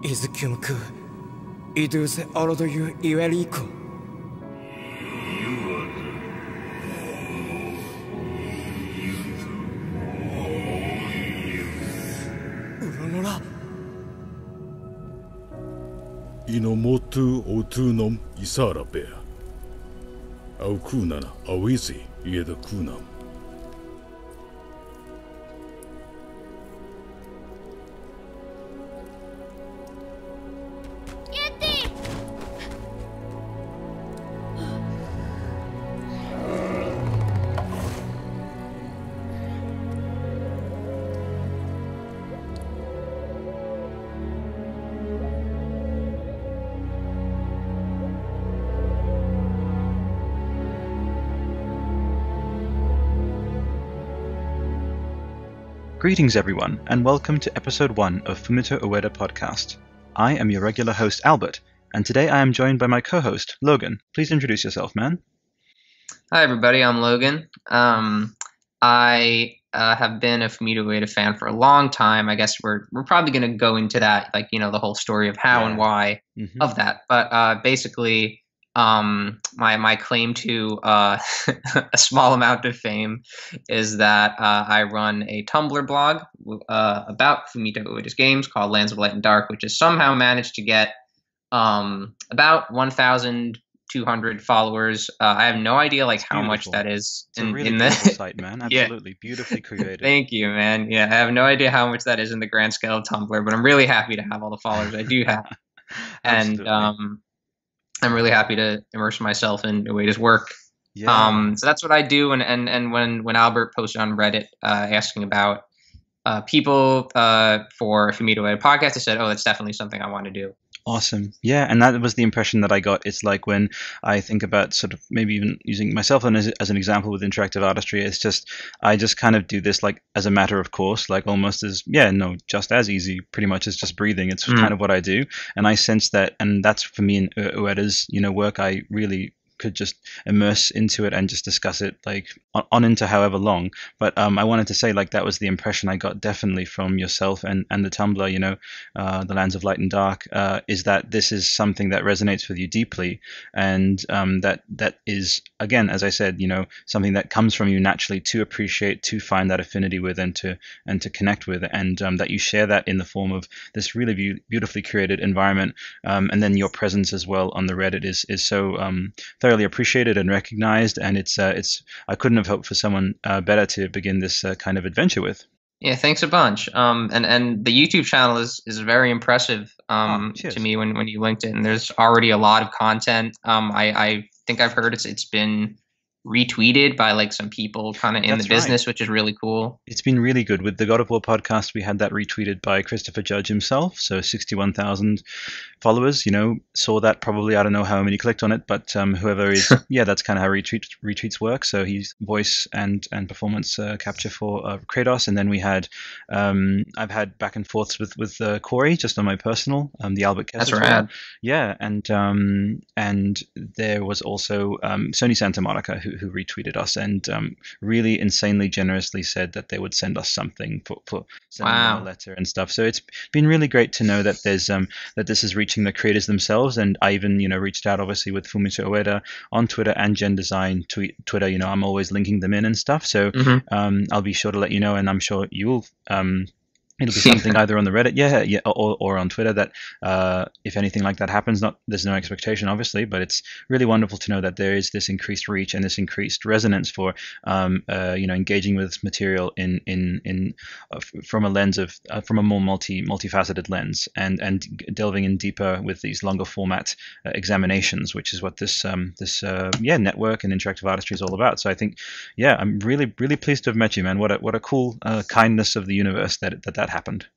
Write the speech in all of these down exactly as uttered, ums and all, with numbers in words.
Izkyumku, iduse orodoyu iweriko. Uronora. Inomotu otunum isarabea. Au kunana awisi ieda kunam. Greetings everyone, and welcome to episode one of Fumito Ueda podcast. I am your regular host Albert, and today I am joined by my co-host Logan. Please introduce yourself, man. Hi everybody, I'm Logan. Um, I uh, have been a Fumito Ueda fan for a long time. I guess we're we're probably going to go into that, like, you know, the whole story of how Yeah. and why Mm-hmm. of that. But uh, basically, um, my my claim to uh, a small amount of fame is that uh, I run a Tumblr blog uh, about Fumito Ueda's games called Lands of Light and Dark, which has somehow managed to get um, about one thousand two hundred followers. Uh, I have no idea like It's how much beautiful. that is It's a in, really in beautiful the. site, man. Yeah. Absolutely, beautifully created. Thank you, man. Yeah, I have no idea how much that is in the grand scale of Tumblr, but I'm really happy to have all the followers I do have, and Absolutely. um, I'm really happy to immerse myself in Ueda's work. yeah. Um, so that's what I do. And and and when when Albert posted on Reddit uh, asking about uh, people uh, for Fumito Ueda podcast, I said, "Oh, that's definitely something I want to do." Awesome. Yeah, and that was the impression that I got. It's like when I think about sort of maybe even using myself as, as an example with interactive artistry, it's just, I just kind of do this like as a matter of course, like almost as, yeah, no, just as easy, pretty much as just breathing. It's Mm. kind of what I do. And I sense that, and that's for me in U- Ueda's, you know, work, I really could just immerse into it and just discuss it like on, on into however long. But um, I wanted to say like that was the impression I got definitely from yourself and, and the Tumblr, you know, uh, the Lands of Light and Dark, uh, is that this is something that resonates with you deeply, and um, that that is, again, as I said, you know, something that comes from you naturally to appreciate, to find that affinity with, and to and to connect with, and um, that you share that in the form of this really be- beautifully created environment, um, and then your presence as well on the Reddit is is so um, thoroughly appreciated and recognized, and it's uh, it's I couldn't have hoped for someone uh, better to begin this uh, kind of adventure with. Yeah, thanks a bunch. Um, and and the YouTube channel is is very impressive um Oh, cheers. to me when when you linked it. And there's already a lot of content. Um, I I think I've heard it's it's been retweeted by like some people kind of in That's the business, which is really cool. It's been really good. With the God of War podcast, we had that retweeted by Christopher Judge himself. So sixty-one thousand followers, you know, saw that probably. I don't know how many clicked on it, but um, whoever is, yeah, that's kind of how retweet, retweets work. So he's voice and, and performance uh, capture for uh, Kratos. And then we had, um, I've had back and forths with, with uh, Corey, just on my personal, um, the Albert That's Kessler. rad. Yeah, and um, and there was also um, Sony Santa Monica who, who retweeted us and um, really insanely generously said that they would send us something for, for sending them Wow. a letter and stuff. So it's been really great to know that there's um, that this is reaching the creators themselves. And I even, you know, reached out obviously with Fumito Ueda on Twitter and GenDESIGN tweet, Twitter. You know, I'm always linking them in and stuff. So hmm um, I'll be sure to let you know, and I'm sure you'll. Um, It'll be something either on the Reddit, yeah, yeah, or, or on Twitter that uh, if anything like that happens, not there's no expectation, obviously, but it's really wonderful to know that there is this increased reach and this increased resonance for, um, uh, you know, engaging with this material in in in uh, f- from a lens of uh, from a more multi multifaceted lens, and and delving in deeper with these longer format uh, examinations, which is what this um, this uh, yeah network and interactive artistry is all about. So I think, yeah, I'm really really pleased to have met you, man. What a what a cool uh, kindness of the universe that that that happened.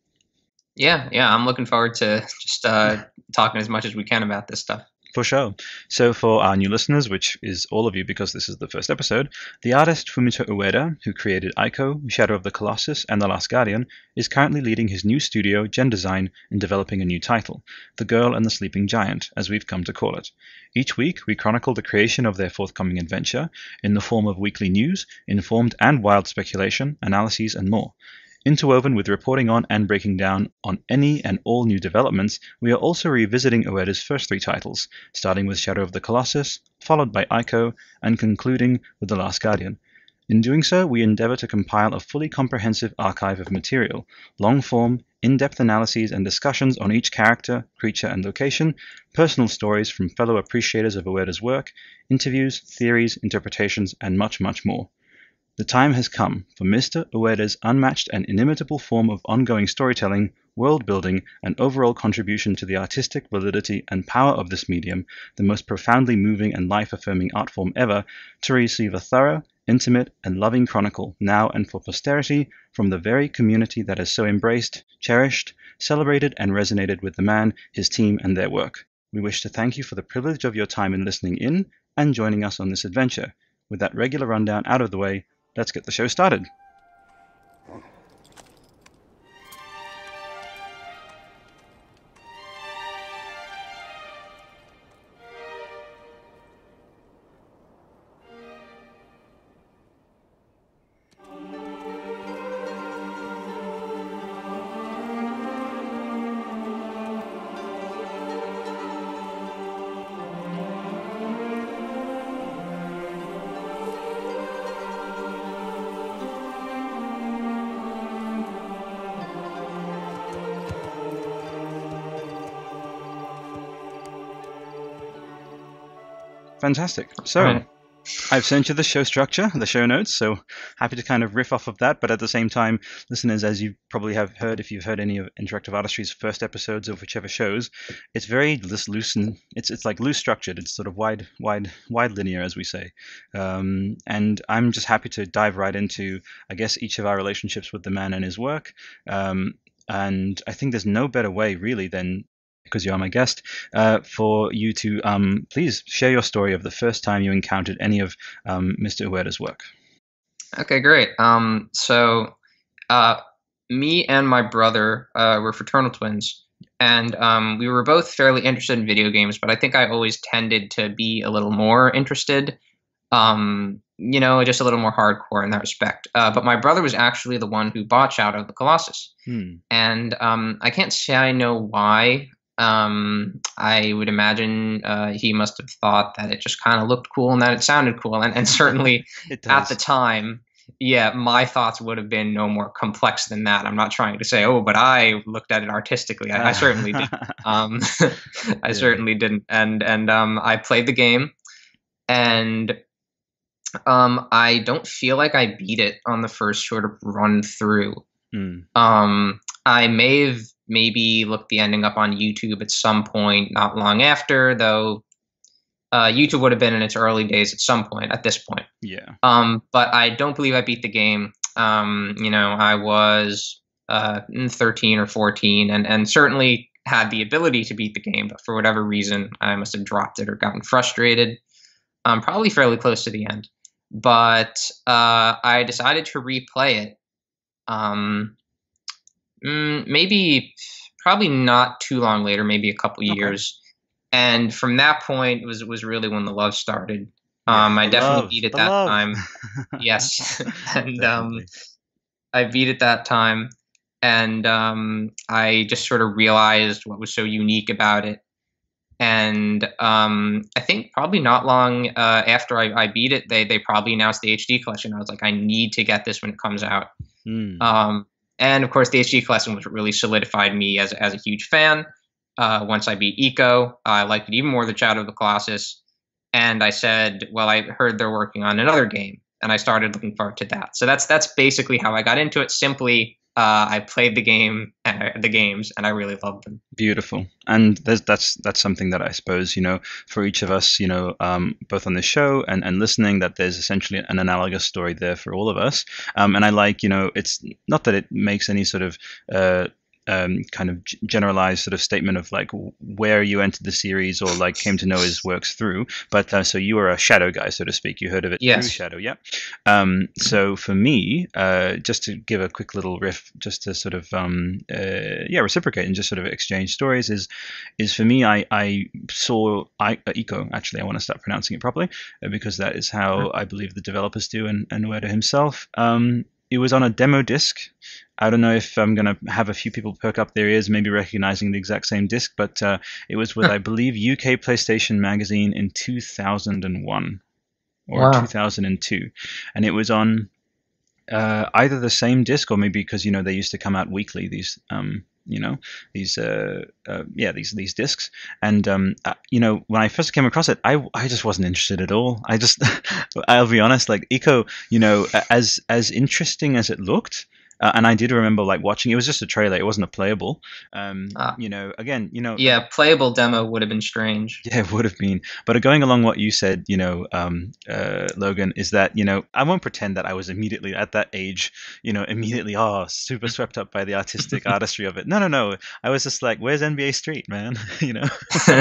Yeah, yeah. I'm looking forward to just uh, talking as much as we can about this stuff. For sure. So for our new listeners, which is all of you because this is the first episode, the artist Fumito Ueda, who created Ico, Shadow of the Colossus, and The Last Guardian, is currently leading his new studio, GenDESIGN, in developing a new title, The Girl and the Sleeping Giant, as we've come to call it. Each week, we chronicle the creation of their forthcoming adventure in the form of weekly news, informed and wild speculation, analyses, and more. Interwoven with reporting on and breaking down on any and all new developments, we are also revisiting Ueda's first three titles, starting with Shadow of the Colossus, followed by Ico, and concluding with The Last Guardian. In doing so, we endeavor to compile a fully comprehensive archive of material, long-form, in-depth analyses and discussions on each character, creature, and location, personal stories from fellow appreciators of Ueda's work, interviews, theories, interpretations, and much, much more. The time has come for Mister Ueda's unmatched and inimitable form of ongoing storytelling, world-building, and overall contribution to the artistic validity and power of this medium, the most profoundly moving and life-affirming art form ever, to receive a thorough, intimate, and loving chronicle, now and for posterity, from the very community that has so embraced, cherished, celebrated, and resonated with the man, his team, and their work. We wish to thank you for the privilege of your time in listening in and joining us on this adventure. With that regular rundown out of the way, let's get the show started. Fantastic. So, Right. I've sent you the show structure, the show notes, so happy to kind of riff off of that, but at the same time, listeners, as you probably have heard, if you've heard any of Interactive Artistry's first episodes of whichever shows, it's very loose, loose and it's it's like loose structured. It's sort of wide, wide, wide linear, as we say. Um, and I'm just happy to dive right into, I guess, each of our relationships with the man and his work. Um, and I think there's no better way, really, than because you are my guest, uh, for you to um, please share your story of the first time you encountered any of um, Mister Ueda's work. Okay, great. Um, so, uh, me and my brother uh, were fraternal twins, and um, we were both fairly interested in video games, but I think I always tended to be a little more interested, um, you know, just a little more hardcore in that respect. Uh, but my brother was actually the one who bought Shadow of the Colossus, Hmm. and um, I can't say I know why. Um, I would imagine uh, he must have thought that it just kind of looked cool and that it sounded cool. And, and certainly It at does. the time, yeah, my thoughts would have been no more complex than that. I'm not trying to say, oh, but I looked at it artistically. I, I certainly didn't. Um, I Yeah. certainly didn't. And and um, I played the game, and um, I don't feel like I beat it on the first sort of run through. Hmm. Um, I may have maybe looked the ending up on YouTube at some point, not long after, though. Uh, YouTube would have been in its early days at some point. At this point, Yeah. um, but I don't believe I beat the game. Um, you know, I was uh, thirteen or fourteen, and and certainly had the ability to beat the game, but for whatever reason, I must have dropped it or gotten frustrated. Um, probably fairly close to the end, but uh, I decided to replay it. Um, mm, maybe, probably not too long later, maybe a couple Okay. years, and from that point was was really when the love started. Yeah, Um, I the definitely love, beat it the that love. time. Yes, and um, Definitely. I beat it that time, and um, I just sort of realized what was so unique about it. And um, I think probably not long uh, after I, I beat it, they they probably announced the H D collection. I was like, I need to get this when it comes out. Hmm. Um, and of course, the H D collection was what really solidified me as as a huge fan. Uh, once I beat Eco, I liked it even more than Shadow of the Colossus. And I said, well, I heard they're working on another game, and I started looking forward to that. So that's that's basically how I got into it. Simply, uh, I played the game, uh, the games, and I really loved them. Beautiful. And there's, that's that's something that I suppose, you know, for each of us, you know, um, both on this show and, and listening, that there's essentially an analogous story there for all of us. Um, and I like, you know, it's not that it makes any sort of uh, um, kind of g- generalized sort of statement of like w- where you entered the series or like came to know his works through, but uh, so you were a Shadow guy, so to speak. You heard of it Yes. through Shadow, yeah. Um, so for me, uh, just to give a quick little riff, just to sort of um, uh, yeah reciprocate and just sort of exchange stories, is is for me, I I saw I, uh, Eco. Actually, I want to start pronouncing it properly uh, because that is how I believe the developers do, and and Ueda himself. Um, it was on a demo disc. I don't know if I'm going to have a few people perk up their ears, maybe recognizing the exact same disc, but uh, it was with, I believe, U K PlayStation Magazine in two thousand one or Wow. two thousand two. And it was on uh, either the same disc or maybe because, you know, they used to come out weekly, these, um, you know, these, uh, uh, yeah, these these discs. And, um, uh, you know, when I first came across it, I, I just wasn't interested at all. I just, I'll be honest, like, Eco, you know, as as interesting as it looked, Uh, and I did remember like watching. It was just a trailer. It wasn't a playable. Um, Ah. you know, again, you know. Yeah, playable demo would have been strange. Yeah, it would have been. But going along what you said, you know, um, uh, Logan, is that, you know, I won't pretend that I was immediately at that age, you know, immediately, oh, super swept up by the artistic artistry of it. No, no, no. I was just like, where's N B A Street, man? you know,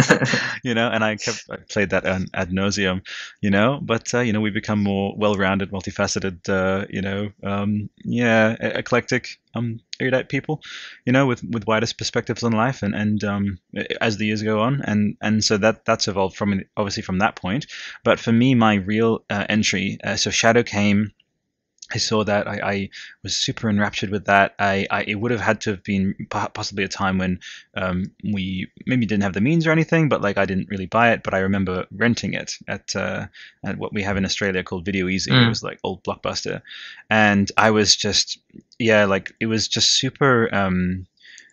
you know, and I kept I played that ad, ad nauseum, you know. But uh, you know, we become more well-rounded, multifaceted, uh, you know, um, yeah, eclectic. Um, erudite people, you know, with with widest perspectives on life, and and um, as the years go on, and and so that that's evolved from obviously from that point. But for me, my real uh, entry, uh, so Shadow came. I saw that. I, I was super enraptured with that. I, I it would have had to have been possibly a time when um, we maybe didn't have the means or anything, but like I didn't really buy it. But I remember renting it at uh, at what we have in Australia called Video Easy. Mm. It was like old Blockbuster, and I was just yeah, like it was just super. Um,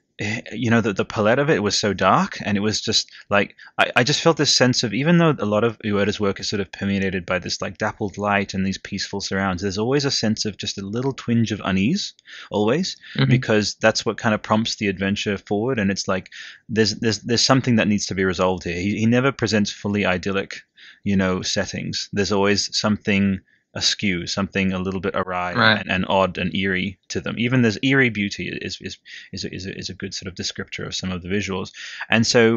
you know, the, the palette of it was so dark, and it was just like I, I just felt this sense of, even though a lot of Ueda's work is sort of permeated by this like dappled light and these peaceful surrounds, there's always a sense of just a little twinge of unease, always, mm-hmm. because that's what kind of prompts the adventure forward. And it's like there's there's there's something that needs to be resolved here. He, he never presents fully idyllic, you know, settings. There's always something askew, something a little bit awry, right. and, and odd and eerie to them. Even there's eerie beauty is is is a, is, a, is a good sort of descriptor of some of the visuals. And so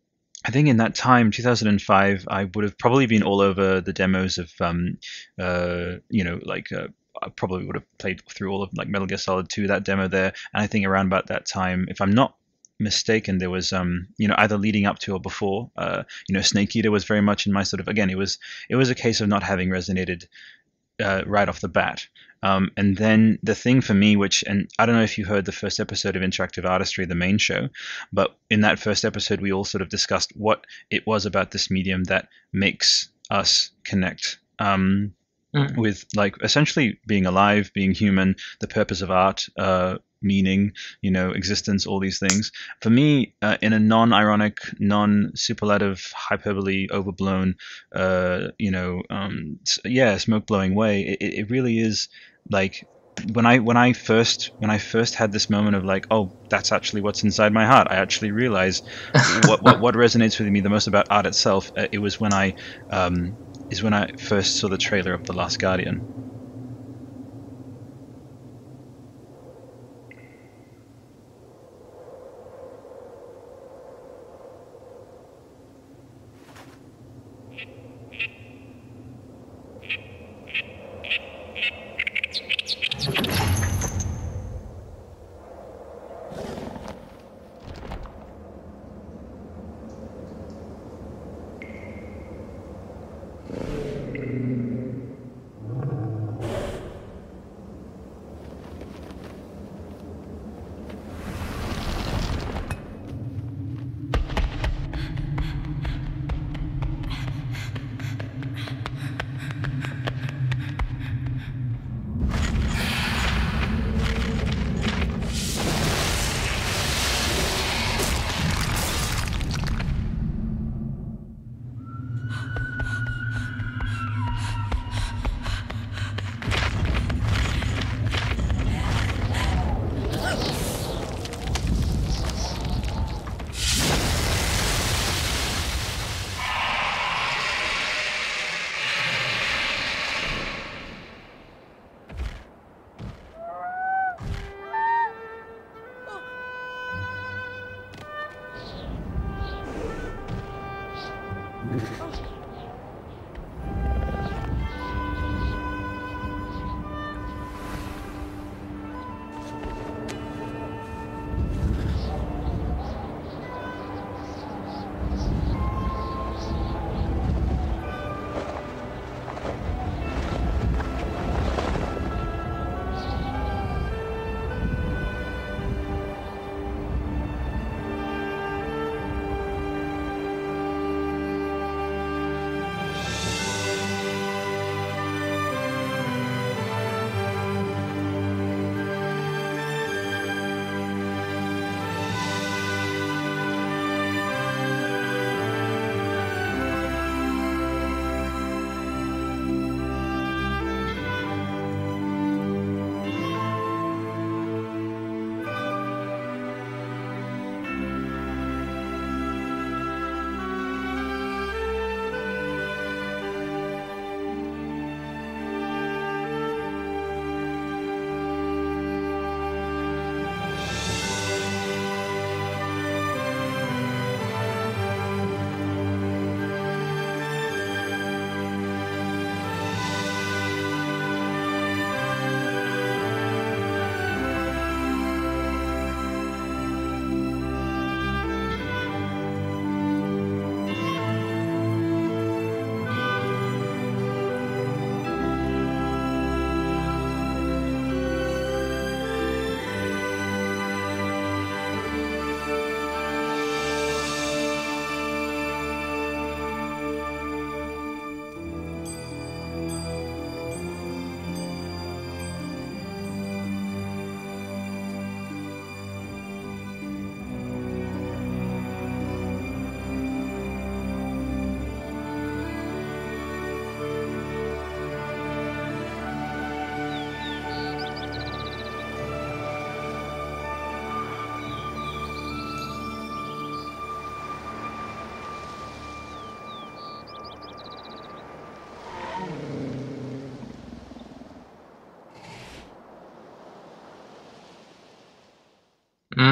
I think in that time, two thousand five, I would have probably been all over the demos of, um, uh, you know, like uh, I probably would have played through all of like Metal Gear Solid two, that demo there. And I think around about that time, if I'm not mistaken, there was um you know, either leading up to or before, uh you know, Snake Eater was very much in my sort of, again, it was it was a case of not having resonated Uh, right off the bat. Um, and then the thing for me, which, and I don't know if you heard the first episode of Interactive Artistry, the main show, but in that first episode, we all sort of discussed what it was about this medium that makes us connect um, mm. with, like, essentially being alive, being human, the purpose of art, uh, meaning, you know, existence, all these things. For me, uh, in a non-ironic, non-superlative, hyperbole, overblown, uh, you know, um, yeah, smoke-blowing way, it, it really is like when I when I first when I first had this moment of like, oh, that's actually what's inside my heart. I actually realize what, what what resonates with me the most about art itself. Uh, it was when I um, is when I first saw the trailer of The Last Guardian.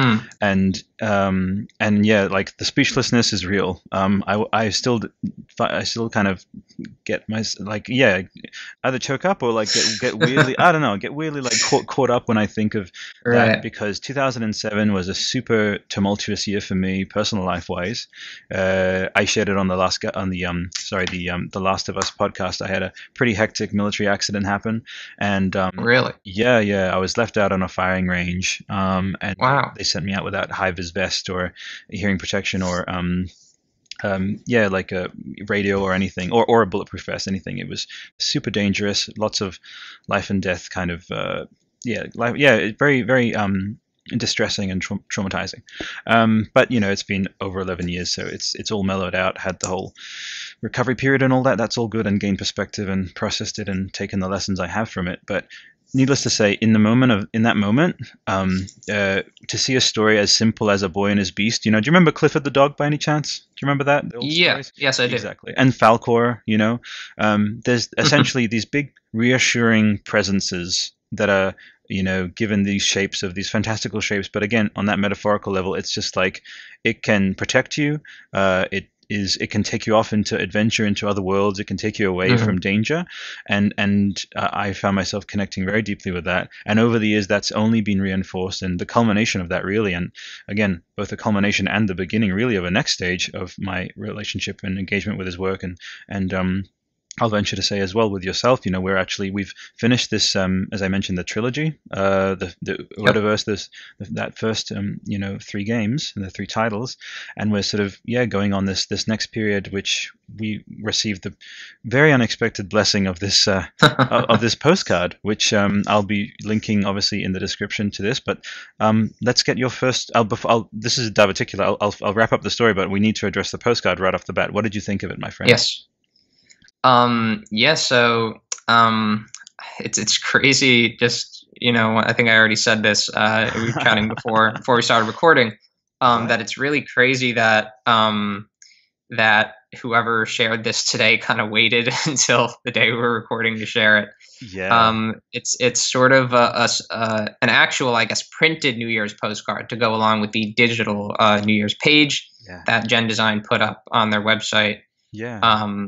Mm. and um, and yeah, like the speechlessness is real. Um, I I still I still kind of get my like yeah either choke up or like get get weirdly I don't know get weirdly like caught caught up when I think of that, Right. because two thousand seven was a super tumultuous year for me personal life wise. Uh, I shared it on the last on the um sorry the um the Last of Us podcast. I had a pretty hectic military accident happen, and um Really? yeah yeah I was left out on a firing range, um and they, Wow. they sent me out without high vis vest or hearing protection or um um, yeah, like a radio or anything, or, or a bulletproof vest, anything. It was super dangerous. Lots of life and death kind of, uh, yeah, life, yeah, very, very um, distressing and tra- traumatizing. Um, but you know, it's been over eleven years, so it's it's all mellowed out. Had the whole recovery period and all that. That's all good, and gained perspective and processed it and taken the lessons I have from it. But needless to say, in the moment of in that moment, um, uh, to see a story as simple as A Boy and His Beast, you know, do you remember Clifford the dog by any chance? Do you remember that? The old Yeah. stories? Yes, I do. Exactly. And Falcor, you know, um, there's essentially these big reassuring presences that are, you know, given these shapes of these fantastical shapes. But again, on that metaphorical level, it's just like it can protect you. Uh, it is it can take you off into adventure, into other worlds. It can take you away Mhm. from danger, and and uh, I found myself connecting very deeply with that. And over the years, that's only been reinforced, and the culmination of that really, and again, both the culmination and the beginning really of a next stage of my relationship and engagement with his work, and and um. I'll venture to say as well with yourself, you know, we're actually we've finished this, um, as I mentioned, the trilogy, uh, the the Yep. Uedaverse, this that first, um, you know, three games and the three titles, and we're sort of yeah going on this this next period, which we received the very unexpected blessing of this uh, of, of this postcard, which um, I'll be linking obviously in the description to this. But um, let's get your first. I'll, before, I'll this is diverticular. I'll, I'll I'll wrap up the story, but we need to address the postcard right off the bat. What did you think of it, my friend? Yes. Um, yeah, so um, it's it's crazy. Just you know, I think I already said this. Uh, we were chatting before before we started recording. Um, Right. That it's really crazy that um, that whoever shared this today kind of waited until the day we were recording to share it. Yeah. Um, it's it's sort of a, a s- uh, an actual, I guess, printed New Year's postcard to go along with the digital uh, New Year's page Yeah. that GenDesign put up on their website. Yeah. Um,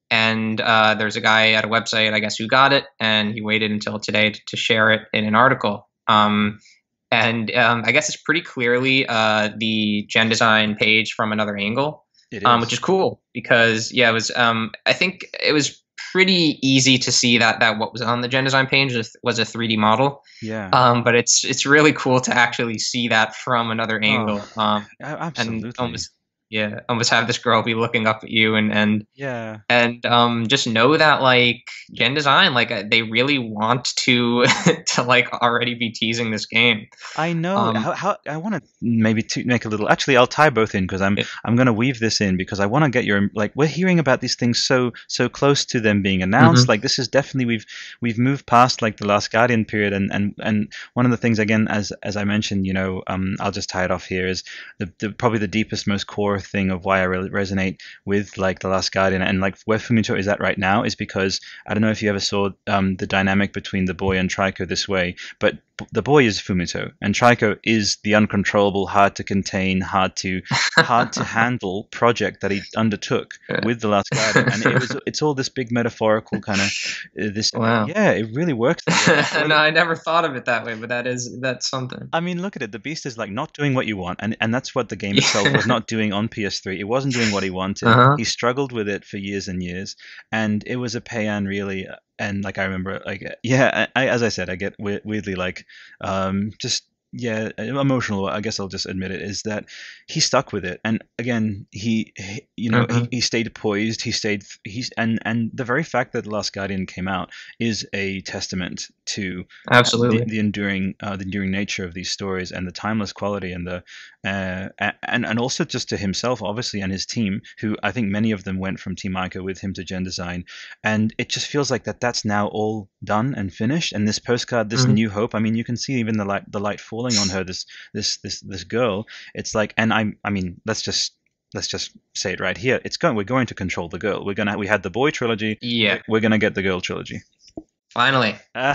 and uh, there's a guy at a website, I guess, who got it, and he waited until today to, to share it in an article. Um, and um, I guess it's pretty clearly uh, the GenDesign page from another angle, It is. um, which is cool because yeah, it was. Um, I think it was pretty easy to see that that what was on the GenDesign page was, was a three D model. Yeah. Um, but it's it's really cool to actually see that from another angle. Oh, Um, a- and absolutely. almost yeah, almost have this girl be looking up at you and and Yeah. and um, just know that like GenDesign, like uh, they really want to to like already be teasing this game. I know. Um, How, how I want to maybe to make a little. Actually, I'll tie both in because I'm it- I'm going to weave this in because I want to get your like we're hearing about these things so so close to them being announced. Mhm. Like this is definitely we've we've moved past like the Last Guardian period, and and and one of the things again as as I mentioned, you know, um, I'll just tie it off here is the, the probably the deepest, most core thing of why I really resonate with like the Last Guardian and like where Fumito is at right now is because I don't know if you ever saw um, the dynamic between the boy and Trico this way, but the boy is Fumito and Trico is the uncontrollable, hard to contain, hard to hard to handle project that he undertook with the Last Guardian, and it was it's all this big metaphorical kind of uh, this. Wow. Yeah, it really works. that way. no, I never thought of it that way, but that is that's something. I mean, look at it. The Beast is like not doing what you want, and and that's what the game itself was not doing on P S three. It wasn't doing what he wanted. Uh-huh. He struggled with it for years and years, and it was a payan really. And like I remember, like yeah, I, as I said, I get we- weirdly like um, just yeah emotional. I guess I'll just admit it is that he stuck with it, and again, he, he you know Mhm. he, he stayed poised. He stayed he's and and the very fact that The Last Guardian came out is a testament to Absolutely. the, the enduring uh, the enduring nature of these stories and the timeless quality and the uh, and and also just to himself obviously and his team, who I think many of them went from Team Ica with him to GenDesign, and it just feels like that that's now all done and finished. And this postcard, this Mhm. new hope, I mean, you can see even the light the light falling on her, this this this this girl. It's like, and I I mean, let's just let's just say it right here. It's going we're going to control the girl. We're gonna we had the boy trilogy. Yeah. We're gonna get the girl trilogy. Finally. Uh,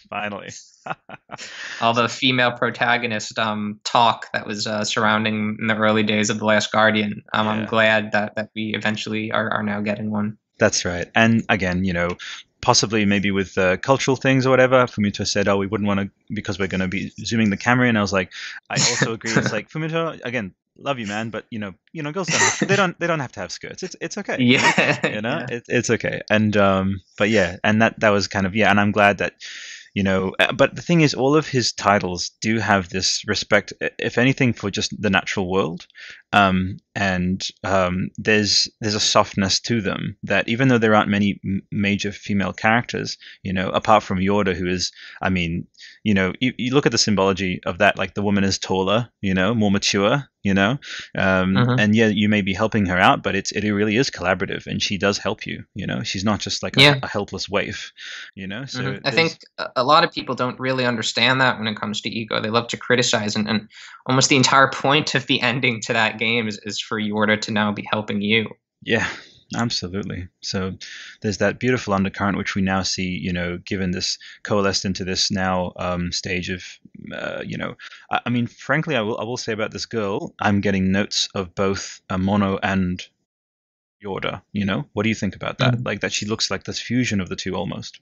Finally. All the female protagonist um, talk that was uh, surrounding in the early days of The Last Guardian. Um, Yeah. I'm glad that, that we eventually are, are now getting one. That's right. And again, you know, possibly maybe with uh, cultural things or whatever, Fumito said, oh, we wouldn't want to, because we're going to be zooming the camera in. I was like, I also agree. It's like, Fumito, again, love you, man, but you know, you know, girls don't have, they don't they don't have to have skirts. It's it's okay. Yeah. You know, Yeah. it, it's okay. And um, but yeah, and that that was kind of yeah, and I'm glad that. You know, uh, but the thing is, all of his titles do have this respect, i- if anything, for just the natural world, um, and um, there's there's a softness to them that even though there aren't many m- major female characters, you know, apart from Yorda, who is, I mean, you know, you, you look at the symbology of that, like the woman is taller, you know, more mature, you know, um, Mhm. and yeah, you may be helping her out, but it's it really is collaborative, and she does help you, you know, she's not just like a, Yeah. a helpless waif, you know, so Mhm. I there's. think a a lot of people don't really understand that when it comes to ego. They love to criticize, and, and almost the entire point of the ending to that game is, is for Yorda to now be helping you. Yeah, absolutely. So there's that beautiful undercurrent which we now see, you know, given this coalesced into this now um, stage of, uh, you know, I, I mean, frankly, I will I will say about this girl, I'm getting notes of both uh, Mono and Yorda. You know, what do you think about that? Mhm. Like that she looks like this fusion of the two almost,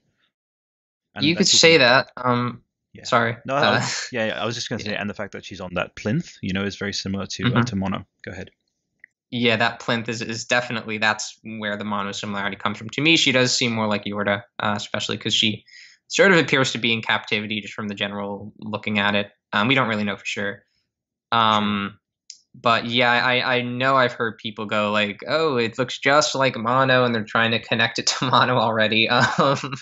and You that could she's say in, that. Um, yeah. sorry. No, I Uh, was, yeah, yeah, I was just going to say, yeah. and the fact that she's on that plinth, you know, is very similar to uh, Mhm. to Mono. Go ahead. Yeah, that plinth is, is definitely that's where the mono similarity comes from. To me, she does seem more like Yorda, uh, especially because she sort of appears to be in captivity just from the general looking at it. Um, we don't really know for sure. True. Um, but yeah, I, I know I've heard people go like, "Oh, it looks just like mono," and they're trying to connect it to mono already. Um,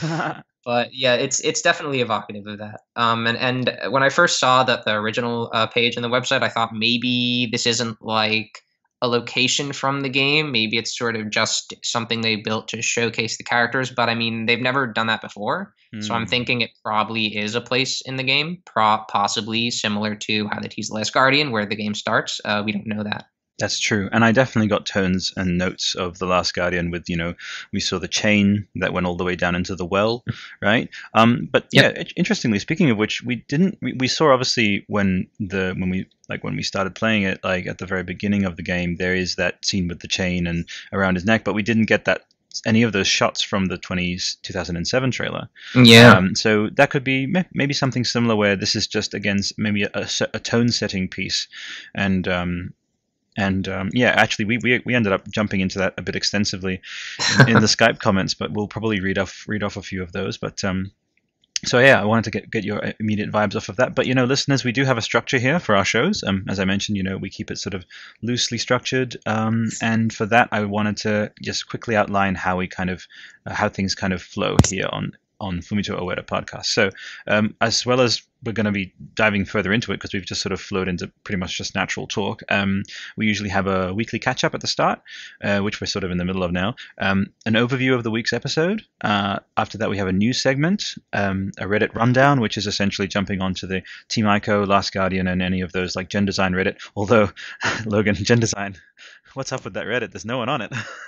but yeah, it's it's definitely evocative of that. Um, and and when I first saw that the original uh, page on the website, I thought maybe this isn't like a location from the game. Maybe it's sort of just something they built to showcase the characters. But I mean, they've never done that before, so I'm Hmm. thinking it probably is a place in the game, pro- possibly similar to how they tease the Last Guardian, where the game starts. Uh, we don't know that. That's true. And I definitely got tones and notes of The Last Guardian with, you know, we saw the chain that went all the way down into the well, right? Um, but yeah, Yep. i- interestingly, speaking of which, we didn't, we, we saw obviously when the, when we, like when we started playing it, like at the very beginning of the game, there is that scene with the chain and around his neck, but we didn't get that, any of those shots from the twenties, two thousand seven trailer. Yeah. Um, so that could be may- maybe something similar where this is just, again, s- maybe a, a se- a tone setting piece. And, um, and um, yeah, actually, we, we we ended up jumping into that a bit extensively in, in the Skype comments, but we'll probably read off read off a few of those. But um, so yeah, I wanted to get get your immediate vibes off of that. But you know, listeners, we do have a structure here for our shows. Um, as I mentioned, you know, we keep it sort of loosely structured. Um, and for that, I wanted to just quickly outline how we kind of uh, how things kind of flow here on on Fumito Ueda podcast. So um, as well as we're going to be diving further into it because we've just sort of flowed into pretty much just natural talk. Um, we usually have a weekly catch up at the start, uh, which we're sort of in the middle of now. Um, an overview of the week's episode. Uh, after that, we have a news segment, um, a Reddit rundown, which is essentially jumping onto the Team Ico, Last Guardian, and any of those like GenDESIGN Reddit. Although, Logan, GenDESIGN, what's up with that Reddit? There's no one on it.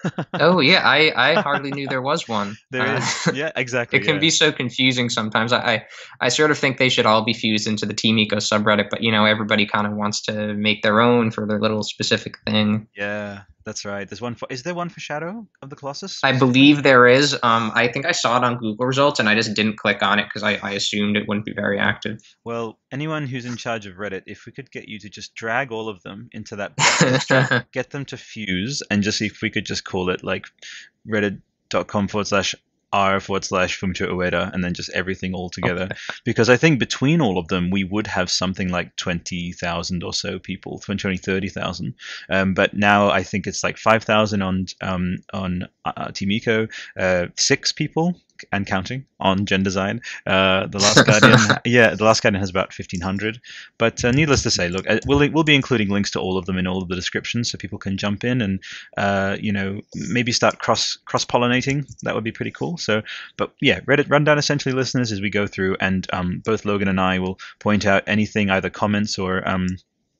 Oh yeah, I I hardly knew there was one. There Uh, is. Yeah, exactly. it can Yeah. be so confusing sometimes. I, I I sort of think they should all be fused into the Team Eco subreddit, but you know everybody kind of wants to make their own for their little specific thing. Yeah, that's right. There's one for. Is there one for Shadow of the Colossus I specifically? believe there is. Um, I think I saw it on Google results, and I just didn't click on it because I, I assumed it wouldn't be very active. Well, anyone who's in charge of Reddit, if we could get you to just drag all of them into that bot, just drag, get them to fuse, and just see if we could just call it like reddit.com forward slash r forward slash Fumito Ueda, and then just everything all together. Because I think between all of them, we would have something like twenty thousand or so people, twenty, thirty thousand. Um, but now I think it's like five thousand on um, on uh, Team Eco, uh, six people and counting on GenDESIGN. Uh, the Last Guardian, yeah, the Last Guardian has about fifteen hundred. But uh, needless to say, look, uh, we'll we'll be including links to all of them in all of the descriptions, so people can jump in and uh, you know maybe start cross cross pollinating. That would be pretty cool. So, but yeah, Reddit rundown essentially, listeners, as we go through, and um, both Logan and I will point out anything, either comments or um,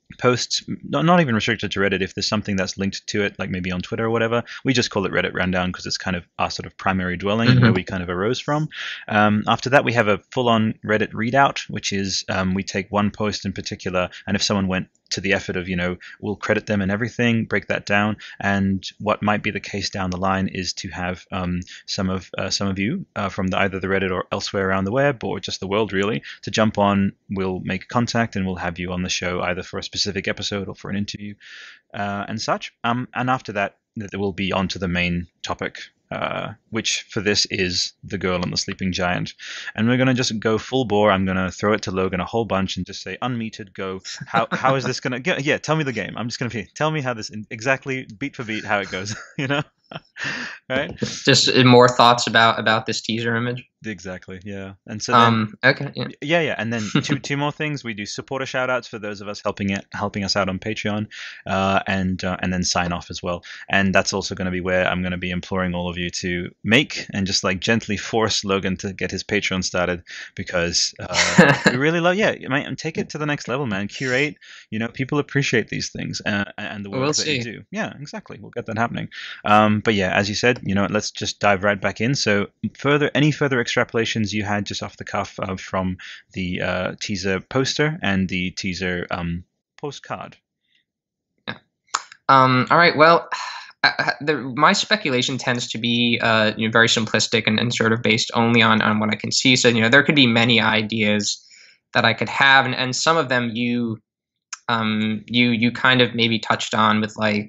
posts, not, not even restricted to Reddit. If there's something that's linked to it, like maybe on Twitter or whatever, we just call it Reddit Rundown because it's kind of our sort of primary dwelling Mm-hmm. where we kind of arose from. Um, after that, we have a full-on Reddit readout, which is um, we take one post in particular, and if someone went to the effort of, you know, we'll credit them and everything, break that down. And what might be the case down the line is to have um, some of uh, some of you uh, from the, either the Reddit or elsewhere around the web or just the world really to jump on. We'll make contact and we'll have you on the show either for a specific episode or for an interview uh, and such. Um, and after that, there will be on to the main topic. Uh, which for this is the girl and the sleeping giant, and we're gonna just go full bore. I'm gonna throw it to Logan a whole bunch and just say, unmuted, go. How how is this gonna go? Yeah, tell me the game. I'm just gonna tell me how this exactly beat for beat how it goes. You know, right? Just more thoughts about about this teaser image. Exactly. Yeah. And so then, um okay yeah. yeah yeah and then two two more things. We do supporter shout outs for those of us helping it helping us out on Patreon, uh and uh, and then sign off as well. And that's also going to be where I'm going to be imploring all of you to make and just like gently force Logan to get his Patreon started, because uh we really love yeah man, take it to the next level, man. Curate, you know, people appreciate these things uh, and the work We'll that see. you do. Yeah, exactly, we'll get that happening. Um but yeah, as you said, you know, let's just dive right back in. So further any further extrapolations you had just off the cuff uh, from the uh, teaser poster and the teaser um, postcard? Yeah. Um, all right. Well, I, I, the, my speculation tends to be uh, you know, very simplistic and, and sort of based only on, on what I can see. So, you know, there could be many ideas that I could have, and, and some of them you um, you you kind of maybe touched on with like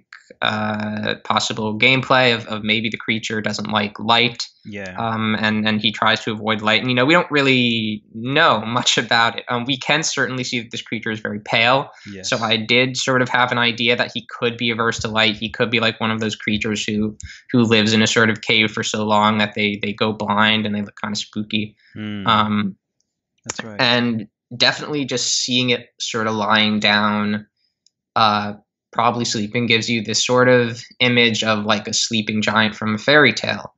uh, possible gameplay of, of maybe the creature doesn't like light. Yeah. Um, and, and he tries to avoid light. And, you know, we don't really know much about it. Um, we can certainly see that this creature is very pale. Yes. So I did sort of have an idea that he could be averse to light. He could be like one of those creatures who who lives in a sort of cave for so long that they, they go blind and they look kind of spooky. Mm. Um, That's right. And definitely just seeing it sort of lying down, uh, probably sleeping, gives you this sort of image of like a sleeping giant from a fairy tale.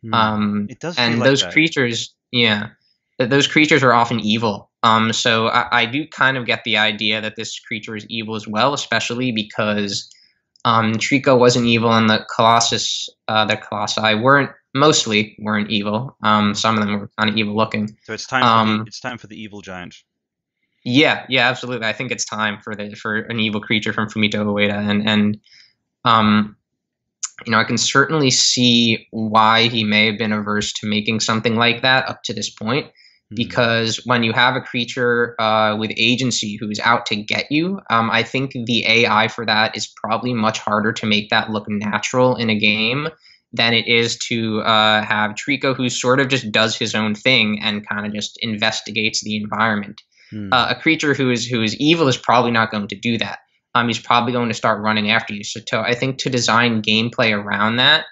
Um, it does feel and like those that. creatures, yeah, th- those creatures are often evil. Um, so I, I do kind of get the idea that this creature is evil as well, especially because um, Trico wasn't evil, and the Colossus, uh, the Colossi weren't mostly weren't evil. Um, some of them were kind of evil looking. So it's time. For Um, the, it's time for the evil giant. Yeah, yeah, absolutely. I think it's time for the for an evil creature from Fumito Ueda, and and um. You know, I can certainly see why he may have been averse to making something like that up to this point, Mm. because when you have a creature uh, with agency who is out to get you, um, I think the A I for that is probably much harder to make that look natural in a game than it is to uh, have Trico, who sort of just does his own thing and kind of just investigates the environment. Mm. Uh, a creature who is who is evil is probably not going to do that. Um, he's probably going to start running after you. So to, I think to design gameplay around that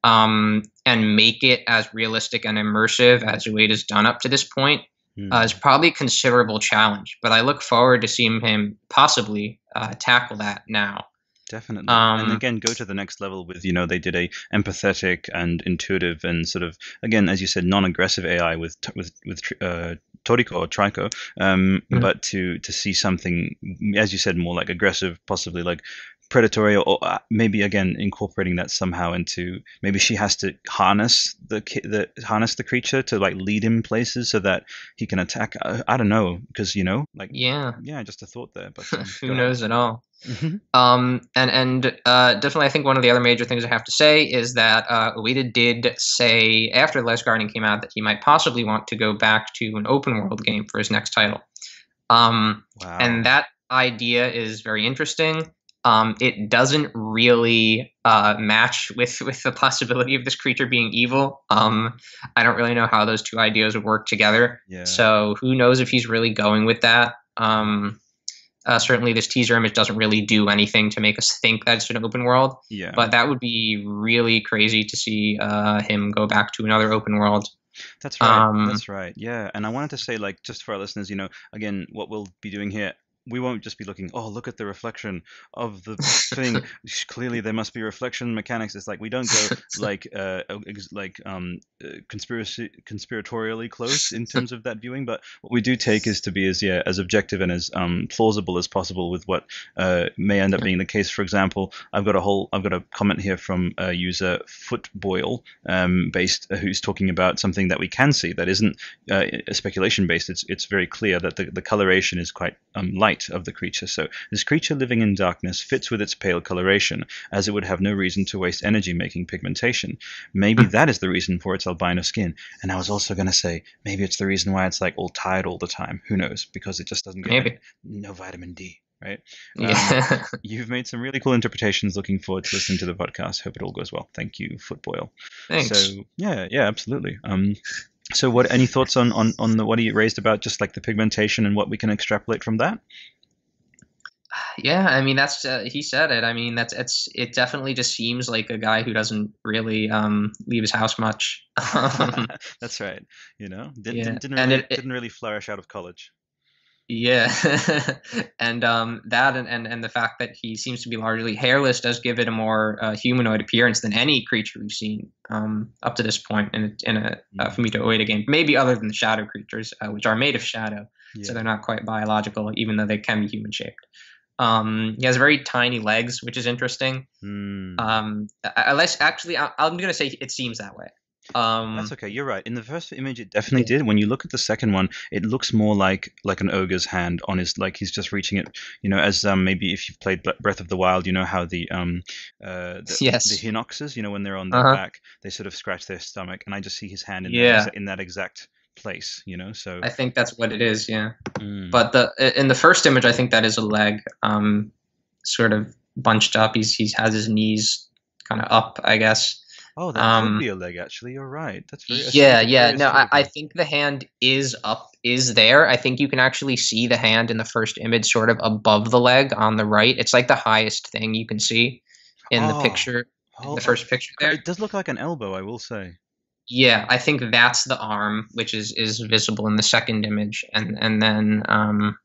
um, and make it as realistic and immersive as Ueda's done up to this point Mm. uh, is probably a considerable challenge. But I look forward to seeing him possibly uh, tackle that now. Definitely. Um, And again, go to the next level with, you know, they did a empathetic and intuitive and sort of, again, as you said, non-aggressive A I with with with uh, Toriko or Trico, um, Mhm. but to to see something, as you said, more like aggressive, possibly like predatory, or uh, maybe again incorporating that somehow into, maybe she has to harness the ki- the harness the creature to like lead him places so that he can attack. I, I don't know, because you know, like Yeah, yeah, just a thought there. But um, who go ahead. knows at all. Mhm. Um, and and uh, definitely, I think one of the other major things I have to say is that uh, Ueda did say after The Last Guardian came out that he might possibly want to go back to an open world game for his next title. Um, Wow. and that idea is very interesting. Um, it doesn't really uh, match with, with the possibility of this creature being evil. Um, I don't really know how those two ideas would work together. Yeah. So who knows if he's really going with that. Um, uh, certainly this teaser image doesn't really do anything to make us think that it's an open world. Yeah. But that would be really crazy to see uh, him go back to another open world. That's right. Um, That's right. Yeah. And I wanted to say, like, just for our listeners, you know, again, what we'll be doing here, we won't just be looking, oh, look at the reflection of the thing. Clearly, there must be reflection mechanics. It's like we don't go like uh, ex- like um, uh, conspiracy conspiratorially close in terms of that viewing. But what we do take is to be as yeah as objective and as um, plausible as possible with what uh, may end up being the case. For example, I've got a whole I've got a comment here from a user Footboil um, based uh, who's talking about something that we can see that isn't uh, speculation based. It's it's very clear that the, the coloration is quite um, light of the creature. So this creature living in darkness fits with its pale coloration, as it would have no reason to waste energy making pigmentation. Maybe that is the reason for its albino skin. And I was also going to say, maybe it's the reason why it's like all tired all the time. Who knows? Because it just doesn't get Maybe. like, no vitamin D. Right? Yeah. Um, you've made some really cool interpretations. Looking forward to listening to the podcast. Hope it all goes well. Thank you, Footboil. Thanks. So yeah, yeah, absolutely. Um, so what? Any thoughts on on on the what he raised about just like the pigmentation and what we can extrapolate from that? Yeah, I mean that's uh, he said it. I mean that's it's it definitely just seems like a guy who doesn't really um, leave his house much. Um, That's right. You know, didn't yeah, didn't, didn't and really it, it didn't really flourish out of college. yeah, and um, that and, and and the fact that he seems to be largely hairless does give it a more uh, humanoid appearance than any creature we've seen um, up to this point in a, in a uh, Fumito Ueda game. Maybe other than the shadow creatures, uh, which are made of shadow, Yeah. so they're not quite biological, even though they can be human shaped. Um, he has very tiny legs, which is interesting. Mm. Um, unless actually, I, I'm going to say it seems that way. Um, That's okay. You're right. In the first image, it definitely did. When you look at the second one, it looks more like like an ogre's hand on his, like he's just reaching it. You know, as um, maybe if you've played Breath of the Wild, you know how the um, uh, the, Yes. the hinoxes, you know, when they're on their Uh-huh. back, they sort of scratch their stomach, and I just see his hand in Yeah. that exa- in that exact place. You know, so I think that's what it is. Yeah. mm. But the in the first image, I think that is a leg, um, sort of bunched up. He's he has his knees kind of up, I guess. Oh, that Um, could be a leg. Actually, you're right. That's very yeah, aesthetic- yeah. very No, I, I aesthetic. think the hand is up, is there. I think you can actually see the hand in the first image, sort of above the leg on the right. It's like the highest thing you can see in the Oh, picture, in oh, the first picture there. It does look like an elbow, I will say. Yeah, I think that's the arm, which is is visible in the second image, and and then um,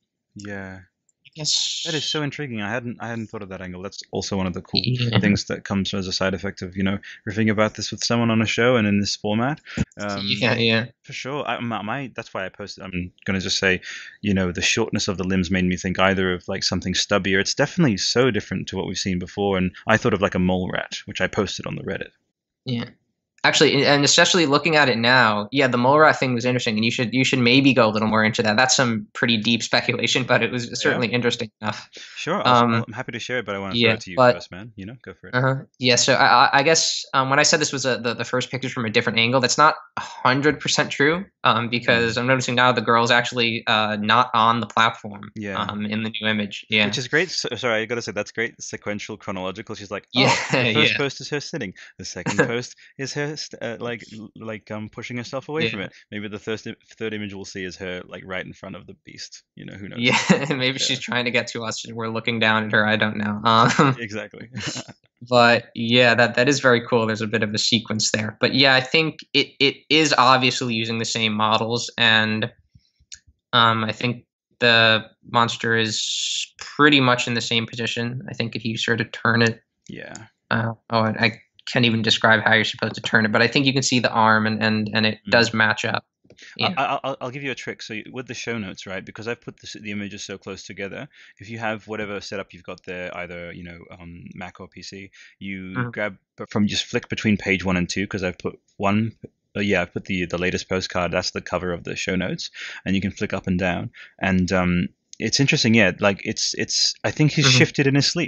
Yeah. I guess That is so intriguing. I hadn't I hadn't thought of that angle. That's also one of the cool Yeah. things that comes as a side effect of, you know, riffing about this with someone on a show and in this format. Um, yeah, yeah. For sure. I, my, my that's why I posted. I'm gonna just say, you know, the shortness of the limbs made me think either of like something stubbier. It's definitely so different to what we've seen before, and I thought of like a mole rat, which I posted on the Reddit. Yeah. Actually, and especially looking at it now, yeah, the mole rat thing was interesting, and you should you should maybe go a little more into that. That's some pretty deep speculation, but it was certainly interesting enough. Sure, I'll, Um, I'm happy to share it, but I want to yeah, throw it to you but- first, man. You know, go for it. Uh-huh. Yeah, so I, I- I guess um, when I said this was a, the, the first pictures from a different angle, that's not one hundred percent true um, because I'm noticing now the girl's actually uh, not on the platform Yeah. um, in the new image. Yeah. Which is great. So, sorry, I gotta say that's great. Sequential, chronological. She's like, oh, Yeah, the first yeah. post is her sitting. The second post is her st- uh, like like um pushing herself away Yeah. from it. Maybe the third third image we'll see is her like right in front of the beast. You know, who knows? Yeah, maybe she's trying to get to us and we're looking down at her. I don't know. Um, Exactly. but yeah, that that is very cool. There's a bit of a sequence there. But yeah, I think it, it is obviously using the same models, and um, I think the monster is pretty much in the same position. I think if you sort of turn it, Yeah. uh, oh, I, I can't even describe how you're supposed to turn it, but I think you can see the arm, and and, and it Mm. does match up. Yeah. I, I, I'll, I'll give you a trick. So you- with the show notes, right? Because I've put this, the images so close together. If you have whatever setup you've got there, either you know um, Mac or P C, you Mhm. grab but from just flick between page one and two because I've put one. Uh, yeah, I've put the the latest postcard. That's the cover of the show notes, and you can flick up and down. And um, it's interesting. Yeah, like it's it's. I think he's Mhm. shifted in his sleep.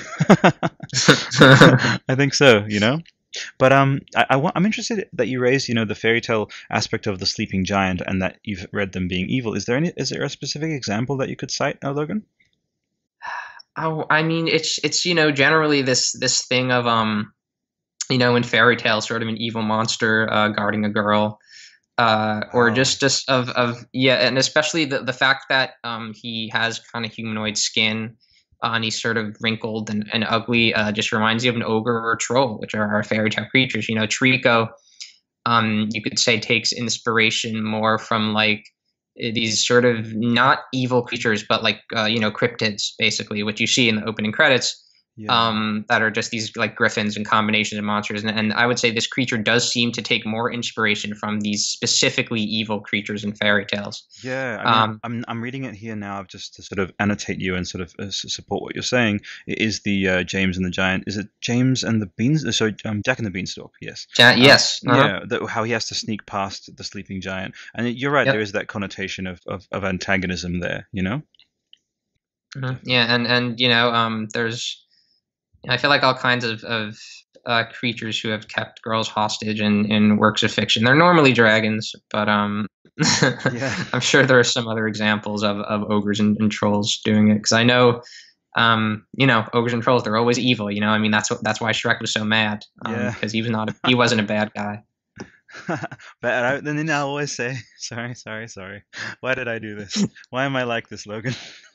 I think so. You know. But um, I, I want, I'm interested that you raised, you know, the fairy tale aspect of the sleeping giant, and that you've read them being evil. Is there any? Is there a specific example that you could cite, uh, Logan? Oh, I mean, it's it's you know generally this this thing of um, you know, in fairy tales, sort of an evil monster uh, guarding a girl, uh, or Wow. just just of of yeah, and especially the the fact that um he has kind of humanoid skin. Uh, and he's sort of wrinkled and, and ugly. Uh, just reminds you of an ogre or a troll, which are our fairy tale creatures. You know, Trico, um, you could say takes inspiration more from like these sort of not evil creatures, but like uh, you know cryptids, basically, which you see in the opening credits. Yeah. Um, that are just these like griffins and combinations of monsters, and, and I would say this creature does seem to take more inspiration from these specifically evil creatures in fairy tales. Yeah, I mean, Um, I'm I'm reading it here now just to sort of annotate you and sort of uh, s- support what you're saying. It is the uh, James and the Giant. Is it James and the Beans? uh, Sorry, um, Jack and the Beanstalk. Yes. ja- Um, yes. Uh-huh. yeah, that, how he has to sneak past the sleeping giant, and you're right. Yep. There is that connotation of, of, of antagonism there. You know. Mhm. Yeah, and and you know, um, there's I feel like all kinds of of uh, creatures who have kept girls hostage in in works of fiction. They're normally dragons, but um, Yeah. I'm sure there are some other examples of of ogres and, and trolls doing it. Because I know, um, you know, ogres and trolls, they're always evil. You know, I mean, that's what that's why Shrek was so mad. Um, Yeah. because he was not a, he wasn't a bad guy. Better out than in, I always say. Sorry, sorry, sorry. Why did I do this? Why am I like this, Logan?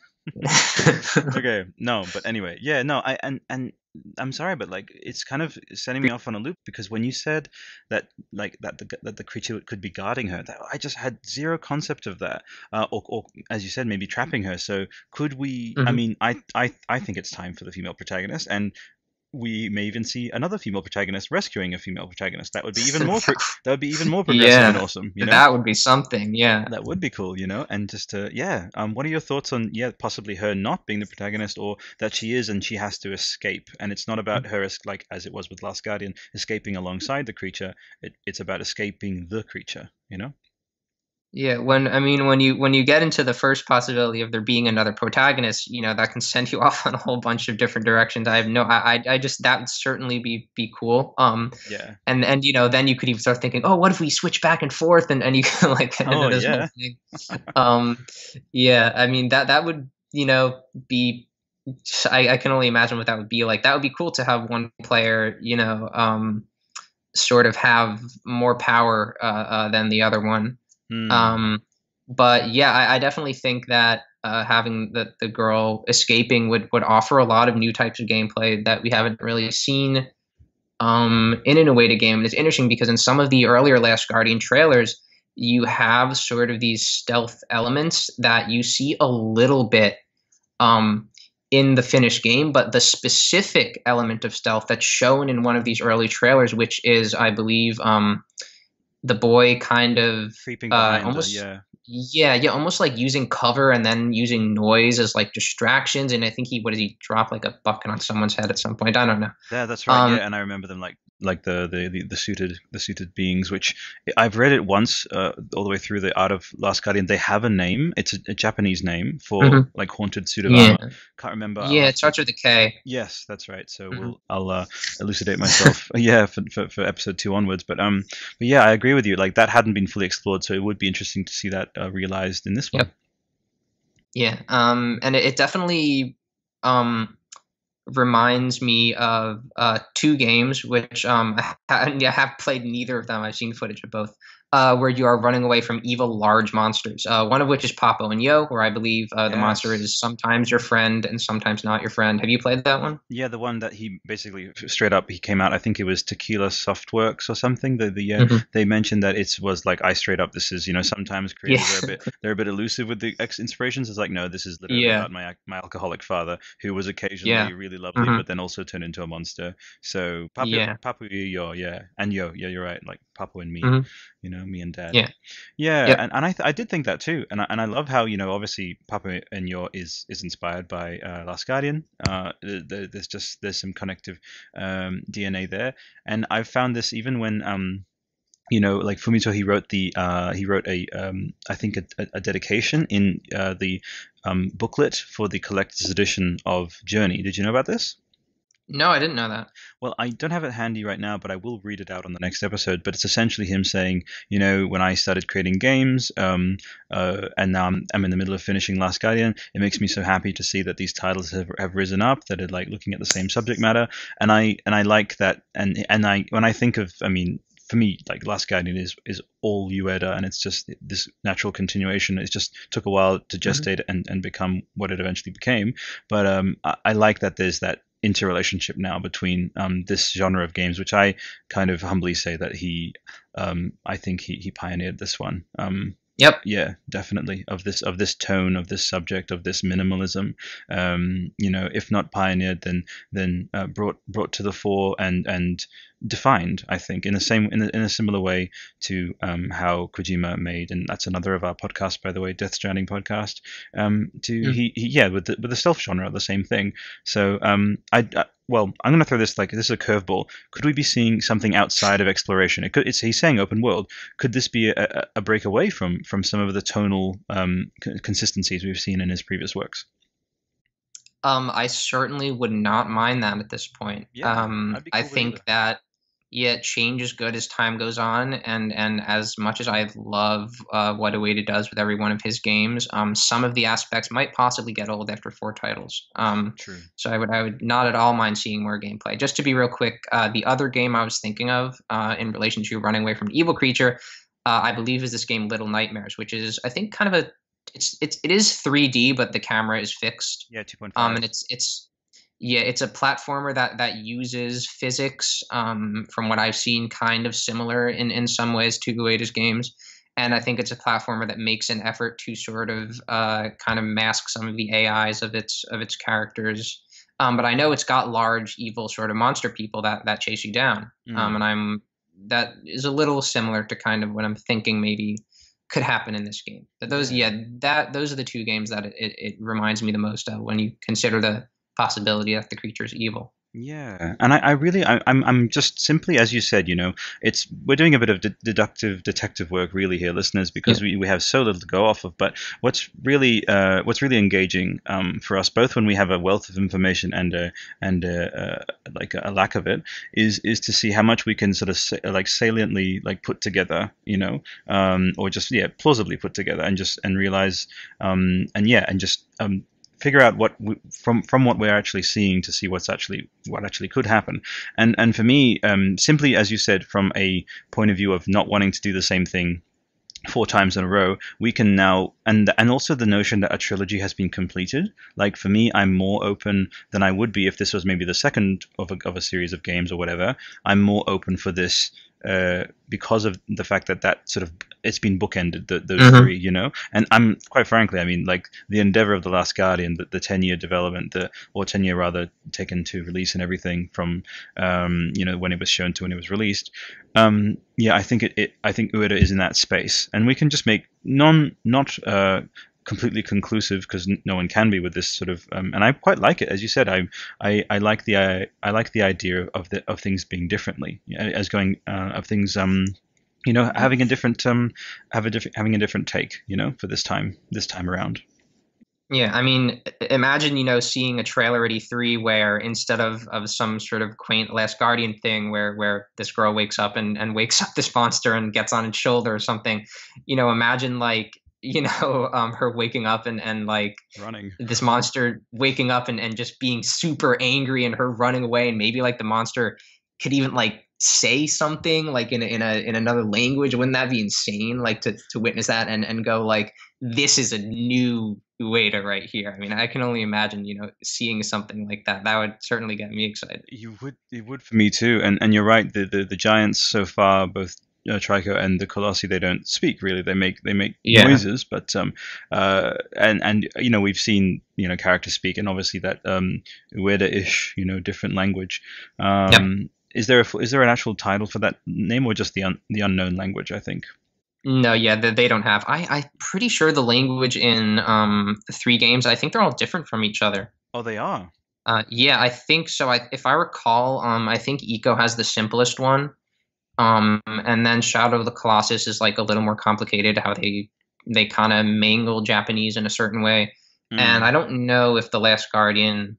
Okay, no, but anyway, yeah, no, I and and I'm sorry, but like it's kind of sending me off on a loop because when you said that like that the that the creature could be guarding her, that I just had zero concept of that, uh, or or as you said, maybe trapping her. So could we? I Mhm. mean, I I I think it's time for the female protagonist, and we may even see another female protagonist rescuing a female protagonist. That would be even more pro- that would be even more progressive and Yeah, awesome, you know? that would be something. Yeah. That would be cool, you know? And just uh yeah, um what are your thoughts on yeah, possibly her not being the protagonist or that she is and she has to escape and it's not about her as like as it was with Last Guardian escaping alongside the creature. It, it's about escaping the creature, you know? Yeah, when I mean when you when you get into the first possibility of there being another protagonist, you know, that can send you off on a whole bunch of different directions. I have no I I I just that would certainly be be cool. Um Yeah. and and you know, then you could even start thinking, "Oh, what if we switch back and forth?" and and you can like get into Oh this whole yeah. thing. Um yeah, I mean that that would, you know, be I I can only imagine what that would be like. That would be cool to have one player, you know, um sort of have more power uh, uh than the other one. Hmm. Um, but yeah, I, I definitely think that uh, having the, the girl escaping would, would offer a lot of new types of gameplay that we haven't really seen um, in an Ueda game. And it's interesting because in some of the earlier Last Guardian trailers, you have sort of these stealth elements that you see a little bit um, in the finished game, but the specific element of stealth that's shown in one of these early trailers, which is, I believe, um, the boy kind of Creeping uh, behind her, almost yeah. yeah yeah almost like using cover and then using noise as like distractions. And I think he what did he drop like a bucket on someone's head at some point? I don't know. Yeah, that's right. Um, Yeah, and I remember them like like the the, the, the suited the suited beings, which I've read it once uh, all the way through the Art of Last Guardian. They have a name. It's a, a Japanese name for mhm. like haunted suit of Yeah, armor. Can't remember. I'll yeah, have it to. starts with a K. Yes, that's right. So Mhm. we'll I'll uh, elucidate myself. Yeah, for, for for episode two onwards. But um, but yeah, I agree with you. Like that hadn't been fully explored, so it would be interesting to see that uh, realized in this one. Yep. Yeah, um, and it, it definitely um reminds me of uh, two games, which um, I, ha- I have played neither of them. I've seen footage of both, uh, where you are running away from evil large monsters. Uh, one of which is Papo and Yo, where I believe uh, the monster Yes. is sometimes your friend and sometimes not your friend. Have you played that one? Yeah, the one that he basically straight up he came out. I think it was Tequila Softworks or something. The the uh, Mhm. they mentioned that it was like I straight up. This is you know sometimes creators Yeah. are a bit they're a bit elusive with the ex- inspirations. It's like no, this is literally Yeah. about my my alcoholic father who was occasionally Yeah. really lovely, hmm but then also turned into a monster. So Papu Yeah. Papu Yo, yeah, and Yo, yeah, you're right. Like Papu and me, hmm you know, me and Dad. Yeah. Yeah, Yep. and, and I th- I did think that too, and I, and I love how you know obviously Papa and Your is is inspired by uh, Last Guardian. Uh, th- th- there's just there's some connective um, D N A there, and I've found this even when um you know like Fumito he wrote the uh he wrote a um I think a, a, a dedication in uh, the um booklet for the collector's edition of Journey. Did you know about this? No, I didn't know that. Well, I don't have it handy right now, but I will read it out on the next episode. But it's essentially him saying, you know, when I started creating games, um, uh, and now I'm, I'm in the middle of finishing Last Guardian, it makes me so happy to see that these titles have, have risen up, that are like looking at the same subject matter, and I and I like that, and and I when I think of, I mean, for me, like Last Guardian is is all Ueda, and it's just this natural continuation. It just took a while to hmm gestate and, and become what it eventually became. But um, I, I like that there's that interrelationship now between um, this genre of games, which I kind of humbly say that he, um, I think he, he pioneered this one. Um, Yep. Yeah, definitely, of this of this tone, of this subject, of this minimalism. Um, you know, if not pioneered, then then uh, brought brought to the fore and and defined. I think in the same in a, in a similar way to um, how Kojima made, and that's another of our podcasts, by the way, Death Stranding podcast. Um, to Mm. he, he yeah with the with the stealth genre, the same thing. So um, I. I well, I'm going to throw this like this is a curveball. Could we be seeing something outside of exploration? It could. It's he's saying open world. Could this be a, a, a break away from from some of the tonal um, c- consistencies we've seen in his previous works? Um, I certainly would not mind that at this point. Yeah, Um, I'd be I cool with either. think that yeah, change is good as time goes on, and and as much as I love uh, what Ueda does with every one of his games, um, some of the aspects might possibly get old after four titles. Um, True. so I would I would not at all mind seeing more gameplay. Just to be real quick, uh, the other game I was thinking of uh, in relation to running away from the evil creature, uh, I believe is this game Little Nightmares, which is I think kind of a it's it's it is three D, but the camera is fixed. Yeah, two point Um, five. and it's it's yeah, it's a platformer that that uses physics. Um, from what I've seen, kind of similar in in some ways to Ueda's games. And I think it's a platformer that makes an effort to sort of uh, kind of mask some of the A Is of its of its characters. Um, but I know it's got large, evil sort of monster people that that chase you down. Mm. Um, and I'm that is a little similar to kind of what I'm thinking maybe could happen in this game. But those, Yeah. yeah, that those are the two games that it, it, it reminds me the most of when you consider the possibility that the creature is evil. Yeah, and I, I really, I, I'm, I'm just simply, as you said, you know, it's we're doing a bit of de- deductive detective work, really, here, listeners, because we, we have so little to go off of. But what's really, uh, what's really engaging um, for us, both when we have a wealth of information and a, and a, uh, like a lack of it, is is to see how much we can sort of sa- like saliently like put together, you know, um, or just yeah, plausibly put together, and just and realize, um, and yeah, and just um, figure out what we, from from what we're actually seeing to see what's actually what actually could happen. And and for me, um, simply as you said, from a point of view of not wanting to do the same thing four times in a row, we can now, and and also the notion that a trilogy has been completed. Like for me, I'm more open than I would be if this was maybe the second of a, of a series of games or whatever. I'm more open for this uh, because of the fact that that sort of it's been bookended, the, those Mhm. three, you know. And I'm quite frankly, I mean, like the endeavor of the Last Guardian, the, the ten year development, the or ten year rather taken to release and everything from um, you know when it was shown to when it was released. Um, yeah, I think it, it. I think Ueda is in that space, and we can just make non not uh, completely conclusive because n- no one can be with this sort of. Um, and I quite like it, as you said. I I, I like the I, I like the idea of the of things being differently, yeah, as going uh, of things. Um, you know, having a different um, have a different having a different take. You know, for this time this time around. Yeah, I mean, i- imagine, you know, seeing a trailer at E three where instead of, of some sort of quaint Last Guardian thing where, where this girl wakes up and, and wakes up this monster and gets on its shoulder or something, you know, imagine like, you know, um, her waking up and, and like Running. this monster waking up and, and just being super angry and her running away, and maybe like the monster could even like say something like in a, in a in another language. Wouldn't that be insane? Like to, to witness that and, and go like, this is a new Ueda right here. I mean, I can only imagine, you know, seeing something like that. That would certainly get me excited. You would, it would for me too, and and you're right. The the, the giants so far, both uh, Trico and the Colossi, they don't speak really. They make they make Yeah. noises, but um, uh, and and you know we've seen you know characters speak, and obviously that um, Ueda-ish, you know, different language. Um, Is there a, is there an actual title for that name, or just the un, the unknown language? I think. No, yeah, they, they don't have. I, I'm pretty sure the language in um, the three games, I think they're all different from each other. Oh, they are. Uh, yeah, I think so. I, if I recall, um, I think Eco has the simplest one, um, and then Shadow of the Colossus is like a little more complicated. How they they kind of mangle Japanese in a certain way, Mm. and I don't know if the Last Guardian,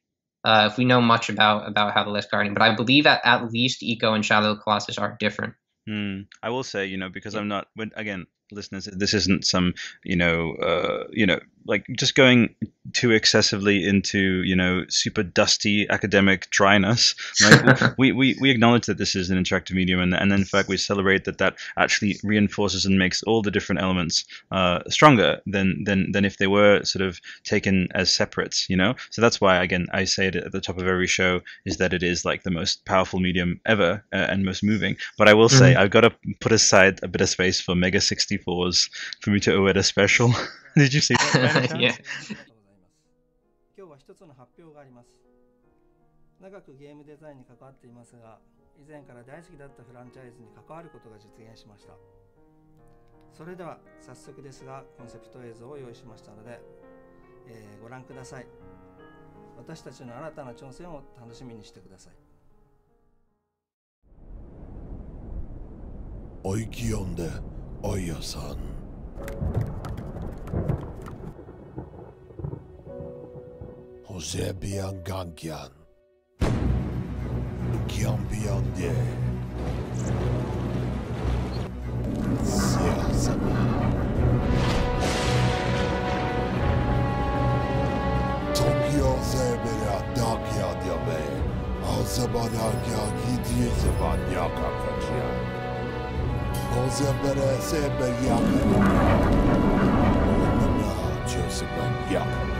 uh, if we know much about about how the Last Guardian, but I believe at at least Eco and Shadow of the Colossus are different. Hmm. I will say, you know, because I'm not. When, again, listeners, this isn't some, you know, uh, you know, like just going too excessively into, you know, super dusty academic dryness. Like we, we, we acknowledge that this is an interactive medium, and and in fact we celebrate that that actually reinforces and makes all the different elements uh, stronger than than than if they were sort of taken as separates, you know. So that's why, again, I say it at the top of every show is that it is like the most powerful medium ever uh, and most moving. But I will say, Mhm. I've got to put aside a bit of space for Mega sixty-four twenty-four's Fumito Ueda special. Did you see that? Yeah. 今日は一つの発表があります。長くゲームデザインに関わっていますが、以前から大好きだったフランチャイズに関わることが実現しました。それでは早速ですが、コンセプト映像を用意しましたので、えー、ご覧ください。私たちの新たな挑戦を楽しみにしてください。 おいき呼んで、おいやさん。ホセビアンガンキャン。キャンピオンで。せやさま。東京セベラダキャディアメ。アサバダキャキティセバニャカカチャ。Ozebere sebe yakana. Onana Joseban yakana.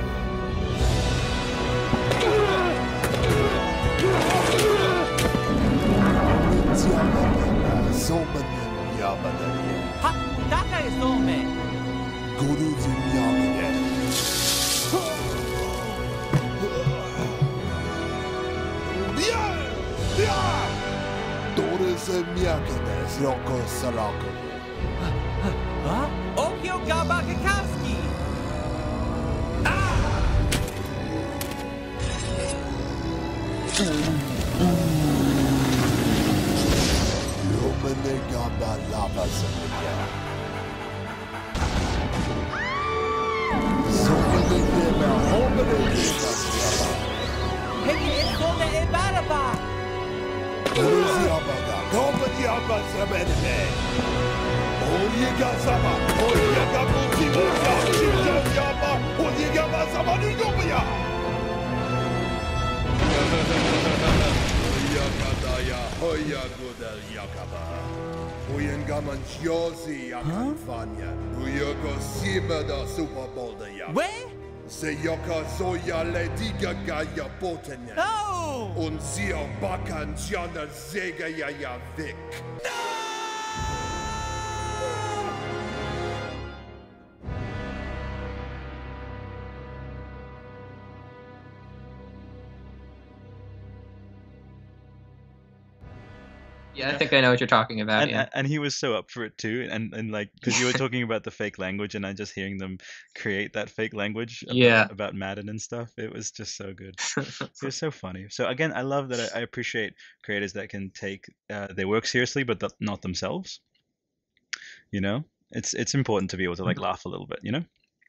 Tiamana somanen yamanaye. Ha, daka e some. Guruzin yamane. Bia! Bia! Dorese miakane sroko salako. Huh? Okio Gabakakowski! Yomane gaba lava samanya. Somane geba homane geba yaba. Hey, it's some e baraba! Guruzi abaga, kompani aba sabenime. Oyiga sama, oyiga buti buta, shinjo yaba, oyiga ba sama ni yobuya. Oyiga daya, oyiga del yakaba. Oyiga manchiosi yakanfanya. Oyiga sima da Super Bowl da yaba. Where? Se yoka soya le diga gaya botene. No! Und sie auf Bakan Jana Sega ja ja weg. Yeah, I think I know what you're talking about. And, Yeah. and he was so up for it too, and and like because you were talking about the fake language, and I just hearing them create that fake language about, Yeah. about Madden and stuff. It was just so good. It was so funny. So again, I love that. I, I appreciate creators that can take uh, their work seriously, but th- not themselves. You know, it's it's important to be able to like laugh a little bit. You know.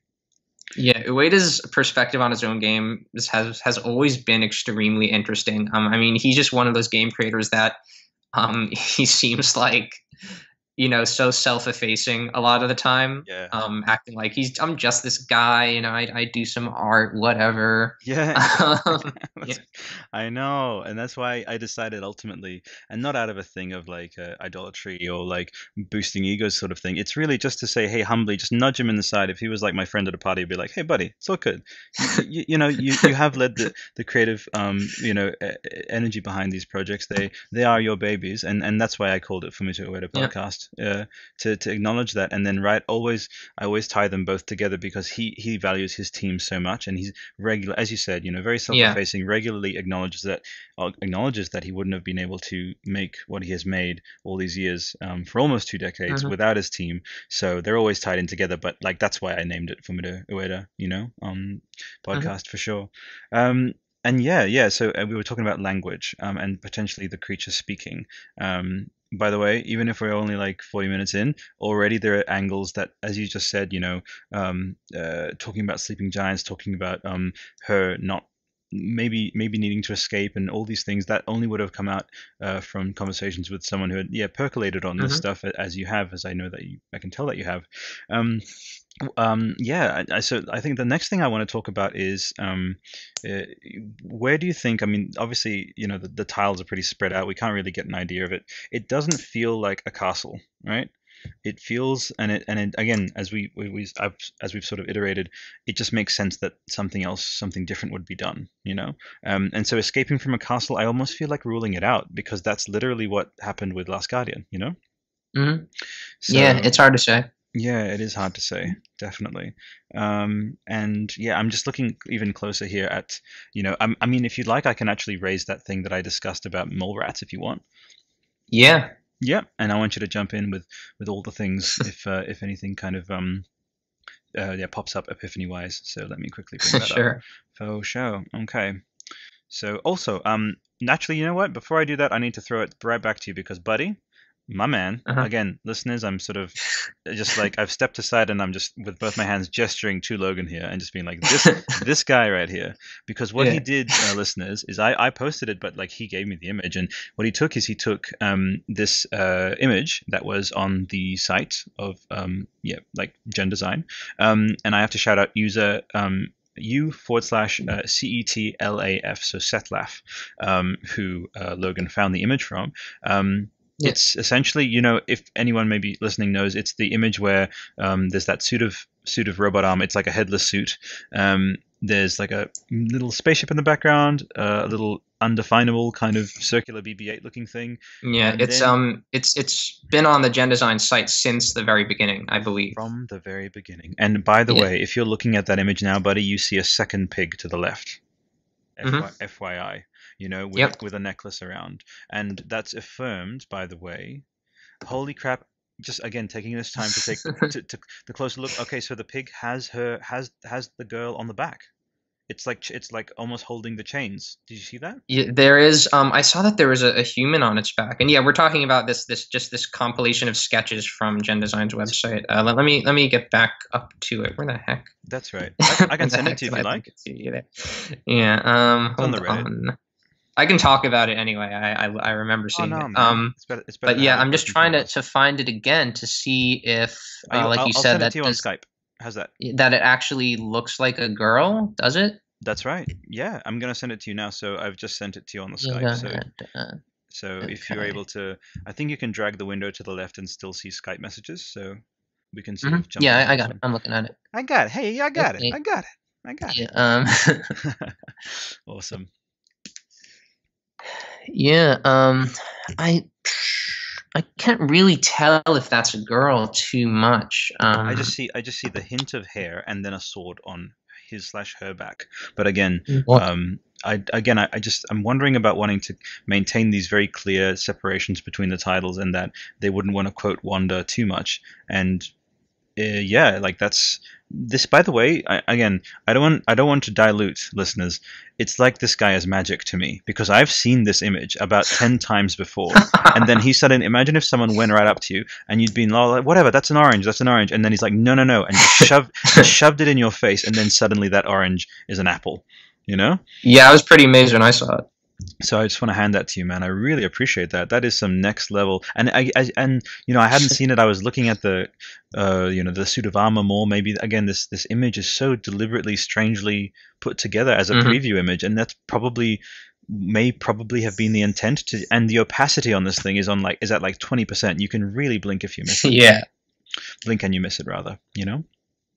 Yeah, Ueda's perspective on his own game is- has has always been extremely interesting. Um, I mean, he's just one of those game creators that um, he seems like, you know, so self-effacing a lot of the time. Yeah. Um, acting like he's I'm just this guy, you know, I I do some art, whatever. Yeah. Um, yeah. That's- I know, and that's why I decided ultimately, and not out of a thing of like uh, idolatry or like boosting egos sort of thing. It's really just to say, hey, humbly, just nudge him in the side. If he was like my friend at a party, I'd be like, hey, buddy, it's all good. You, you, you know, you, you have led the, the creative, um, you know, e- e- energy behind these projects. They they are your babies, and, and that's why I called it Fumito Ueda Yeah. podcast uh, to to acknowledge that, and then right always I always tie them both together because he he values his team so much, and he's regular, as you said, you know, very Yeah. self-effacing, regularly acknowledges that uh, acknowledges that he wouldn't have been able to make what he has made all these years um, for almost two decades Mhm. without his team. So they're always tied in together. But like that's why I named it Fumito Ueda, you know, um, podcast for sure. Um, and yeah, yeah. So uh, we were talking about language um, and potentially the creature speaking. Um, by the way, even if we're only like forty minutes in, already there are angles that, as you just said, you know, um, uh, talking about sleeping giants, talking about um, her not maybe maybe needing to escape and all these things that only would have come out uh, from conversations with someone who had yeah percolated on this Mhm. stuff a- as you have, as I know that you I can tell that you have. Um, um, yeah, I, I, so I think the next thing I want to talk about is um, uh, where do you think? I mean, obviously, you know, the, the tiles are pretty spread out. We can't really get an idea of it. It doesn't feel like a castle, right? It feels, and it, and it, again, as we, we, we I've, as we've sort of iterated, it just makes sense that something else, something different would be done, you know. Um, and so, escaping from a castle, I almost feel like ruling it out because that's literally what happened with Last Guardian, you know. Mhm. So, Yeah, it's hard to say. Yeah, it is hard to say, definitely. Um, and yeah, I'm just looking even closer here at, you know, I'm, I mean, if you'd like, I can actually raise that thing that I discussed about mole rats if you want. Yeah. Yeah, and I want you to jump in with with all the things if uh, if anything kind of um uh, yeah pops up epiphany wise. So let me quickly bring that up. Sure. For show. Okay. So also, um, naturally, you know what? Before I do that, I need to throw it right back to you because, buddy, my man, Uh-huh. again, listeners, I'm sort of just like I've stepped aside and I'm just with both my hands gesturing to Logan here and just being like this this guy right here, because what he Yeah. did, uh, listeners, is I I posted it, but like he gave me the image, and what he took is he took um this uh image that was on the site of um yeah like GenDESIGN, um and I have to shout out user um U forward slash uh, C E T L A F, so Setlaf, um, who uh, Logan found the image from. Um, Yeah. It's essentially, you know, if anyone maybe listening knows, it's the image where um, there's that suit of suit of robot arm. It's like a headless suit. Um, there's like a little spaceship in the background, uh, a little undefinable kind of circular B B eight looking thing. Yeah, And it's then- um it's it's been on the GenDESIGN site since the very beginning, I believe. From the very beginning. And by the Yeah. way, if you're looking at that image now, buddy, you see a second pig to the left. Mhm. F Y I, you know, with, Yep. with a necklace around. And that's affirmed, by the way. Holy crap. Just again taking this time to take to, to the closer look. Okay, so the pig has her has has the girl on the back. It's like it's like almost holding the chains. Did you see that? Yeah, there is. Um, I saw that there was a, a human on its back, and yeah, we're talking about this this just this compilation of sketches from GenDESIGN's website. Uh, let, let me let me get back up to it. Where the heck? That's right. I, I Where can the send it heck to you if did you I like. link it to you there? Yeah. Um. It's on Hold the Reddit. on. I can talk about it anyway. I I, I remember Oh seeing no, it. man. Um. It's better. It's better But to yeah, have it I'm just first and trying to, foremost. to find it again to see if, Are uh, you- like I'll, you I'll said, send it that to you on does- Skype. How's that? that it actually looks like a girl. Does it? That's right. Yeah, I'm gonna send it to you now. So I've just sent it to you on the Yeah, Skype. go So ahead. Uh, so if you're Okay. able to, I think you can drag the window to the left and still see Skype messages. So we can sort mhm. of jump. Yeah, into I, I this got it. one. I'm looking at it. I got it. Hey, I got Okay. it. I got it. I got Yeah. Um. it. Awesome. Yeah. Um. I. I can't really tell if that's a girl too much. Um. I just see I just see the hint of hair and then a sword on his slash her back. But again, What? um, I again I, I just I'm wondering about wanting to maintain these very clear separations between the titles and that they wouldn't want to quote Wanda too much. And uh, yeah, like that's this. By the way, I, again, I don't want I don't want to dilute listeners. It's like this guy is magic to me because I've seen this image about ten times before, and then he suddenly imagine if someone went right up to you and you'd been like, whatever, that's an orange, that's an orange, and then he's like, no, no, no, and just shoved just shoved it in your face, and then suddenly that orange is an apple, you know. Yeah, I was pretty amazed when I saw it. So I just want to hand that to you, man. I really appreciate that. That is some next level. And I, I and you know, I hadn't seen it. I was looking at the, uh, you know, the suit of armor more. Maybe again, this this image is so deliberately, strangely put together as a Mhm. preview image, and that's probably may probably have been the intent to. And the opacity on this thing is on like is at like twenty percent. You can really blink if you miss it. Yeah. Blink and you miss it, rather. You know.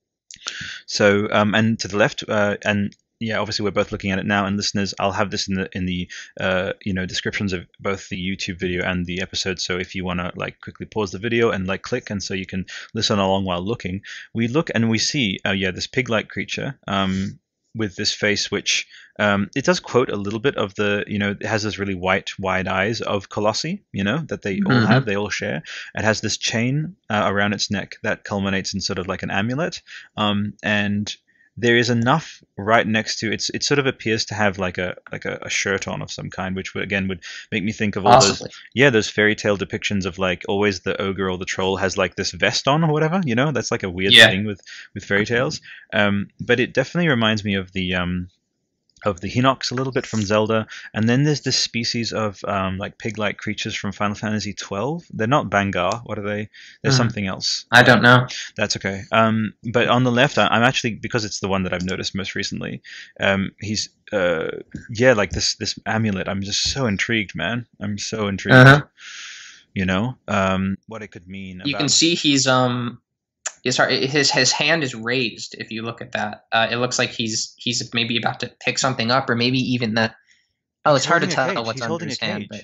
So um, and to the left, uh, and yeah, obviously we're both looking at it now, and listeners, I'll have this in the in the uh, you know descriptions of both the YouTube video and the episode. So if you want to like quickly pause the video and like click, and so you can listen along while looking, we look and we see, oh yeah, this pig-like creature um, with this face, which um, it does quote a little bit of the, you know, it has this really white, wide eyes of Colossi, you know, that they all Mhm. have, they all share. It has this chain uh, around its neck that culminates in sort of like an amulet, um, and there is enough right next to it's. It sort of appears to have like a like a, a shirt on of some kind, which would, again would make me think of all those Possibly. yeah those fairy tale depictions of like always the ogre or the troll has like this vest on or whatever. You know, that's like a weird Yeah. thing with with fairy tales. Um, but it definitely reminds me of the um of the Hinox a little bit from Zelda, and then there's this species of um, like pig-like creatures from Final Fantasy twelve. They're not Bangar. What are they? There's Mhm. something else. I don't know. That's okay. Um, but on the left, I- I'm actually because it's the one that I've noticed most recently. Um, he's uh, yeah, like this this amulet. I'm just so intrigued, man. I'm so intrigued. Uh-huh. You know, um, what it could mean. You about... can see he's um. Yeah, sorry, his his hand is raised. If you look at that, uh, it looks like he's he's maybe about to pick something up, or maybe even the. Oh, it's He's hard to holding a tell cage. what's He's under holding his a hand. cage. But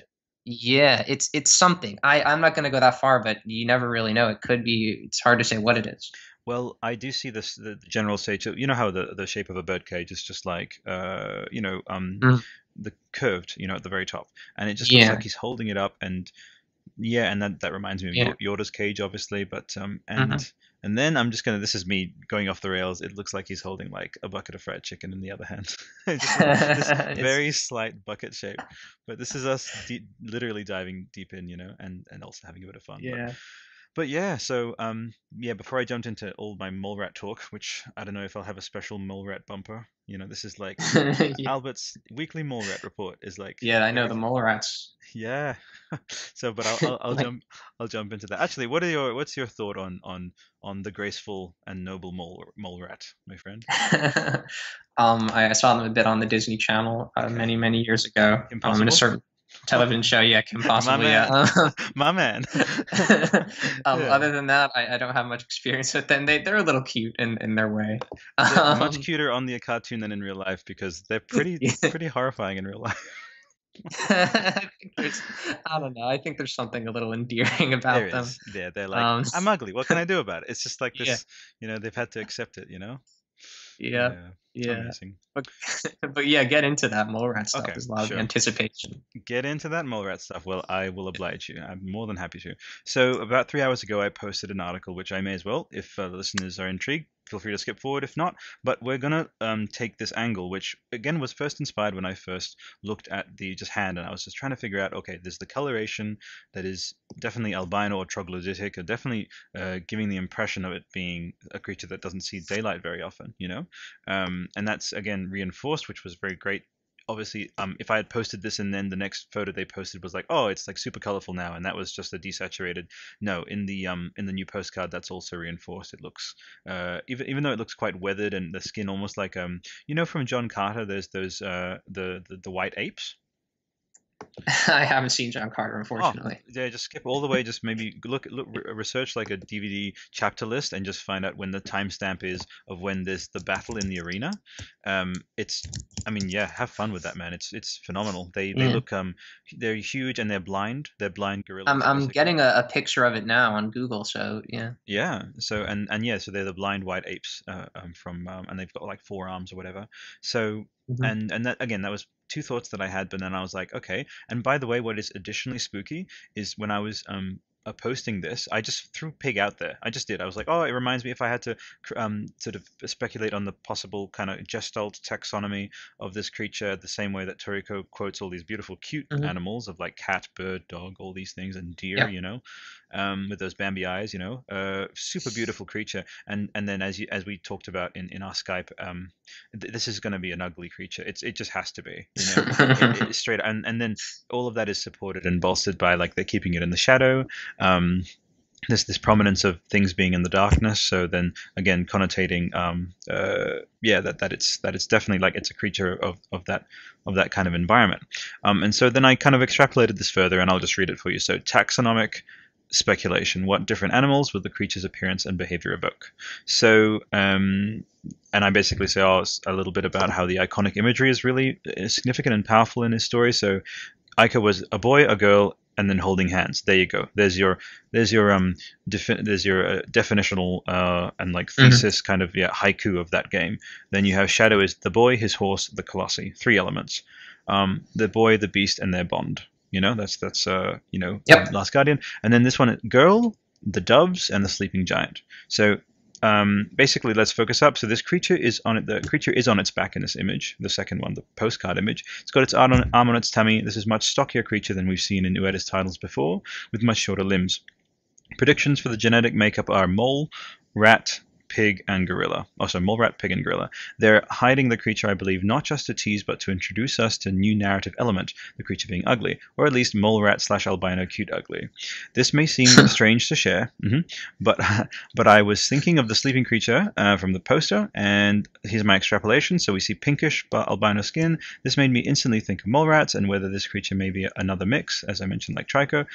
Yeah, it's it's something. I I'm not gonna go that far, but you never really know. It could be. It's hard to say what it is. Well, I do see this the general stage. You know how the the shape of a bird cage is just like uh you know um Mm, the curved, you know, at the very top, and it just looks yeah, like he's holding it up, and yeah, and that that reminds me of yeah. Yo- Yoda's cage, obviously, but um Hmm. and and then I'm just gonna this is me going off the rails. It looks like he's holding like a bucket of fried chicken in the other hand. It's just like this It's very slight bucket shape, but this is us deep, literally diving deep in, you know, and and also having a bit of fun. But yeah. but yeah, so um yeah, before I jumped into all my mole rat talk, which I don't know if I'll have a special mole rat bumper. You know, this is like Yeah, Albert's weekly mole rat report is like yeah, I know the every mole rats. yeah. So, but I'll, I'll I'll Like, jump I'll jump into that. Actually, what are your what's your thought on on on the graceful and noble mole mole rat, my friend? um, I, I saw them a bit on the Disney Channel uh, Okay, many, many years ago. Um, in a impossible. certain television show. Yeah, Kim My Possible. man, Yeah. my man. um, Yeah, other than that, I, I don't have much experience with them. They they're a little cute in, in their way. they're much Um, cuter on the cartoon than in real life because they're pretty yeah. pretty horrifying in real life. I think there's I don't know. I think there's something a little endearing There about them. is. They're they're like, Um, I'm ugly. What can I do about it? It's just like yeah, this, you know, they've had to accept it, you know? yeah, Yeah. yeah. Amazing. But but yeah, get into that mole rat stuff. Okay, There's a lot of sure. anticipation. Get into that mole rat stuff. Well, I will oblige you. I'm more than happy to. So, about three hours ago, I posted an article, which I may as well, if uh, the listeners are intrigued, feel free to skip forward if not. But we're gonna um, take this angle, which again was first inspired when I first looked at the just hand, and I was just trying to figure out, okay, there's the coloration that is definitely albino or troglodytic, or definitely uh, giving the impression of it being a creature that doesn't see daylight very often, you know, um, and that's again reinforced, which was very great. Obviously, um, if I had posted this and then the next photo they posted was like, oh, it's like super colorful now, and that was just a desaturated. No, in the um in the new postcard, that's also reinforced. It looks, uh, even even though it looks quite weathered and the skin almost like um, you know, from John Carter, there's those uh the the, the white apes. I haven't seen John Carter, Oh, unfortunately. yeah, just skip all the way. Just maybe look, look, re- research like a D V D chapter list and just find out when the timestamp is of when there's the battle in the arena. Um, it's, I mean, yeah, have fun with that, man. It's it's phenomenal. They they Yeah. look um, they're huge and they're blind. They're blind gorillas. I'm I'm basically. getting a, a picture of it now on Google, so yeah. Yeah. So and and yeah, so they're the blind white apes uh, um, from um, and they've got like four arms or whatever. So Mhm. and and that again, that was two thoughts that I had, but then I was like, okay. And by the way, what is additionally spooky is when I was um uh, posting this, I just threw pig out there. I just did. I was like, oh, it reminds me if I had to cr- um sort of speculate on the possible kind of gestalt taxonomy of this creature, the same way that Toriko quotes all these beautiful, cute Mhm. animals of like cat, bird, dog, all these things, and deer, Yeah. you know, um, with those Bambi eyes, you know, uh, super beautiful creature. And and then as you as we talked about in in our Skype, um, th- this is going to be an ugly creature. It's it just has to be, you know, it, it, straight. And and then all of that is supported and bolstered by like they're keeping it in the shadow. Um, there's this prominence of things being in the darkness. So then again, connotating, um, uh, yeah, that, that it's that it's definitely like it's a creature of, of that of that kind of environment. Um, and so then I kind of extrapolated this further, and I'll just read it for you. So taxonomic speculation: what different animals will the creature's appearance and behavior evoke? So, um, and I basically say oh, a little bit about how the iconic imagery is really significant and powerful in his story. So, Aika was a boy, a girl, and then holding hands. There you go. There's your there's your um defi- there's your uh, definitional uh and like thesis mm-hmm. kind of yeah haiku of that game. Then you have Shadow is the boy, his horse, the Colossi. Three elements. Um, the boy, the beast, and their bond. You know, that's that's uh you know yep. Last Guardian. And then this one, girl, the doves, and the sleeping giant. So um, basically, let's focus up. So this creature is on it. The creature is on its back in this image. The second one, the postcard image. It's got its arm on, arm on its tummy. This is much stockier creature than we've seen in Ueda's titles before, with much shorter limbs. Predictions for the genetic makeup are mole, rat, pig, and gorilla. Oh, sorry, mole, rat, pig, and gorilla. They're hiding the creature, I believe, not just to tease, but to introduce us to a new narrative element, the creature being ugly, or at least mole, rat, slash albino, cute, ugly. This may seem strange to share, mm-hmm, but but I was thinking of the sleeping creature uh, from the poster, and here's my extrapolation. So we see pinkish albino skin. This made me instantly think of mole rats, and whether this creature may be another mix, as I mentioned, like Trico.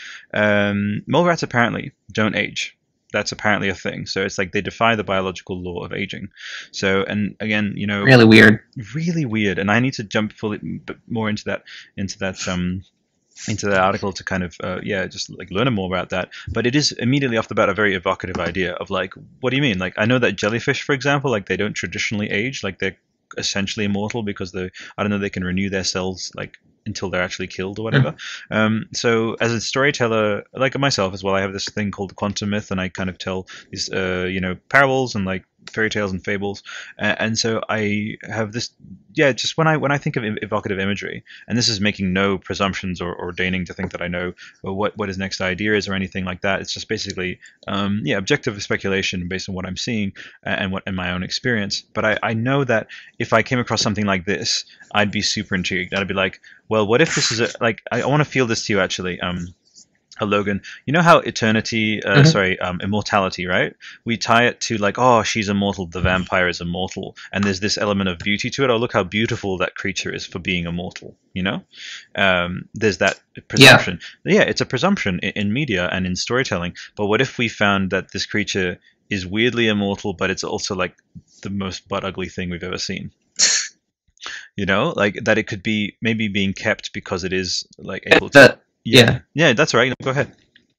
Um, mole rats apparently don't age. That's apparently a thing. So it's like they defy the biological law of aging. So, and again, you know, really weird, really weird. And I need to jump fully more into that, into that, um, into the article to kind of uh, yeah just like learn more about that, but it is immediately off the bat a very evocative idea of like, what do you mean? Like, I know that jellyfish, for example, like they don't traditionally age, like they're essentially immortal because they, I don't know, they can renew their cells like until they're actually killed or whatever. Mm. Um, so as a storyteller, like myself as well, I have this thing called the quantum myth, and I kind of tell these uh, you know parables and like fairy tales and fables, uh, and so I have this yeah just when I when I think of evocative imagery, and this is making no presumptions or, or deigning to think that I know what what his next idea is or anything like that. It's just basically um, yeah objective speculation based on what I'm seeing and what in my own experience. But I, I know that if I came across something like this, I'd be super intrigued. I'd be like, well, what if this is a, like I, I want to feel this to you actually. Um, Logan, you know how eternity, uh, mm-hmm. sorry, um, immortality, right? We tie it to like, oh, she's immortal, the vampire is immortal, and there's this element of beauty to it. Oh, look how beautiful that creature is for being immortal, you know? Um, there's that presumption. Yeah. yeah, it's a presumption in, in media and in storytelling. But what if we found that this creature is weirdly immortal, but it's also like the most butt ugly thing we've ever seen? You know, like that it could be maybe being kept because it is like able to... The- Yeah. yeah, yeah, that's right. Go ahead.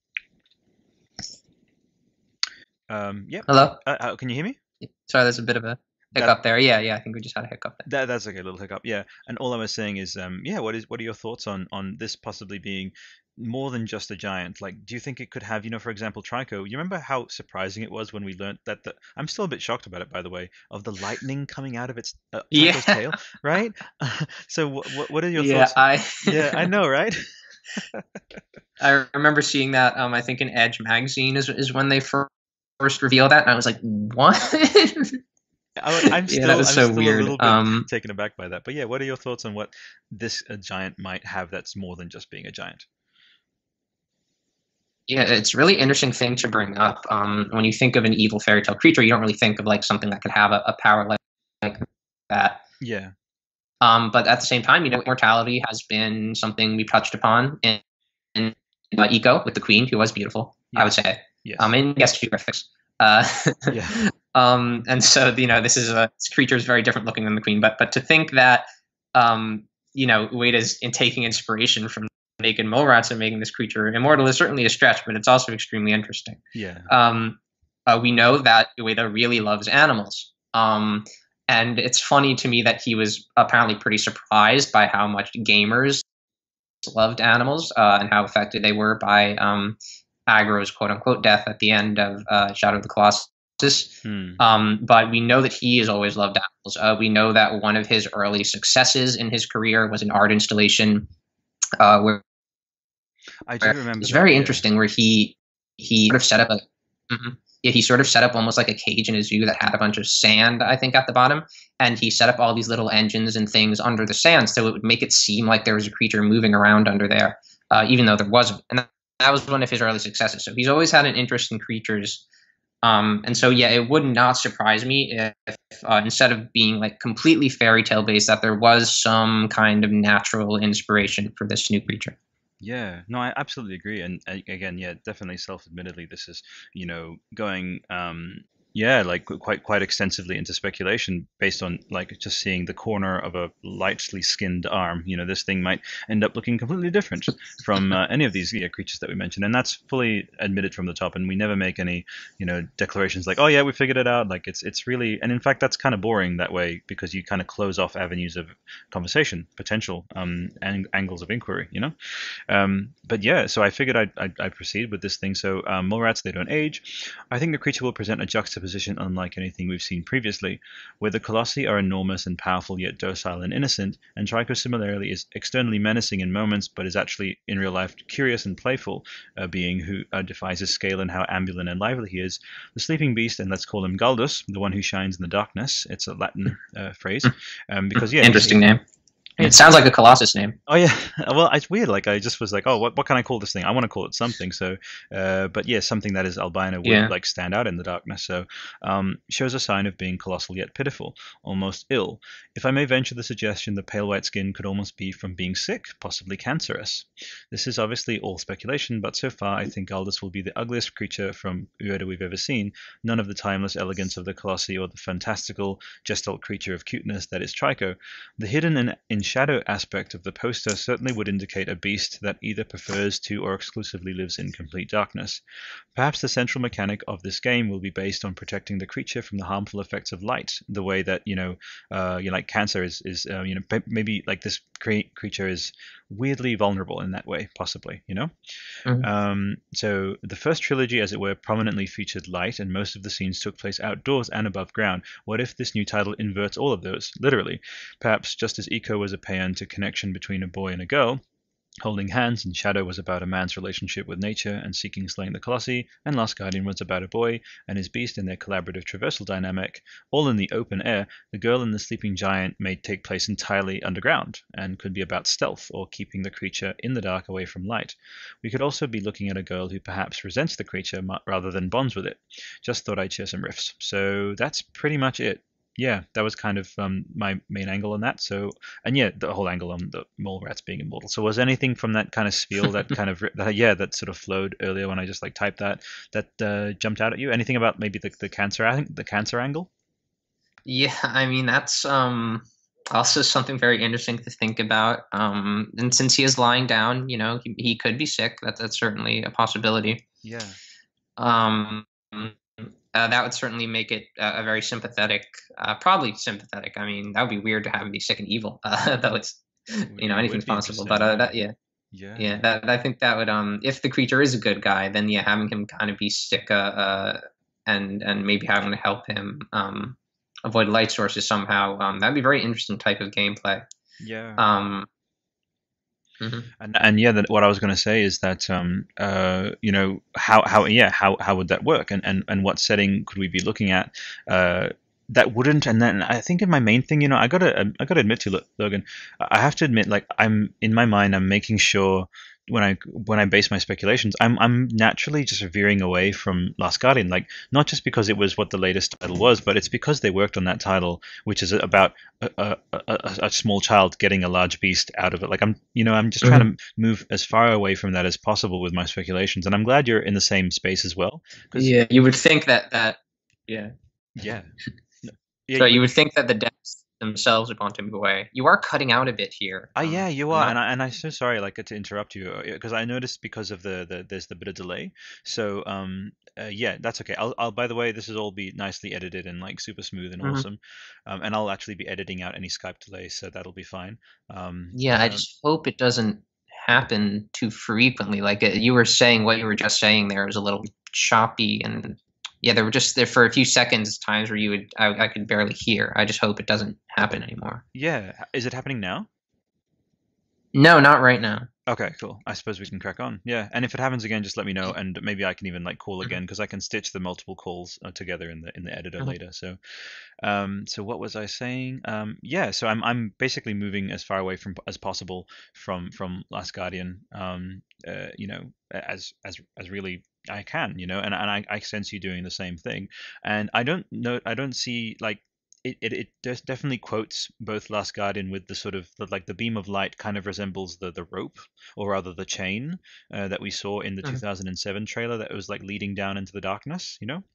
Um, yeah. Hello. Uh, uh, can you hear me? Sorry, there's a bit of a hiccup that, there. Yeah, yeah. I think we just had a hiccup there. That, that's okay. A little hiccup. Yeah. And all I was saying is, um, yeah. What is what are your thoughts on on this possibly being more than just a giant? Like, do you think it could have, you know, for example, Trico? You remember how surprising it was when we learned that the, I'm still a bit shocked about it, by the way, of the lightning coming out of its uh, Trico's yeah. tail, right? so what what are your yeah, thoughts? I yeah, I know, right? I remember seeing that. Um, I think in Edge magazine is is when they first first revealed that, and I was like, "What?" I, I'm still, yeah, that was I'm so still weird. a little bit um, taken aback by that. But yeah, what are your thoughts on what this a giant might have that's more than just being a giant? Yeah, it's a really interesting thing to bring up. Um, when you think of an evil fairy tale creature, you don't really think of like something that could have a, a power like, like that. Yeah. Um, but at the same time, you know, immortality has been something we've touched upon in, in uh, Eco with the Queen, who was beautiful, yes. I would say. Yes. Um, and yes, two graphics. Uh, yeah. Um, and so, you know, this is a this creature is very different looking than the Queen. But but to think that, um, you know, Ueda's in taking inspiration from naked mole rats and making this creature immortal is certainly a stretch, but it's also extremely interesting. Yeah. Um, uh, we know that Ueda really loves animals. Um. And it's funny to me that he was apparently pretty surprised by how much gamers loved animals uh, and how affected they were by um, Agro's quote-unquote death at the end of uh, Shadow of the Colossus. Hmm. Um, but we know that he has always loved animals. Uh, we know that one of his early successes in his career was an art installation uh, where I do remember. It's that, very yeah. interesting where he he sort of set up a mm-hmm. yeah, he sort of set up almost like a cage in his zoo that had a bunch of sand, I think, at the bottom. And he set up all these little engines and things under the sand so it would make it seem like there was a creature moving around under there, uh, even though there wasn't. And that was one of his early successes. So he's always had an interest in creatures. Um, and so, yeah, it would not surprise me if uh, instead of being like completely fairy tale based, that there was some kind of natural inspiration for this new creature. Yeah, no, I absolutely agree. And uh, again, yeah, definitely self-admittedly, this is, you know, going, um, yeah, like qu- quite quite extensively into speculation based on like just seeing the corner of a lightly skinned arm. You know, this thing might end up looking completely different from uh, any of these yeah, creatures that we mentioned, and that's fully admitted from the top. And we never make any, you know, declarations like, "Oh yeah, we figured it out." Like it's it's really, and in fact, that's kind of boring that way because you kind of close off avenues of conversation, potential um, ang- angles of inquiry. You know, um, but yeah, so I figured I'd, I'd, I'd proceed with this thing. So um, mole rats, they don't age. I think the creature will present a juxtaposition unlike anything we've seen previously, where the Colossi are enormous and powerful yet docile and innocent, and Trico similarly is externally menacing in moments but is actually in real life curious and playful, a being who uh, defies his scale and how ambulant and lively he is. The sleeping beast, and let's call him Galdus, the one who shines in the darkness, it's a Latin uh, phrase, um, because yeah, interesting he, name. It sounds like a Colossus name. Oh yeah, well it's weird. Like I just was like, oh, what what can I call this thing? I want to call it something. So, uh, but yeah, something that is albino would Yeah. like stand out in the darkness. So, um, shows a sign of being colossal yet pitiful, almost ill. If I may venture the suggestion, the pale white skin could almost be from being sick, possibly cancerous. This is obviously all speculation, but so far I think Aldous will be the ugliest creature from Ueda we've ever seen. None of the timeless elegance of the Colossi or the fantastical gestalt creature of cuteness that is Trico. The hidden and shadow aspect of the poster certainly would indicate a beast that either prefers to or exclusively lives in complete darkness. Perhaps the central mechanic of this game will be based on protecting the creature from the harmful effects of light, the way that, you know, uh, you know, like cancer is, is uh, you know, maybe like this cre- creature is weirdly vulnerable in that way, possibly, you know? Mhm. Um, so the first trilogy, as it were, prominently featured light, and most of the scenes took place outdoors and above ground. What if this new title inverts all of those, literally? Perhaps just as Eco was a paean to connection between a boy and a girl, holding hands, and Shadow was about a man's relationship with nature and seeking slaying the Colossi, and Last Guardian was about a boy and his beast and their collaborative traversal dynamic, all in the open air. The girl and the sleeping giant may take place entirely underground, and could be about stealth or keeping the creature in the dark away from light. We could also be looking at a girl who perhaps resents the creature rather than bonds with it. Just thought I'd share some riffs. So that's pretty much it. Yeah, that was kind of um, my main angle on that. So, and yeah, the whole angle on the mole rats being immortal. So, was anything from that kind of spiel that kind of that, yeah, that sort of flowed earlier when I just like typed that that uh, jumped out at you? Anything about maybe the the cancer the cancer angle? Yeah, I mean that's um also something very interesting to think about. Um, and since he is lying down, you know, he, he could be sick. That that's certainly a possibility. Yeah. Um, uh, that would certainly make it uh, a very sympathetic, uh, probably sympathetic. I mean, that would be weird to have him be sick and evil. Uh, though it's, you know, It anything's would be possible. interesting, But uh, yeah. that, yeah, Yeah. yeah, that I think that would um, if the creature is a good guy, then yeah, having him kind of be sick, uh, uh and and maybe having to help him um avoid light sources somehow. Um, that'd be a very interesting type of gameplay. Yeah. Um. mhm. And and yeah, that, what I was going to say is that um uh you know how how yeah how how would that work, and and and what setting could we be looking at uh that wouldn't. And then I think in my main thing, you know, I gotta um, I gotta admit to you, Logan, I have to admit, like, I'm in my mind I'm making sure when I when I base my speculations, I'm I'm naturally just veering away from Last Guardian, like, not just because it was what the latest title was, but it's because they worked on that title, which is about a, a, a, a small child getting a large beast out of it. Like, I'm you know I'm just trying Mhm. to move as far away from that as possible with my speculations, and I'm glad you're in the same space as well. Because Yeah, you would think that that yeah. yeah, No, yeah, So you, you would think that the depths themselves would want to move away. You are cutting out a bit here. Ah, Um, yeah, you I'm are, not. and I and I'm so sorry, like, to interrupt you, because I noticed because of the, the there's the bit of delay. So um, uh, yeah, that's okay. I'll I'll by the way, this will all be nicely edited and like super smooth and Mhm. awesome, um, and I'll actually be editing out any Skype delays, so that'll be fine. Um, Yeah, I um, just hope it doesn't happen too frequently. Like uh, you were saying, what you were just saying there was a little choppy, and yeah, there were just there for a few seconds times where you would I, I could barely hear. I just hope it doesn't happen anymore. yeah, is it happening now? No, not right now. Okay, cool. I suppose we can crack on. Yeah, and if it happens again, just let me know, and maybe I can even like call Mhm. again, because I can stitch the multiple calls uh, together in the in the editor Mhm. later. So, um, so what was I saying? Um, yeah, so I'm I'm basically moving as far away from as possible from from Last Guardian. Um, uh, you know, as as as really I can. You know, and and I, I sense you doing the same thing, and I don't know. I don't see like. It, it, it des- definitely quotes both Last Guardian with the sort of the, like the beam of light kind of resembles the the rope, or rather the chain, uh, that we saw in the Mhm. two thousand seven trailer that was like leading down into the darkness, you know,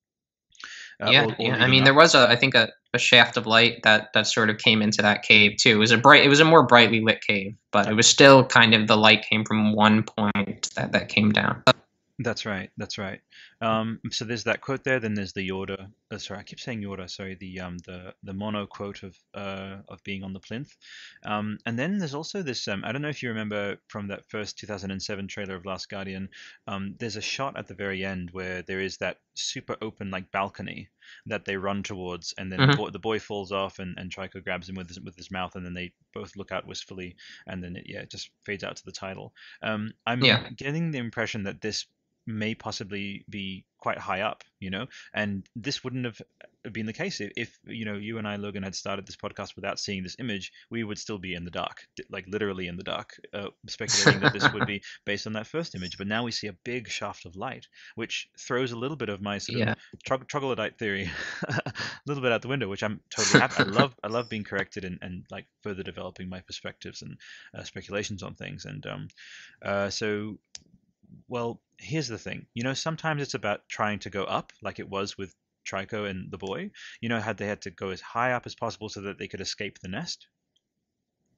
uh, Yeah, or, or yeah. I leading mean, there up. was a I think a, a shaft of light that that sort of came into that cave too. It was a bright, it was a more brightly lit cave, but it was still kind of the light came from one point that that came down. That's right. That's right. Um, so there's that quote there. Then there's the Yoda. Uh, sorry, I keep saying Yoda. Sorry, the um the the mono quote of uh of being on the plinth. Um, and then there's also this. Um, I don't know if you remember from that first two thousand seven trailer of Last Guardian. Um, there's a shot at the very end where there is that super open like balcony that they run towards, and then the Mhm. boy the boy falls off, and and Trico grabs him with his with his mouth, and then they both look out wistfully, and then it, yeah, it just fades out to the title. Um, I'm Yeah. getting the impression that this may possibly be quite high up, you know, and this wouldn't have been the case if, if you know, you and I, Logan, had started this podcast without seeing this image. We would still be in the dark, like literally in the dark, uh, speculating that this would be based on that first image. But now we see a big shaft of light, which throws a little bit of my sort of Yeah. trog- troglodyte theory a little bit out the window, which I'm totally happy. I love, I love being corrected, and, and like further developing my perspectives and uh, speculations on things. And um, uh, so well, here's the thing. You know, sometimes it's about trying to go up, like it was with Trico and the boy. You know, how they had to go as high up as possible so that they could escape the nest.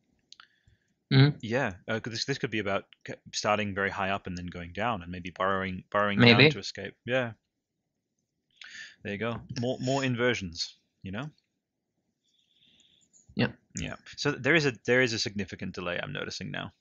Mhm. Yeah, uh, 'cause this this could be about c- starting very high up and then going down, and maybe burrowing burrowing down Maybe. to escape. Yeah, there you go. More more inversions. You know. Yeah. Yeah. So there is a there is a significant delay I'm noticing now.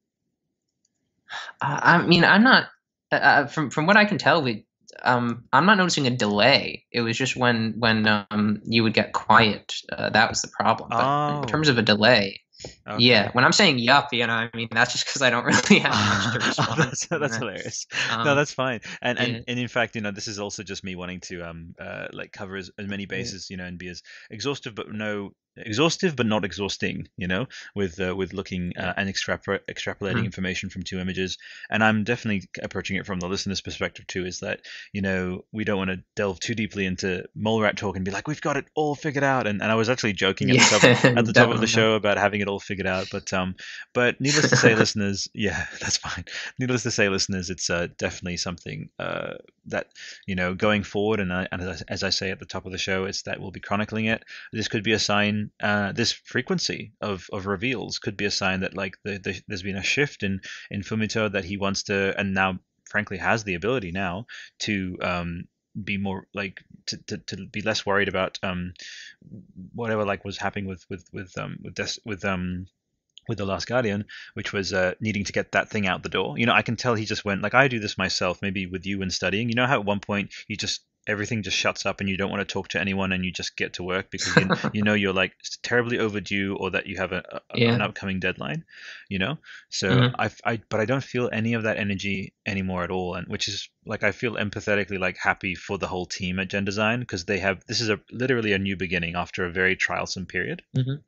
Uh, I mean, I'm not uh, uh, from from what I can tell. We, um, I'm not noticing a delay. It was just when when um you would get quiet. Uh, that was the problem. But in Oh, terms of a delay, okay. yeah. When I'm saying yup, you know, I mean that's just because I don't really have much to Oh, respond. that's to, that's man. hilarious. Um, No, that's fine. And yeah. and and in fact, you know, this is also just me wanting to um uh like cover as, as many bases, you know, and be as exhaustive but no exhaustive but not exhausting, you know, with uh, with looking uh, Yeah. and extrapol- extrapolating Mhm. information from two images. And I'm definitely approaching it from the listener's perspective too. Is that, you know, we don't want to delve too deeply into mole rat talk and be like, we've got it all figured out. And and I was actually joking at the top Yeah, at the top of the definitely not. show about having it all figured out, but um but needless to say, listeners, yeah, that's fine. Needless to say, listeners, it's uh, definitely something uh, that, you know, going forward, and, I, and as, I, as I say at the top of the show, it's that we'll be chronicling it. This could be a sign. Uh, this frequency of, of reveals could be a sign that like the, the, there's been a shift in in Fumito, that he wants to, and now frankly has the ability now to um, be more like to, to, to be less worried about um, whatever like was happening with with with um with this with um with the Last Guardian, which was uh, needing to get that thing out the door. You know, I can tell he just went like, I do this myself, maybe with you when studying. You know how at one point you just everything just shuts up and you don't want to talk to anyone and you just get to work because you, you know you're like terribly overdue, or that you have a, a Yeah. an upcoming deadline. You know, so Mhm. I, I but I don't feel any of that energy anymore at all, and which is like I feel empathetically like happy for the whole team at GenDESIGN, because they have this is a literally a new beginning after a very trialsome period. Mhm.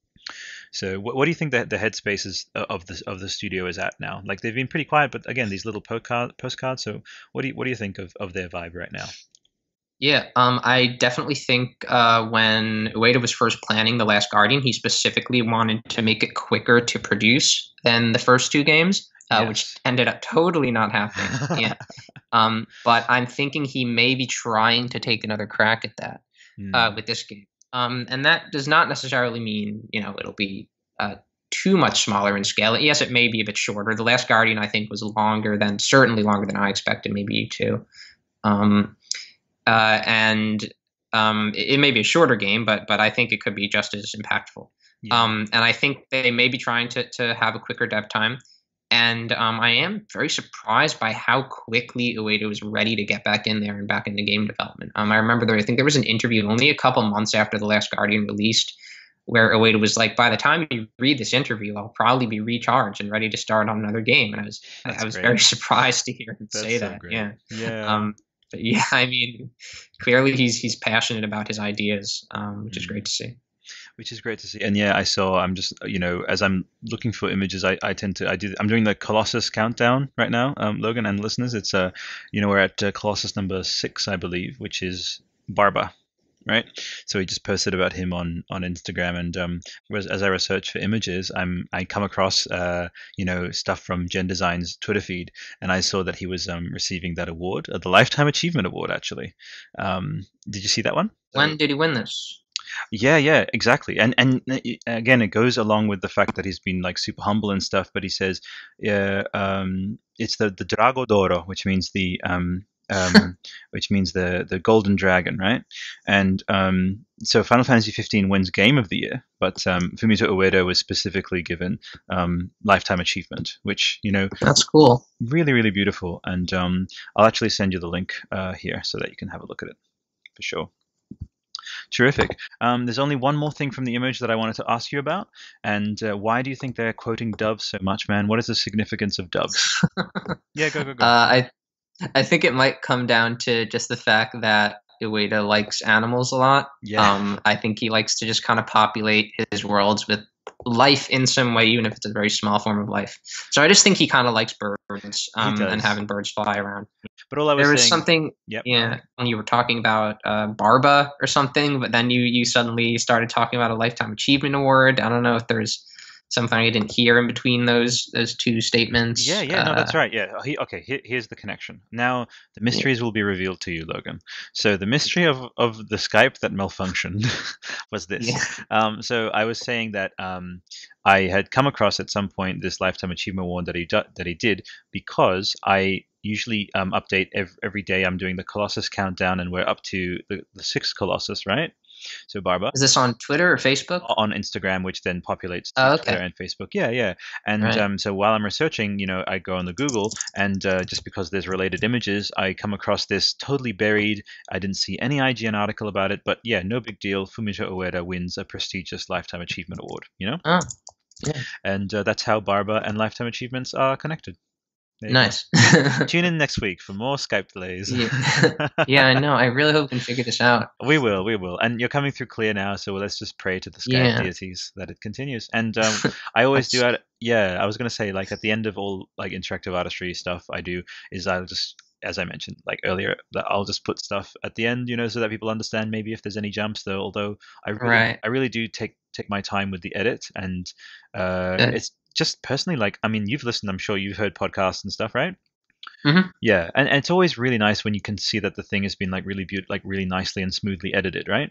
So, what, what do you think that the headspace is uh, of the of the studio is at now? Like they've been pretty quiet, but again, these little postcard postcards. So, what do you what do you think of, of their vibe right now? Yeah, um, I definitely think uh, when Ueda was first planning The Last Guardian, he specifically wanted to make it quicker to produce than the first two games, uh, which Yes. ended up totally not happening. Yeah, um, but I'm thinking he may be trying to take another crack at that uh, Hmm. with this game, um, and that does not necessarily mean you know it'll be uh, too much smaller in scale. Yes, it may be a bit shorter. The Last Guardian, I think, was longer than certainly longer than I expected. Maybe you too. Um, uh, and um, it, it may be a shorter game, but but I think it could be just as impactful. Yeah. Um, and I think they may be trying to to have a quicker dev time. And um, I am very surprised by how quickly Ueda was ready to get back in there and back into game development. Um, I remember there, I think there was an interview only a couple months after The Last Guardian released, where Ueda was like, "By the time you read this interview, I'll probably be recharged and ready to start on another game." And I was That's I was great. very surprised to hear him That's say so that. great. Yeah. Yeah. Um, but yeah, I mean, clearly he's he's passionate about his ideas, um, which is Mm. great to see. Which is great to see. And yeah, I saw. I'm just you know as I'm looking for images, I, I tend to I do. I'm doing the Colossus countdown right now, um, Logan and listeners. It's uh you know we're at uh, Colossus number six, I believe, which is Barba. Right, so he just posted about him on on Instagram, and um, whereas as I research for images, I'm I come across uh, you know stuff from GenDesign's Twitter feed, and I saw that he was um, receiving that award, uh, the Lifetime Achievement Award, actually. Um, did you see that one? When did he win this? Yeah, yeah, exactly. And and uh, again, it goes along with the fact that he's been like super humble and stuff. But he says, yeah, um, it's the the Drago d'Oro, which means the um, um, which means the the golden dragon, right? And um, so Final Fantasy fifteen wins Game of the Year, but um, Fumito Ueda was specifically given um, Lifetime Achievement, which you know, That's cool. really, really beautiful. And um, I'll actually send you the link uh, here so that you can have a look at it for sure. Terrific. Um, there's only one more thing from the image that I wanted to ask you about, and uh, why do you think they're quoting doves so much, man? What is the significance of doves? Yeah, go, go, go. Uh, I I think it might come down to just the fact that Ueda likes animals a lot. Yeah. Um, I think he likes to just kind of populate his worlds with life in some way, even if it's a very small form of life. So I just think he kind of likes birds um, does. and having birds fly around. But all I was There was saying, something, yep. yeah, when you were talking about uh, Barba or something, but then you you suddenly started talking about a Lifetime Achievement Award. I don't know if there's something I didn't hear in between those those two statements. Yeah, yeah, no, that's Uh, right. Yeah, he, okay. Here, here's the connection. Now the mysteries will be revealed to you, Logan. So the mystery of of the Skype that malfunctioned was this. Yeah. Um, so I was saying that um, I had come across at some point this lifetime achievement award that he do, that he did because I usually um, update every, every day. I'm doing the Colossus countdown, and we're up to the, the sixth Colossus, right? So Barba. Is this on Twitter or Facebook? On Instagram, which then populates to Oh, okay. Twitter and Facebook. Yeah, yeah. And Right. um, so while I'm researching, you know, I go on the Google, and uh, just because there's related images, I come across this totally buried. I didn't see any I G N article about it, but yeah, no big deal. Fumito Ueda wins a prestigious Lifetime Achievement Award, you know? Oh, yeah. And uh, that's how Barba and Lifetime Achievements are connected. There you go. Nice. Tune in next week for more Skype delays. Yeah. Yeah, I know. I really hope we can figure this out. We will, we will. And you're coming through clear now, so let's just pray to the Skype Yeah. deities that it continues. And um, I always do, at, yeah, I was going to say, like, at the end of all, like, interactive artistry stuff I do, is I'll just, as I mentioned, like, earlier, that I'll just put stuff at the end, you know, so that people understand maybe if there's any jumps, though, although I really, Right. I really do take, take my time with the edit, and uh, Yeah. it's just personally, like, I mean, you've listened, I'm sure you've heard podcasts and stuff, right? Mhm. Yeah, and, and it's always really nice when you can see that the thing has been like really beautiful, like really nicely and smoothly edited, right?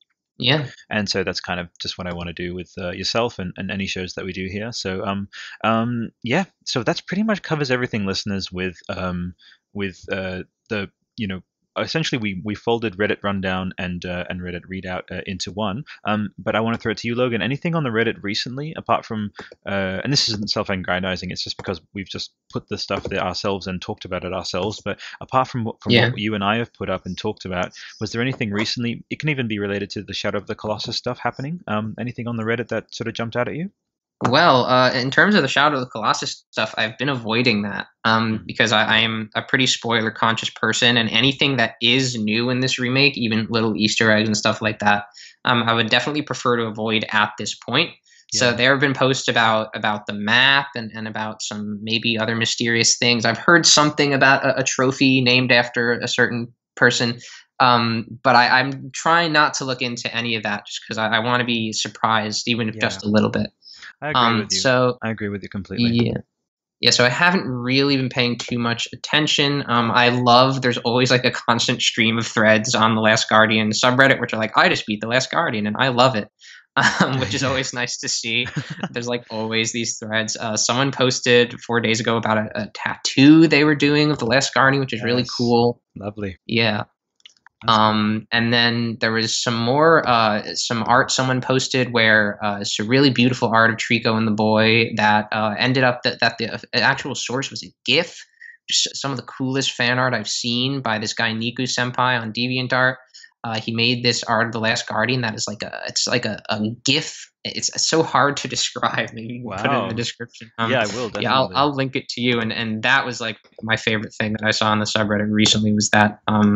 Yeah. And so that's kind of just what I want to do with uh, yourself and, and any shows that we do here. So um um yeah, so that's pretty much covers everything, listeners. With um with uh the you know essentially we we folded Reddit rundown and uh, and Reddit readout uh, into one. Um, but I want to throw it to you, Logan. Anything on the Reddit recently, apart from uh, and this isn't self-aggrandizing. It's just because we've just put the stuff there ourselves and talked about it ourselves. But apart from what, from Yeah. what you and I have put up and talked about, was there anything recently? It can even be related to the Shadow of the Colossus stuff happening. Um, anything on the Reddit that sort of jumped out at you? Well, uh, in terms of the Shadow of the Colossus stuff, I've been avoiding that um, Mhm. because I, I am a pretty spoiler conscious person, and anything that is new in this remake, even little Easter eggs and stuff like that, um, I would definitely prefer to avoid at this point. So Yeah. there have been posts about about the map and, and about some maybe other mysterious things. I've heard something about a, a trophy named after a certain person. Um, but I, I'm trying not to look into any of that just because I, I want to be surprised, even if Yeah. just a little bit. I agree Um, with you. so I agree with you completely. yeah. Yeah, so I haven't really been paying too much attention. Um, I love there's always like a constant stream of threads on the Last Guardian subreddit, which are like, I just beat the Last Guardian, and I love it, um, which is always nice to see. There's like always these threads. Uh, someone posted four days ago about a, a tattoo they were doing of the Last Guardian, which is really Yes. cool. Lovely. Yeah. That's cool. Um, and then there was some more, uh, some art someone posted where uh, it's a really beautiful art of Trico and the boy that uh, ended up that, that the actual source was a GIF. Just some of the coolest fan art I've seen by this guy Niku Senpai on DeviantArt. Uh, he made this art of the Last Guardian that is like a, it's like a, a GIF. It's so hard to describe. Maybe you can put it in Wow. the description. Um, Yeah, I will definitely. yeah, I'll, I'll link it to you. And, and that was like my favorite thing that I saw on the subreddit recently was that. Um,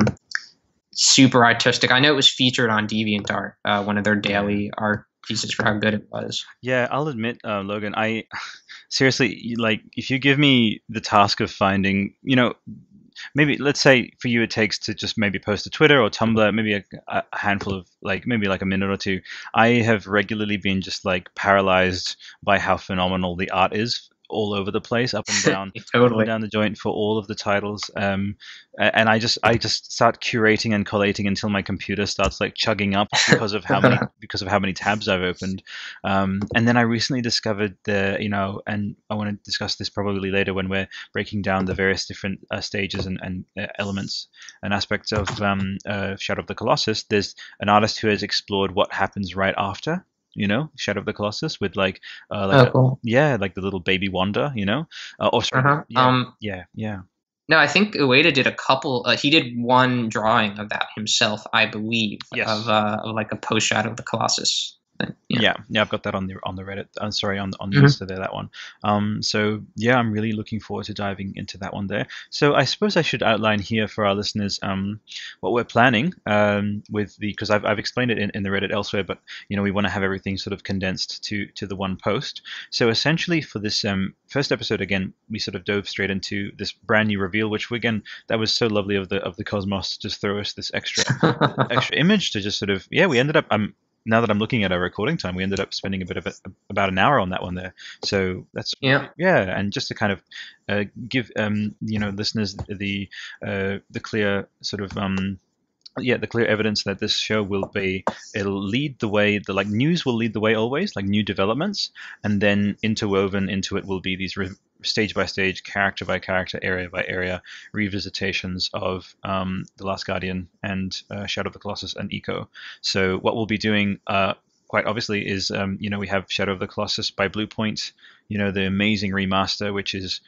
super artistic. I know it was featured on DeviantArt, uh, one of their daily art pieces for how good it was. Yeah, I'll admit, uh, Logan, I seriously, you- like, if you give me the task of finding, you know, maybe let's say for you it takes to just maybe post to Twitter or Tumblr, maybe a, a handful of like maybe like a minute or two. I have regularly been just like paralyzed by how phenomenal the art is all over the place, up and down, up and Totally. down the joint for all of the titles. Um, a- and I just I just start curating and collating until my computer starts like chugging up because of how many because of how many tabs I've opened. Um, and then I recently discovered the you know, and I want to discuss this probably later when we're breaking down the various different uh, stages and, and uh, elements and aspects of um, uh, Shadow of the Colossus. There's an artist who has explored what happens right after, you know, Shadow of the Colossus with like, uh, like Oh, a- cool. yeah, like the little baby Wanda, you know, uh, or sorry, Uh-huh. yeah, Um, yeah, yeah. no, I think Ueda did a couple. Uh, he did one drawing of that himself, I believe, Yes. of, uh, of like a post Shadow of the Colossus thing. Yeah. Yeah, yeah, I've got that on the on the Reddit. I'm sorry, on on the Mhm. Insta there, that one. Um, so yeah, I'm really looking forward to diving into that one there. So I suppose I should outline here for our listeners um, what we're planning um, with the because I've I've explained it in, in the Reddit elsewhere, but you know we want to have everything sort of condensed to to the one post. So essentially for this um, first episode, again, we sort of dove straight into this brand new reveal, which again that was so lovely of the of the Cosmos to just throw us this extra extra image to just sort of yeah we ended up um now that I'm looking at our recording time, we ended up spending a bit of it, about an hour on that one there. So that's Yeah. yeah, and just to kind of uh, give um, you know listeners the uh, the clear sort of um, yeah the clear evidence that this show will be it'll lead the way. The like news will lead the way always, like new developments, and then interwoven into it will be these re- stage by stage, character by character, area by area revisitations of um, The Last Guardian and uh, Shadow of the Colossus and Eco. So what we'll be doing, uh, quite obviously, is um, you know we have Shadow of the Colossus by Bluepoint, you know the amazing remaster, which is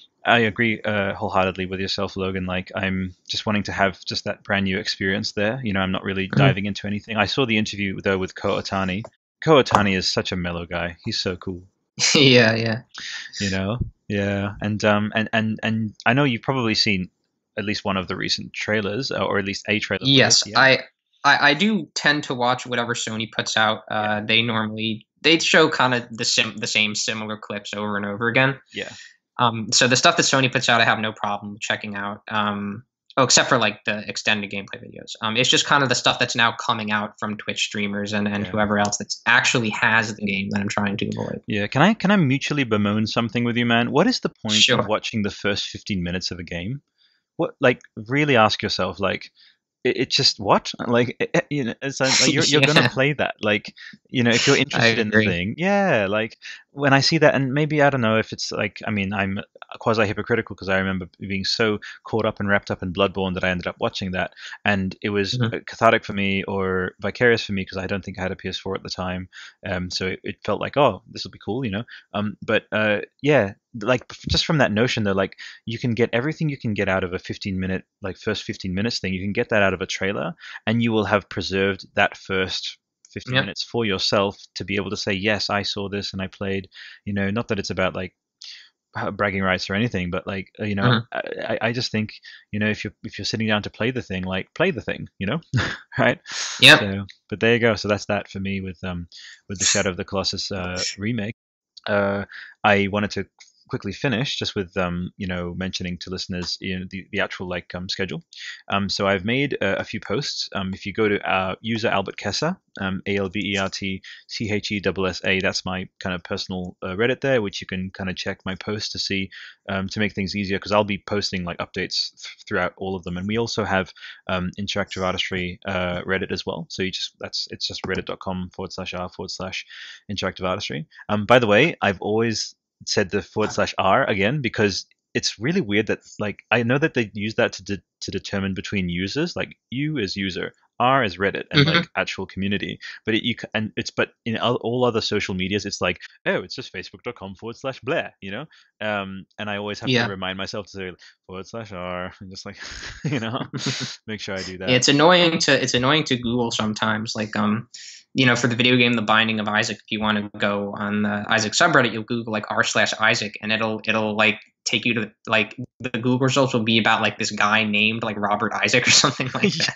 I agree uh, wholeheartedly with yourself, Logan. Like, I'm just wanting to have just that brand new experience there. You know, I'm not really Mm-hmm. diving into anything. I saw the interview though with Ko Otani. Ko Otani is such a mellow guy. He's so cool. yeah, yeah. You know, yeah, and um, and and and I know you've probably seen at least one of the recent trailers, uh, or at least a trailer. For Yes, this, yeah? I, I I do tend to watch whatever Sony puts out. Uh, They normally they show kind of the sim the same similar clips over and over again. Yeah. Um, so the stuff that Sony puts out, I have no problem checking out. Um, oh, except for like the extended gameplay videos. Um, it's just kind of the stuff that's now coming out from Twitch streamers and, and Yeah. whoever else that actually has the game that I'm trying to avoid. Yeah, can I can I mutually bemoan something with you, man? What is the point Sure. of watching the first fifteen minutes of a game? What, like, really ask yourself, like, it, it just what? Like, it, it- you know, it's like, like you're you're Yeah. gonna play that, like, you know, if you're interested in the agree. thing, yeah. Like, when I see that, and maybe I don't know if it's like, I mean, I'm quasi hypocritical because I remember being so caught up and wrapped up in Bloodborne that I ended up watching that, and it was Mhm. uh, cathartic for me or vicarious for me because I don't think I had a P S four at the time, um, so it, it felt like, oh, this will be cool, you know. Um, but uh, yeah, like just from that notion that like you can get everything you can get out of a fifteen minute, like first fifteen minutes thing, you can get that out of a trailer, and you will have preserved that first fifteen Yep. minutes for yourself to be able to say, yes, I saw this and I played, you know, not that it's about like uh, bragging rights or anything, but like uh, you know, Mhm. I, I just think, you know, if you're if you're sitting down to play the thing, like play the thing, you know, right? Yep. So, but there you go. So that's that for me with um with the Shadow of the Colossus uh, remake. Uh, I wanted to quickly finish just with um, you know mentioning to listeners, you know, the, the actual like um, schedule. Um, so I've made uh, a few posts. Um, if you go to our user Albert Kessa, um, A L B E R T C H E S S A, that's my kind of personal uh, Reddit there, which you can kind of check my posts to see um, to make things easier because I'll be posting like updates th- throughout all of them. And we also have um, interactive artistry uh, Reddit as well. So you just that's it's just reddit.com forward slash r forward slash interactive artistry. Um, by the way, I've always said the forward slash r again because it's really weird that like I know that they use that to de- to determine between users, like you as user, R as Reddit, and Mhm. like actual community. But it, you ca- and it's but in all, all other social medias, it's like, oh, it's just facebook.com forward slash Blair, you know. Um, and I always have Yeah. to remind myself to say forward slash r, and just like you know, make sure I do that. Yeah, it's annoying to it's annoying to Google sometimes. Like um, you know, for the video game The Binding of Isaac, if you want to go on the Isaac subreddit, you'll Google like r slash Isaac, and it'll it'll like take you to like the Google results will be about like this guy named like Robert Isaac or something like that.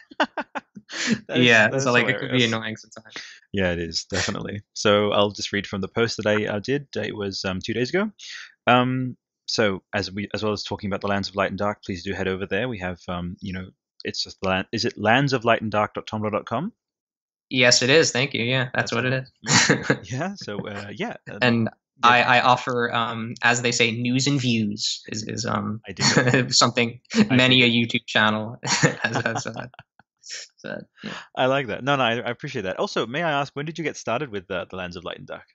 That is- yeah, that so is like it could be hilarious. annoying sometimes. Yeah, it is definitely. So I'll just read from the post that I uh, did. It was um, two days ago. Um, so as we as well as talking about the Lands of Light and Dark, please do head over there. We have um, you know, it's just land. Is it lands of light and dark dot tumblr dot com? Yes, it is. Thank you. Yeah, that's, That's what it is. Yeah. So uh, yeah. uh, and yeah, I, I offer, um, as they say, news and views is, is um I do. something many a YouTube channel has, has uh, said. Yeah. I like that. No, no, I, I appreciate that. Also, may I ask, when did you get started with uh, the Lands of Light and Dark?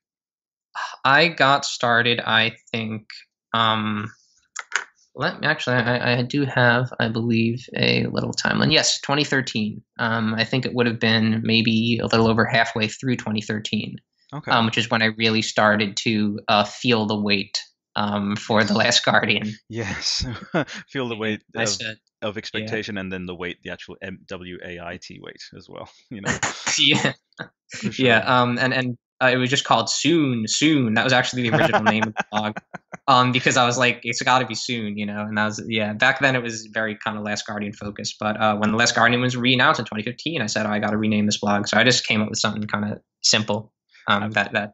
I got started, I think. Um, let me actually, I, I do have, I believe, a little timeline. Yes, twenty thirteen. Um, I think it would have been maybe a little over halfway through twenty thirteen, Okay. um, which is when I really started to uh, feel the weight um, for The Last Guardian. Yes. Feel the weight I of, said, of expectation, and then the weight, the actual M W A I T weight as well. You know. yeah, For sure. yeah. Um, and and uh, it was just called Soon, Soon. That was actually the original name of the blog. Um, because I was like, it's got to be soon, you know. And that was yeah. Back then, it was very kind of Last Guardian focused. But uh, when The Last Guardian was re-announced in twenty fifteen, I said, oh, I got to rename this blog. So I just came up with something kind of simple. Um, that that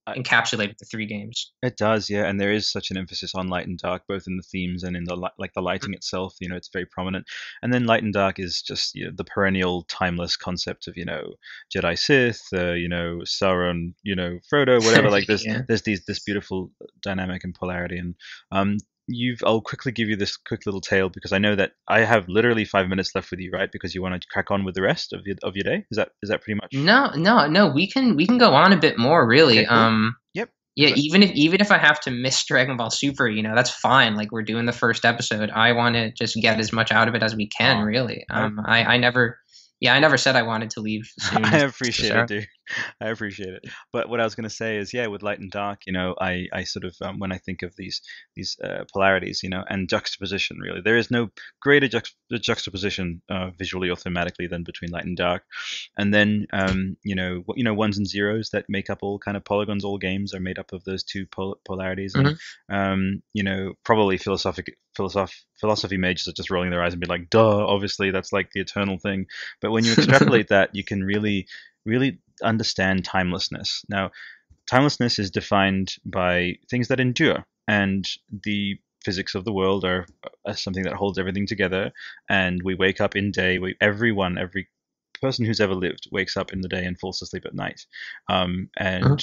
encapsulated the three games. It does, yeah, and there is such an emphasis on light and dark, both in the themes and in the li- like the lighting itself. You know, it's very prominent. And then light and dark is just, you know, the perennial, timeless concept of, you know, Jedi Sith, uh, you know, Sauron, you know, Frodo, whatever. Like there's Yeah. there's these this beautiful dynamic and polarity. And um, you've I'll quickly give you this quick little tale because I know that I have literally five minutes left with you, right? Because you want to crack on with the rest of your of your day. Is that is that pretty much? No, no, no. We can we can go on a bit more, really. Okay, cool. Um, Yep. yeah, even if even if I have to miss Dragon Ball Super, you know, that's fine. Like we're doing the first episode. I want to just get as much out of it as we can, Aw. really. Um, I I never, yeah, I never said I wanted to leave soon. I appreciate Sure. it, dude. I appreciate it. But what I was going to say is, yeah, with light and dark, you know, I, I sort of um, when I think of these these uh, polarities, you know, and juxtaposition, really, there is no greater juxt- juxtaposition uh, visually or thematically than between light and dark. And then, um, you know, what- you know, ones and zeros that make up all kind of polygons. All games are made up of those two pol- polarities. And um, you know, probably philosophic philosoph- philosophy majors are just rolling their eyes and be like, duh, obviously that's like the eternal thing. But when you extrapolate that, you can really, really understand timelessness. Now, timelessness is defined by things that endure, and the physics of the world are, are something that holds everything together. And we wake up in day. We, everyone, every person who's ever lived wakes up in the day and falls asleep at night. Um, and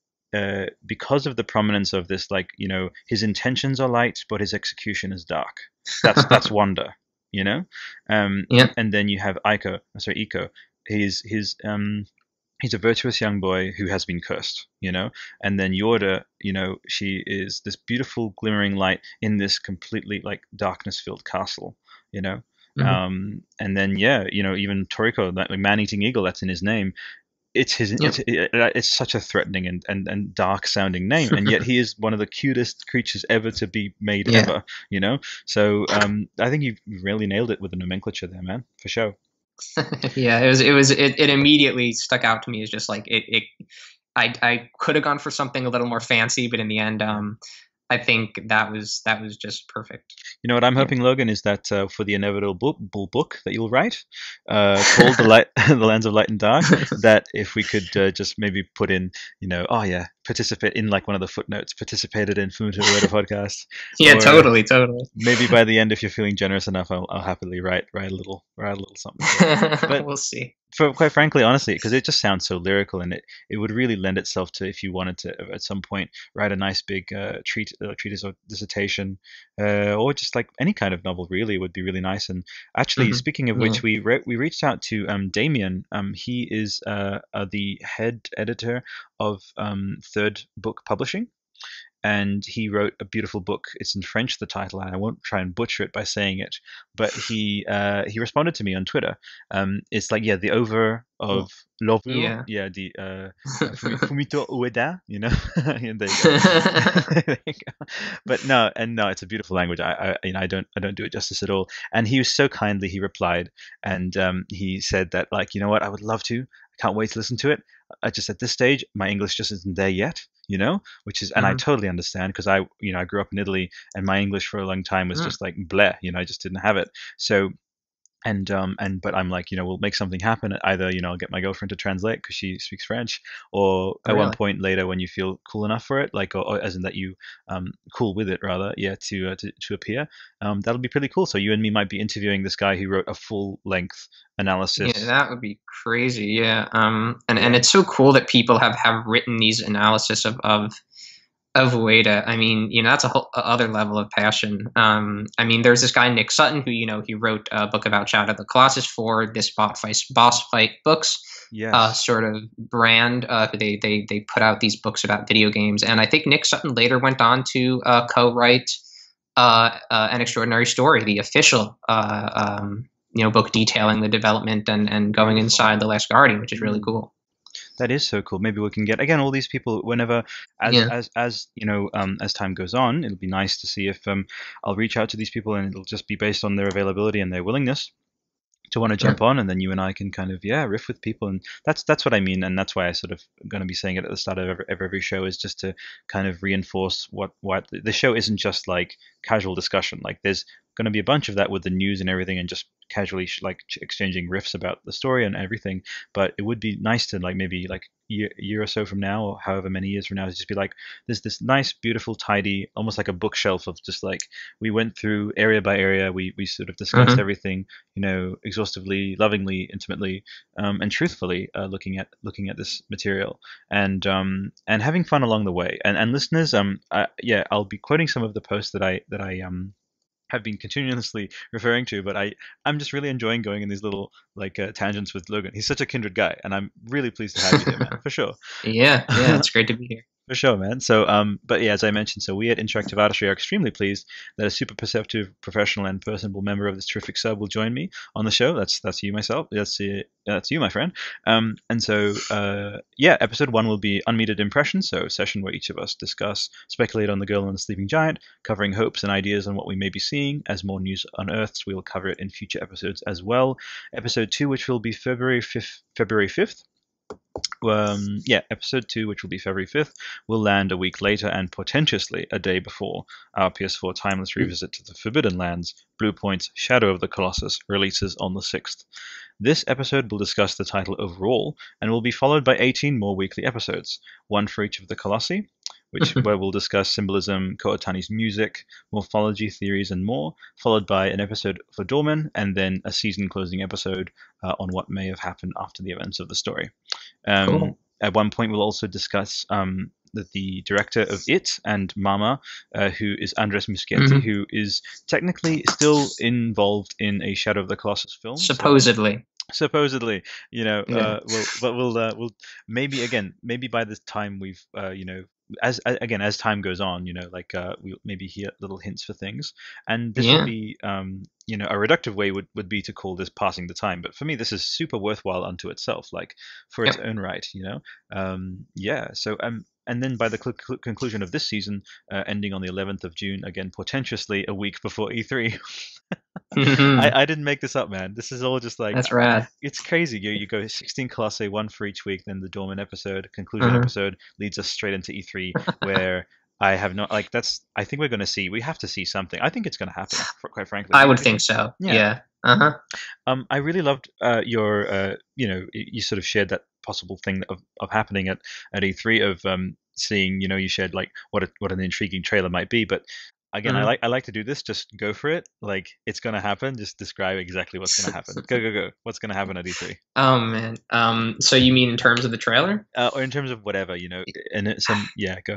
uh, because of the prominence of this, like, you know, his intentions are light, but his execution is dark. That's that's wonder, you know. Um, Yeah. And then you have Iko, sorry, Iko. He's his um, he's a virtuous young boy who has been cursed, you know. And then Yoda, you know, she is this beautiful glimmering light in this completely like darkness-filled castle, you know. Mhm. Um, and then yeah, you know, even Toriko, that like, man-eating eagle, that's in his name. It's his. Yeah. It's, it, it's such a threatening and, and, and dark sounding name, and yet he is one of the cutest creatures ever to be made Yeah. ever. You know, so um, I think you've really nailed it with the nomenclature there, man, for sure. Yeah, it was it was it, it immediately stuck out to me as just like it, it I I could have gone for something a little more fancy, but in the end, um I think that was that was just perfect. You know what I'm Yeah. hoping, Logan, is that uh, for the inevitable book, book that you'll write, uh, called the light, the Lands of Light and Dark, that if we could uh, just maybe put in, you know, oh yeah, participate in like one of the footnotes, participated in Fumito Ueda podcast. Yeah, Or, totally, totally. Maybe by the end, if you're feeling generous enough, I'll, I'll happily write write a little write a little something. But- We'll see. For quite frankly, honestly, because it just sounds so lyrical, and it, it would really lend itself to if you wanted to at some point write a nice big uh, treat uh, treatise or dissertation, uh, or just like any kind of novel. Really, would be really nice. And actually, Mhm. speaking of Yeah. which, we re- we reached out to um, Damien. Um, he is uh, uh, the head editor of um, Third Book Publishing. And he wrote a beautiful book. It's in French, the title, and I won't try and butcher it by saying it. But he uh, he responded to me on Twitter. Um, it's like, yeah, the over of l'over, Yeah. yeah, the uh, Fumi- Fumito Ueda, you know. Yeah, there you go. There you go. But no, and no, it's a beautiful language. I, I, you know, I don't, I don't do it justice at all. And he was so kindly. He replied, and um, he said that, like, you know what, I would love to. I can't wait to listen to it. I just at this stage, my English just isn't there yet, you know, which is, and I Mhm. totally understand because I, you know, I grew up in Italy and my English for a long time was Mm. just like bleh, you know, I just didn't have it. So, and, um, and, but I'm like, you know, we'll make something happen. Either, you know, I'll get my girlfriend to translate because she speaks French, or Oh, at one really? point later when you feel cool enough for it, like, or, or as in that you, um, cool with it rather, yeah, to, uh, to, to appear. Um, that'll be pretty cool. So you and me might be interviewing this guy who wrote a full length analysis. Yeah, that would be crazy. Yeah. Um and, and Yeah. it's so cool that people have, have written these analysis of of of Ueda. I mean, you know, that's a whole a other level of passion. Um, I mean, there's this guy Nick Sutton who, you know, he wrote a book about Shadow of the Colossus for this boss fight boss fight books Yes. uh, sort of brand. Uh, they they they put out these books about video games, and I think Nick Sutton later went on to uh, co-write uh, uh, An Extraordinary Story, the official uh, um, you know book detailing the development and and going inside The Last Guardian, which is really cool. That is so cool. Maybe we can get again all these people whenever, as Yeah. as as you know, um, as time goes on, it'll be nice to see if um, I'll reach out to these people, and it'll just be based on their availability and their willingness to want to jump on, and then you and I can kind of yeah riff with people, and that's that's what I mean, and that's why I sort of going to be saying it at the start of every, every show is just to kind of reinforce what what the show isn't just like casual discussion. Like there's going to be a bunch of that with the news and everything, and just casually sh- like ch- exchanging riffs about the story and everything. But it would be nice to like maybe like year, year or so from now, or however many years from now, to just be like, there's this nice, beautiful, tidy, almost like a bookshelf of just like, we went through area by area, we we sort of discussed Mm-hmm. everything, you know, exhaustively, lovingly, intimately, um, and truthfully, uh, looking at looking at this material, and um and having fun along the way. And and listeners, um, I, yeah, I'll be quoting some of the posts that I that I um have been continuously referring to, but I I'm just really enjoying going in these little like uh, tangents with Logan. He's such a kindred guy, and I'm really pleased to have you here, man, for sure. Yeah, yeah, it's great to be here. For sure, man. So, um, but yeah, as I mentioned, so we at Interactive Artistry are extremely pleased that a super perceptive, professional, and personable member of this terrific sub will join me on the show. That's that's you, myself. That's uh, that's you, my friend. Um, and so, uh, yeah, episode one will be unmetered impressions, so a session where each of us discuss, speculate on the Girl and the Sleeping Giant, covering hopes and ideas on what we may be seeing. As more news unearths, we will cover it in future episodes as well. Episode two, which will be February fifth, February fifth. Um, yeah, episode two, which will be February fifth, will land a week later and potentially a day before our P S four timeless revisit to the Forbidden Lands, Blue Point's Shadow of the Colossus, releases on the sixth. This episode will discuss the title overall and will be followed by eighteen more weekly episodes, one for each of the Colossi, which where we'll discuss symbolism, Kootani's music, morphology theories, and more, followed by an episode for Dorman, and then a season-closing episode uh, on what may have happened after the events of the story. Um, Cool. At one point, we'll also discuss um, the, the director of It and Mama, uh, who is Andres Muschietti, Mm-hmm. who is technically still involved in a Shadow of the Colossus film. so- Supposedly. supposedly, you know, Yeah. uh, we'll, but we'll, uh, we'll maybe again, maybe by this time we've, uh, you know, as a- again as time goes on, you know, like uh, we'll maybe hear little hints for things, and this Yeah. will be, um, you know, a reductive way would, would be to call this passing the time. But for me, this is super worthwhile unto itself, like for its Yep. own right, you know. Um, yeah. So um, and then by the cl- cl- conclusion of this season, uh, ending on the eleventh of June, again potentially a week before E three. Mhm. I, I didn't make this up, man. This is all just like That's rad. it's crazy. You you go sixteen Colossae, one for each week, then the Dorman episode, conclusion Mhm. episode leads us straight into E three, where I have no like that's. I think we're going to see. We have to see something. I think it's going to happen. For, quite frankly, I would think so. Yeah. Yeah. Uh huh. Um, I really loved uh, your, uh, you know, y- you sort of shared that possible thing of, of happening at, at E three of um, seeing, you know, you shared like what a, what an intriguing trailer might be. But again, I Mhm. like I like to do this. Just go for it. Like it's gonna happen. Just describe exactly what's gonna happen. Go go go. What's gonna happen at E three? Oh man. Um. So you mean in terms of the trailer? Uh, or in terms of whatever, you know, and it- some yeah, go.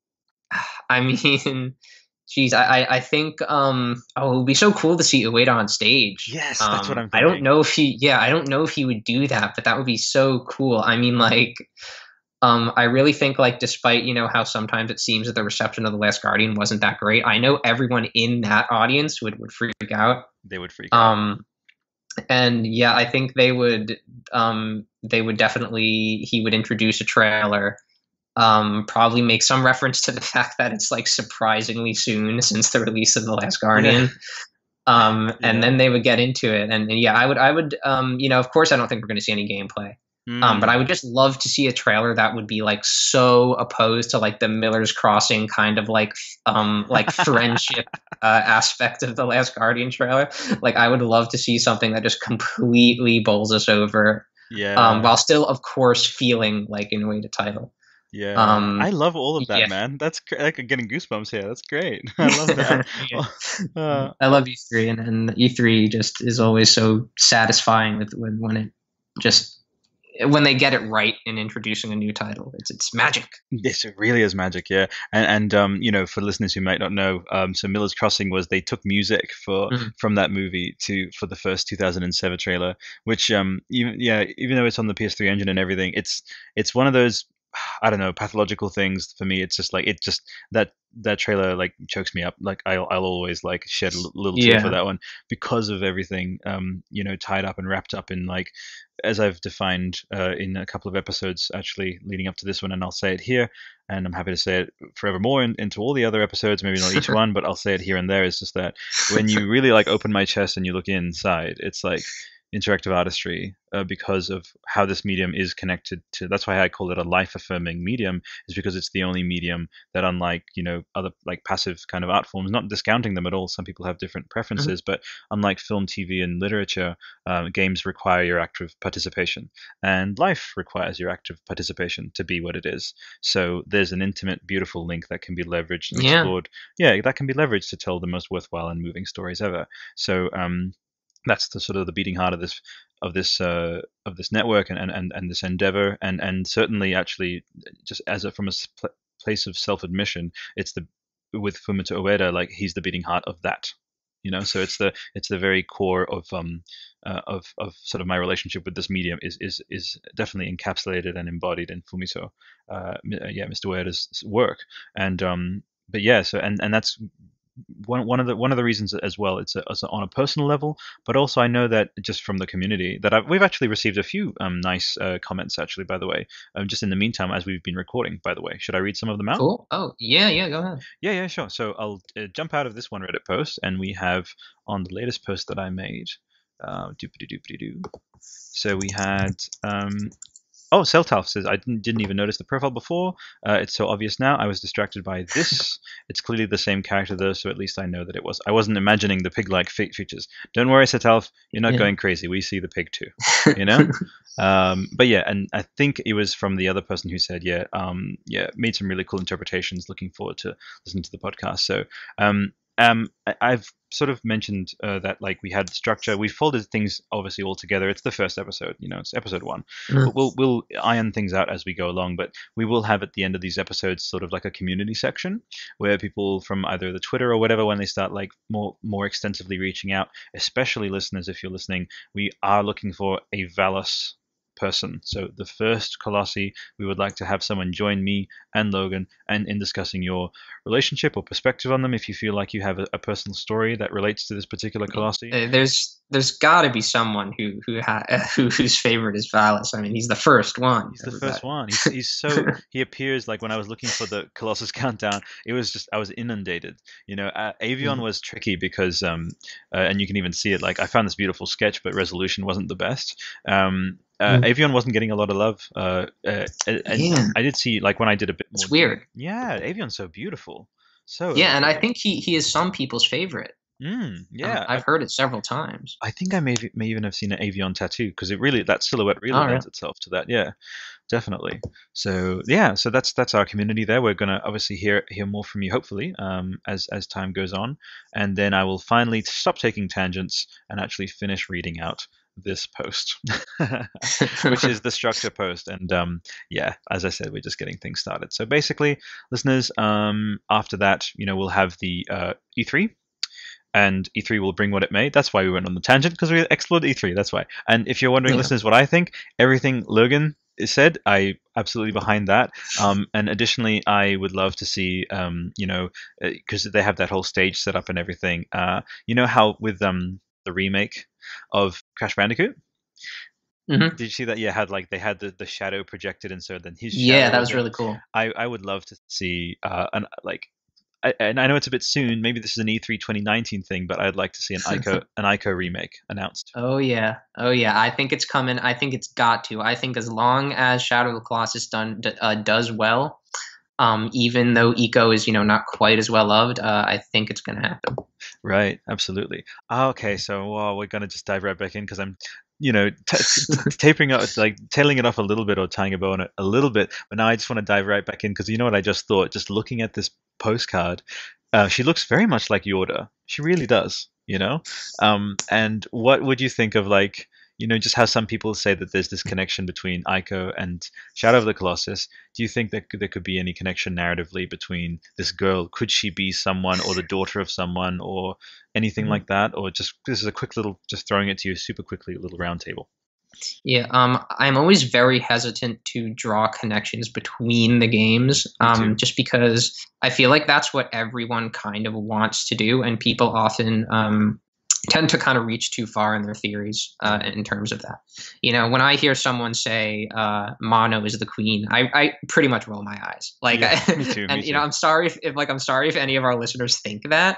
I mean, geez, I, I, I think um, oh, it would be so cool to see Ueda on stage. Yes, that's what Um, I'm I don't thinking. know if he, yeah, I don't know if he would do that, but that would be so cool. I mean, like, um, I really think, like, despite you know how sometimes it seems that the reception of The Last Guardian wasn't that great, I know everyone in that audience would would freak out. They would freak out. Um, and yeah, I think they would, um, they would definitely. He would introduce a trailer. Um, probably make some reference to the fact that it's like surprisingly soon since the release of The Last Guardian. Um, and Yeah. then they would get into it, and, and yeah, I would, I would, um, you know, of course, I don't think we're going to see any gameplay, um, but I would just love to see a trailer that would be like so opposed to like the Miller's Crossing kind of like, um, like friendship uh, aspect of The Last Guardian trailer. Like, I would love to see something that just completely bowls us over, yeah, um, while still, of course, feeling like in a way the title. yeah. um, I love all of that, yeah. man. That's cr- like I'm getting goosebumps here. That's great. I love that. Yeah. Uh, I love E three, and, and E three just is always so satisfying with when, when it just when they get it right in introducing a new title. It's it's magic. This really is magic, yeah. And and um, you know, for listeners who might not know, um, so Miller's Crossing was they took music for Mhm. from that movie to for the first two thousand seven trailer, which um, even yeah, even though it's on the P S three engine and everything, it's it's one of those I don't know pathological things for me. It's just like it just that that trailer like chokes me up. Like I'll I'll always like shed a l- little tear for Yeah. that one because of everything um, you know, tied up and wrapped up in like as I've defined uh, in a couple of episodes actually leading up to this one, and I'll say it here, and I'm happy to say it forevermore in, into all the other episodes, maybe not each one, but I'll say it here and there. It's just that when you really like open my chest and you look inside, it's like interactive artistry uh, because of how this medium is connected to. That's why I call it a life-affirming medium, is because it's the only medium that, unlike you know other like passive kind of art forms, not discounting them at all. Some people have different preferences, mm-hmm. but unlike film, T V, and literature, uh, games require your active participation, and life requires your active participation to be what it is. So there's an intimate, beautiful link that can be leveraged and yeah. explored. Yeah, that can be leveraged to tell the most worthwhile and moving stories ever. So um, that's the sort of the beating heart of this of this uh, of this network and, and, and this endeavor, and and certainly actually just as a from a pl- place of self-admission, it's the with Fumito Ueda, like he's the beating heart of that. You know, so it's the it's the very core of um uh, of of sort of my relationship with this medium is is is definitely encapsulated and embodied in Fumito, uh, yeah, Mister Ueda's work, and um but yeah, so and and that's one one of the one of the reasons as well. It's, a, it's a, on a personal level, but also I know that just from the community that I've, we've actually received a few um nice uh, comments actually. By the way, um, just in the meantime as we've been recording. By the way, should I read some of them out? Cool. Oh yeah, yeah. Go ahead. Yeah, yeah, sure. So I'll uh, jump out of this one Reddit post, and we have on the latest post that I made. Uh, doopity doopity doo. So we had. Um, Oh, Celtalf says, I didn't, didn't even notice the profile before. Uh, it's so obvious now. I was distracted by this. It's clearly the same character, though, so at least I know that it was. I wasn't imagining the pig-like features. Don't worry, Celtalf. You're not yeah. going crazy. We see the pig, too. You know? um, but yeah, and I think it was from the other person who said, yeah, um, yeah, made some really cool interpretations. Looking forward to listening to the podcast. So um, um, I, I've sort of mentioned uh, that like we had structure. We folded things obviously all together. It's the first episode, you know, it's episode one. Mm. But we'll we'll iron things out as we go along. But we will have at the end of these episodes sort of like a community section where people from either the Twitter or whatever, when they start like more more extensively reaching out, especially listeners, if you're listening, we are looking for a Valis person. So the first Colossi, we would like to have someone join me and Logan and in discussing your relationship or perspective on them. If you feel like you have a, a personal story that relates to this particular Colossi, there's there's got to be someone who who, ha- who whose favorite is Valis. I mean, he's the first one. He's the first one. He's, he's so he appears like when I was looking for the Colossus countdown, it was just I was inundated. You know, uh, Avion mm-hmm. was tricky because um uh, and you can even see it. Like I found this beautiful sketch, but resolution wasn't the best. Um. Uh, mm. Avion wasn't getting a lot of love. Uh, uh, and yeah. I did see, like, when I did a bit more. It's weird. Yeah, Avion's so beautiful. So yeah, and I think he, he is some people's favorite. Mm, yeah, um, I've I, heard it several times. I think I may may even have seen an Avion tattoo because it really that silhouette really oh, lends right. itself to that. Yeah, definitely. So yeah, so that's that's our community there. We're gonna obviously hear hear more from you hopefully um, as as time goes on, and then I will finally stop taking tangents and actually finish reading out this post, which is the structure post. And um, yeah, as I said, we're just getting things started. So basically, listeners, um, after that, you know, we'll have the uh, E three. And E three will bring what it may. That's why we went on the tangent, because we explored E three. That's why. And if you're wondering, yeah. listeners, what I think, everything Logan said, I absolutely behind that. Um, and additionally, I would love to see, um, you know, because they have that whole stage set up and everything. Uh, you know how with um the remake of Crash Bandicoot. Mm-hmm. Did you see that? Yeah, had like they had the, the shadow projected, and so then his shadow yeah, that was really cool. I, I would love to see uh an like. I, and I know it's a bit soon. Maybe this is an E three twenty nineteen thing, but I'd like to see an Ico an Ico remake announced. Oh yeah, oh yeah. I think it's coming. I think it's got to. I think as long as Shadow of the Colossus done uh, does well, um, even though Ico is you know not quite as well loved, uh, I think it's gonna happen. Right, absolutely. Okay, so well, we're gonna just dive right back in because I'm. You know, t- t- tapering up, like tailing it off a little bit or tying a bow on it a little bit. But now I just want to dive right back in because you know what I just thought? Just looking at this postcard, uh, she looks very much like Yoda. She really does, you know? Um, and what would you think of like, you know, just how some people say that there's this connection between Ico and Shadow of the Colossus. Do you think that there could be any connection narratively between this girl? Could she be someone or the daughter of someone or anything mm-hmm. like that? Or just, this is a quick little, just throwing it to you super quickly, a little round table. Yeah, um, I'm always very hesitant to draw connections between the games, um, just because I feel like that's what everyone kind of wants to do. And people often, um, tend to kind of reach too far in their theories uh, in terms of that. You know, when I hear someone say uh, Mono is the queen, I, I pretty much roll my eyes. Like, Yeah, I, me too, and me you know, too. I'm sorry if, if like I'm sorry if any of our listeners think that,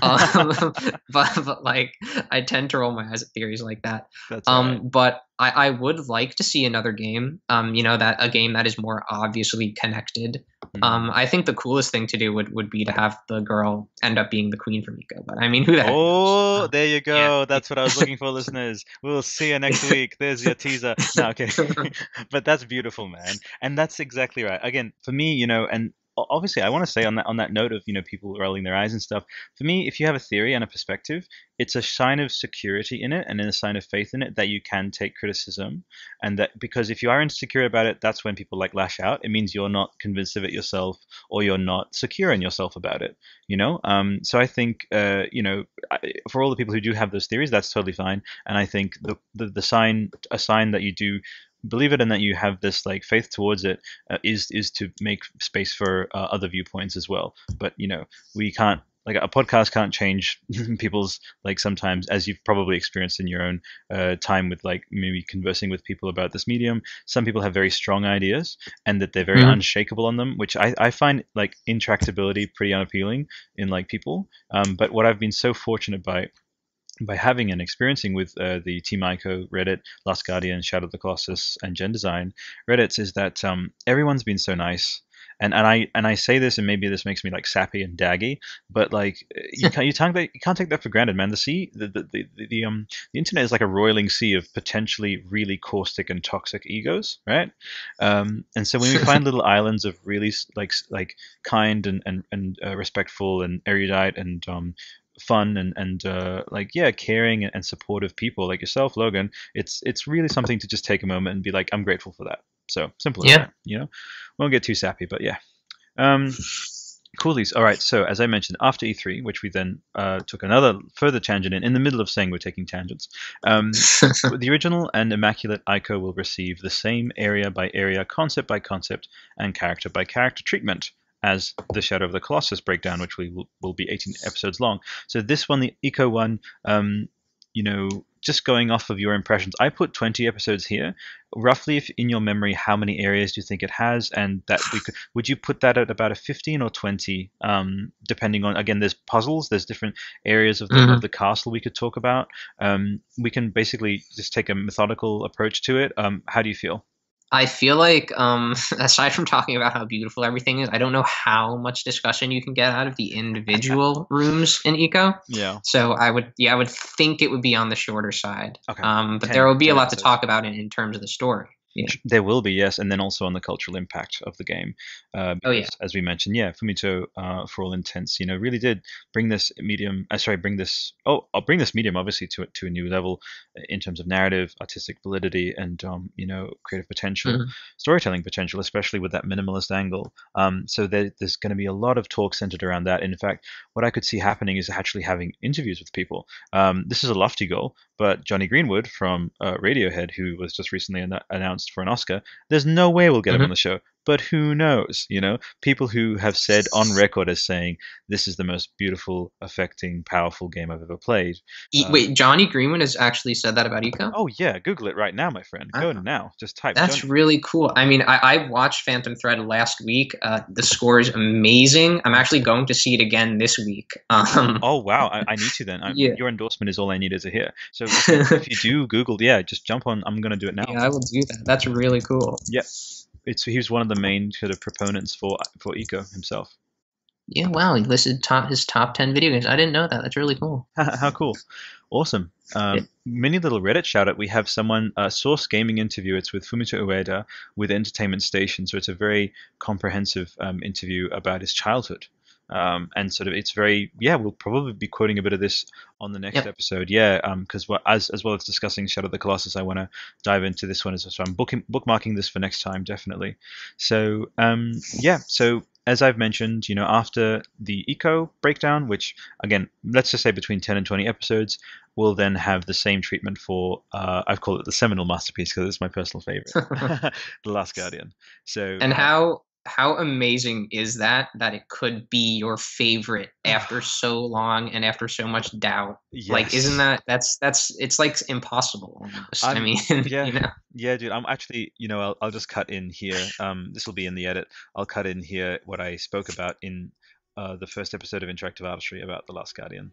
um, but, but like I tend to roll my eyes at theories like that. That's Um, right. but I, I would like to see another game. Um, you know, that a game that is more obviously connected. Mm. Um, I think the coolest thing to do would, would be to have the girl end up being the queen for Miko. But I mean, who the heck knows? Oh, Um, there you go. yeah. That's what I was looking for, listeners. We'll see you next week. There's your teaser. No, okay. But that's beautiful, man. And that's exactly right. Again, for me, you know, and o- obviously I want to say on that on that note of, you know, people rolling their eyes and stuff, for me, if you have a theory and a perspective, it's a sign of security in it and a sign of faith in it that you can take criticism. And that because if you are insecure about it, that's when people like lash out. It means you're not convinced of it yourself or you're not secure in yourself about it, you know? Um, so I think, uh, you know, I- for all the people who do have those theories, that's totally fine. And I think the, the, the sign, a sign that you do believe it and that you have this like faith towards it uh, is is to make space for uh, other viewpoints as well. But you know, we can't like a podcast can't change people's like sometimes, as you've probably experienced in your own uh, time with like maybe conversing with people about this medium. Some people have very strong ideas and that they're very Mhm. unshakable on them, which I, I find like intractability pretty unappealing in like people. Um, but what I've been so fortunate by by having and experiencing with uh, the Team Ico, Reddit, Last Guardian, Shadow of the Colossus, and GenDESIGN Reddits is that um, everyone's been so nice. And, and I and I say this, and maybe this makes me like sappy and daggy, but like you can't you can't take, you can't take that for granted, man. The sea, the the, the the the um the internet is like a roiling sea of potentially really caustic and toxic egos, right? Um, and so when we find little islands of really s- like s- like kind and and and uh, respectful and erudite and um fun and and uh, like yeah caring and, and supportive people like yourself, Logan, it's it's really something to just take a moment and be like, I'm grateful for that. So simple as Yeah. that, you know. Won't get too sappy, but yeah. Um, coolies. All right. So as I mentioned, after E three, which we then uh, took another further tangent in, in the middle of saying we're taking tangents, um, the original and immaculate Ico will receive the same area by area, concept by concept, and character by character treatment as the Shadow of the Colossus breakdown, which we will, will be eighteen episodes long. So this one, the Eco one, um, you know, just going off of your impressions, I put twenty episodes here. Roughly, if in your memory, how many areas do you think it has? And that we could, would you put that at about a fifteen or twenty, um, depending on, again, there's puzzles, there's different areas of the, Mhm. of the castle we could talk about. Um, we can basically just take a methodical approach to it. Um, how do you feel? I feel like, um, aside from talking about how beautiful everything is, I don't know how much discussion you can get out of the individual rooms in Eco. Yeah. So I would, yeah, I would think it would be on the shorter side. Okay. Um, but ten there will be a ten lot to episodes. talk about in, in terms of the story. Yeah. There will be, yes, and then also on the cultural impact of the game. Uh, because, Oh, yeah. as we mentioned, yeah, Fumito, uh, for all intents, you know, really did bring this medium. Uh, sorry, bring this. Oh, I'll bring this medium obviously to to a new level in terms of narrative, artistic validity, and um, you know, creative potential, Mhm. storytelling potential, especially with that minimalist angle. Um, so there, there's going to be a lot of talk centered around that. And in fact, what I could see happening is actually having interviews with people. Um, this is a lofty goal, but Johnny Greenwood from uh, Radiohead, who was just recently an- announced for an Oscar, there's no way we'll get him Mhm. on the show. But who knows? You know, people who have said on record as saying this is the most beautiful, affecting, powerful game I've ever played. E- Uh, Wait, Johnny Greenwood has actually said that about Eco? oh yeah, Google it right now, my friend. Go Wow. now. Just type. That's Johnny- really cool. I mean, I, I watched Phantom Thread last week. Uh, the score is amazing. I'm actually going to see it again this week. Um, Oh wow, I, I need to then. I, Yeah. Your endorsement is all I needed to hear. So if you, if you do Google, yeah, just jump on. I'm gonna do it now. yeah, I will do that. That's really cool. Yeah, it's he was one of the main sort of proponents for for Eco himself. Yeah, wow. He listed top his top ten video games. I didn't know that. That's really cool. How cool. Awesome. Um, Yeah. Mini little Reddit shout out. We have someone, uh, Source Gaming interview. It's with Fumito Ueda with Entertainment Station. So it's a very comprehensive um, interview about his childhood. Um, and sort of it's very, yeah, we'll probably be quoting a bit of this on the next Yep. episode. Yeah, because um, as as well as discussing Shadow of the Colossus, I want to dive into this one as well. So I'm booking, bookmarking this for next time, definitely. So um, yeah, so as I've mentioned, you know, after the Eco breakdown, which again, let's just say between ten and twenty episodes, we'll then have the same treatment for, uh, I've called it the seminal masterpiece because it's my personal favorite, The Last Guardian. So And uh, how how amazing is that that it could be your favorite after so long and after so much doubt? Yes. Like, isn't that that's that's it's like impossible almost. I I'm- mean, yeah. you know. Yeah, dude, I'm actually, you know, I'll, I'll just cut in here. Um, this will be in the edit. I'll cut in here what I spoke about in uh, the first episode of Interactive Artistry about The Last Guardian.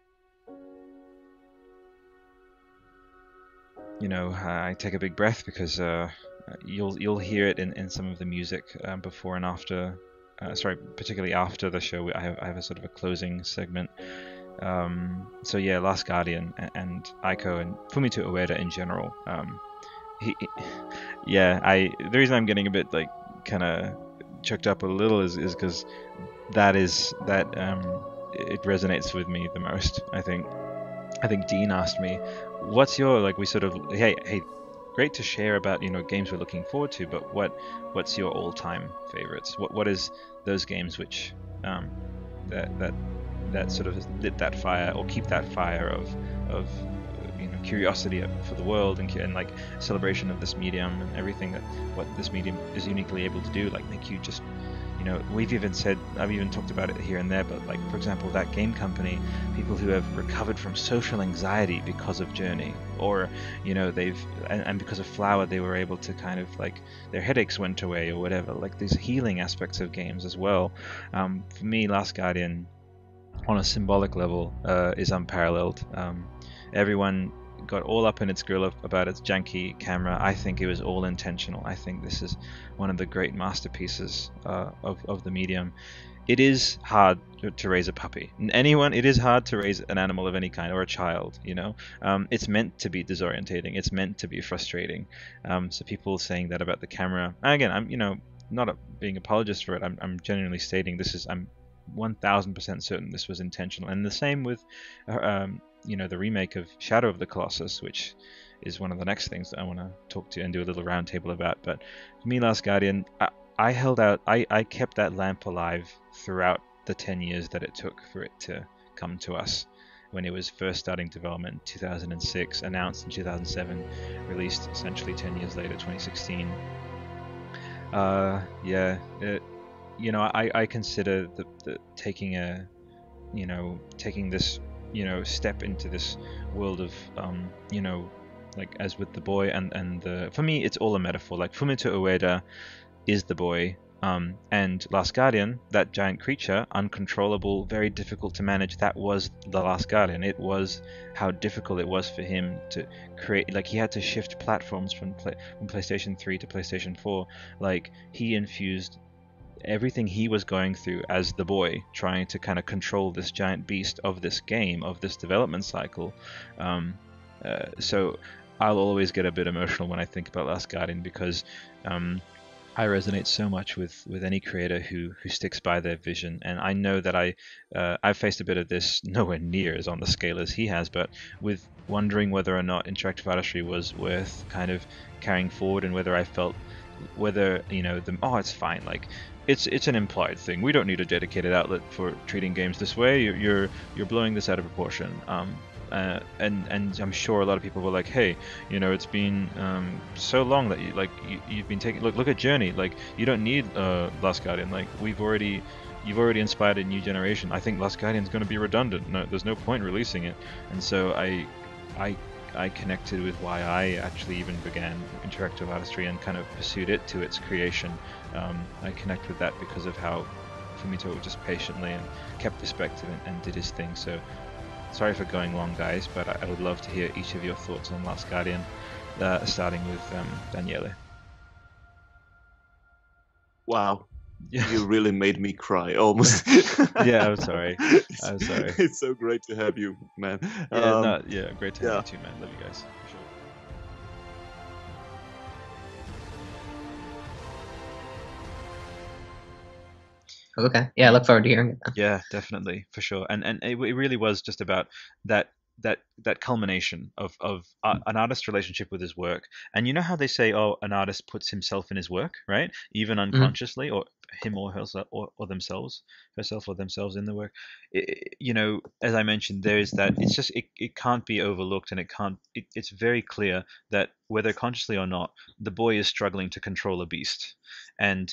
You know, I take a big breath because uh, you'll you'll hear it in, in some of the music um, before and after. Uh, sorry, particularly after the show, I have I have a sort of a closing segment. Um, so yeah, Last Guardian and, and Aiko and Fumito Ueda in general. Um, he, yeah, I the reason I'm getting a bit like kind of choked up a little is is because that is that um, it resonates with me the most. I think. I think Dean asked me, "What's your like?" We sort of, hey, hey, great to share about you know games we're looking forward to, but what what's your all-time favorites? What what is those games which um, that that that sort of lit that fire or keep that fire of of you know curiosity for the world and, and like celebration of this medium and everything that what this medium is uniquely able to do, like make you just. You know, we've even said, I've even talked about it here and there, but like, for example, that game company, people who have recovered from social anxiety because of Journey, or, you know, they've, and, and because of Flower, they were able to kind of like, their headaches went away or whatever, like these healing aspects of games as well. Um, for me, Last Guardian, on a symbolic level, uh, is unparalleled. Um, everyone got all up in its grill about its janky camera. I think it was all intentional. I think this is one of the great masterpieces uh, of, of the medium. It is hard to, to raise a puppy. Anyone, it is hard to raise an animal of any kind or a child, you know. Um, it's meant to be disorientating. It's meant to be frustrating. Um, so people saying that about the camera, again, I'm, you know, not a, being apologist for it. I'm, I'm genuinely stating this is, I'm one thousand percent certain this was intentional. And the same with, um, you know, the remake of Shadow of the Colossus, which is one of the next things that I want to talk to and do a little roundtable about. But for me, Last Guardian, I, I held out, I, I kept that lamp alive throughout the ten years that it took for it to come to us. When it was first starting development in two thousand six, announced in two thousand seven, released essentially ten years later, twenty sixteen. Uh, yeah, it, you know, I, I consider the, the taking a, you know, taking this, you know, step into this world of, um, you know, like as with the boy and, and the, for me, it's all a metaphor. Like Fumito Ueda is the boy, um, and Last Guardian, that giant creature, uncontrollable, very difficult to manage. That was the Last Guardian. It was how difficult it was for him to create. Like he had to shift platforms from play, from PlayStation three to PlayStation four. Like he infused everything he was going through as the boy, trying to kind of control this giant beast of this game, of this development cycle. Um, uh, so I'll always get a bit emotional when I think about Last Guardian because um, I resonate so much with, with any creator who, who sticks by their vision. And I know that I, uh, I've faced a bit of this, nowhere near as on the scale as he has, but with wondering whether or not interactive artistry was worth kind of carrying forward and whether I felt whether, you know, the, oh, it's fine, like, it's it's an implied thing. We don't need a dedicated outlet for treating games this way. You're you're, you're blowing this out of proportion. Um, uh, and and I'm sure a lot of people were like, hey, you know, it's been um, so long that you like you, you've been taking look look at Journey. Like you don't need uh, Last Guardian. Like we've already you've already inspired a new generation. I think Last Guardian's going to be redundant. No, there's no point releasing it. And so I I. I connected with why I actually even began interactive artistry and kind of pursued it to its creation. Um, I connect with that because of how Fumito just patiently and kept perspective and, and did his thing. So sorry for going long, guys, but I, I would love to hear each of your thoughts on Last Guardian, uh, starting with um, Daniele. Wow. You really made me cry almost. Yeah, I'm sorry. I'm sorry. It's so great to have you, man. Yeah, um, no, yeah, great to have yeah. you too, man. Love you guys. For sure. Okay. Yeah, I look forward to hearing it. Yeah, definitely, for sure. And and it, it really was just about that that that culmination of of uh, an artist's relationship with his work. And you know how they say, oh, an artist puts himself in his work, right? Even unconsciously, or him or herself or, or themselves, herself or themselves in the work. It, you know, as I mentioned, there is that. It's just it, it can't be overlooked, and it can't. It, it's very clear that whether consciously or not, the boy is struggling to control a beast, and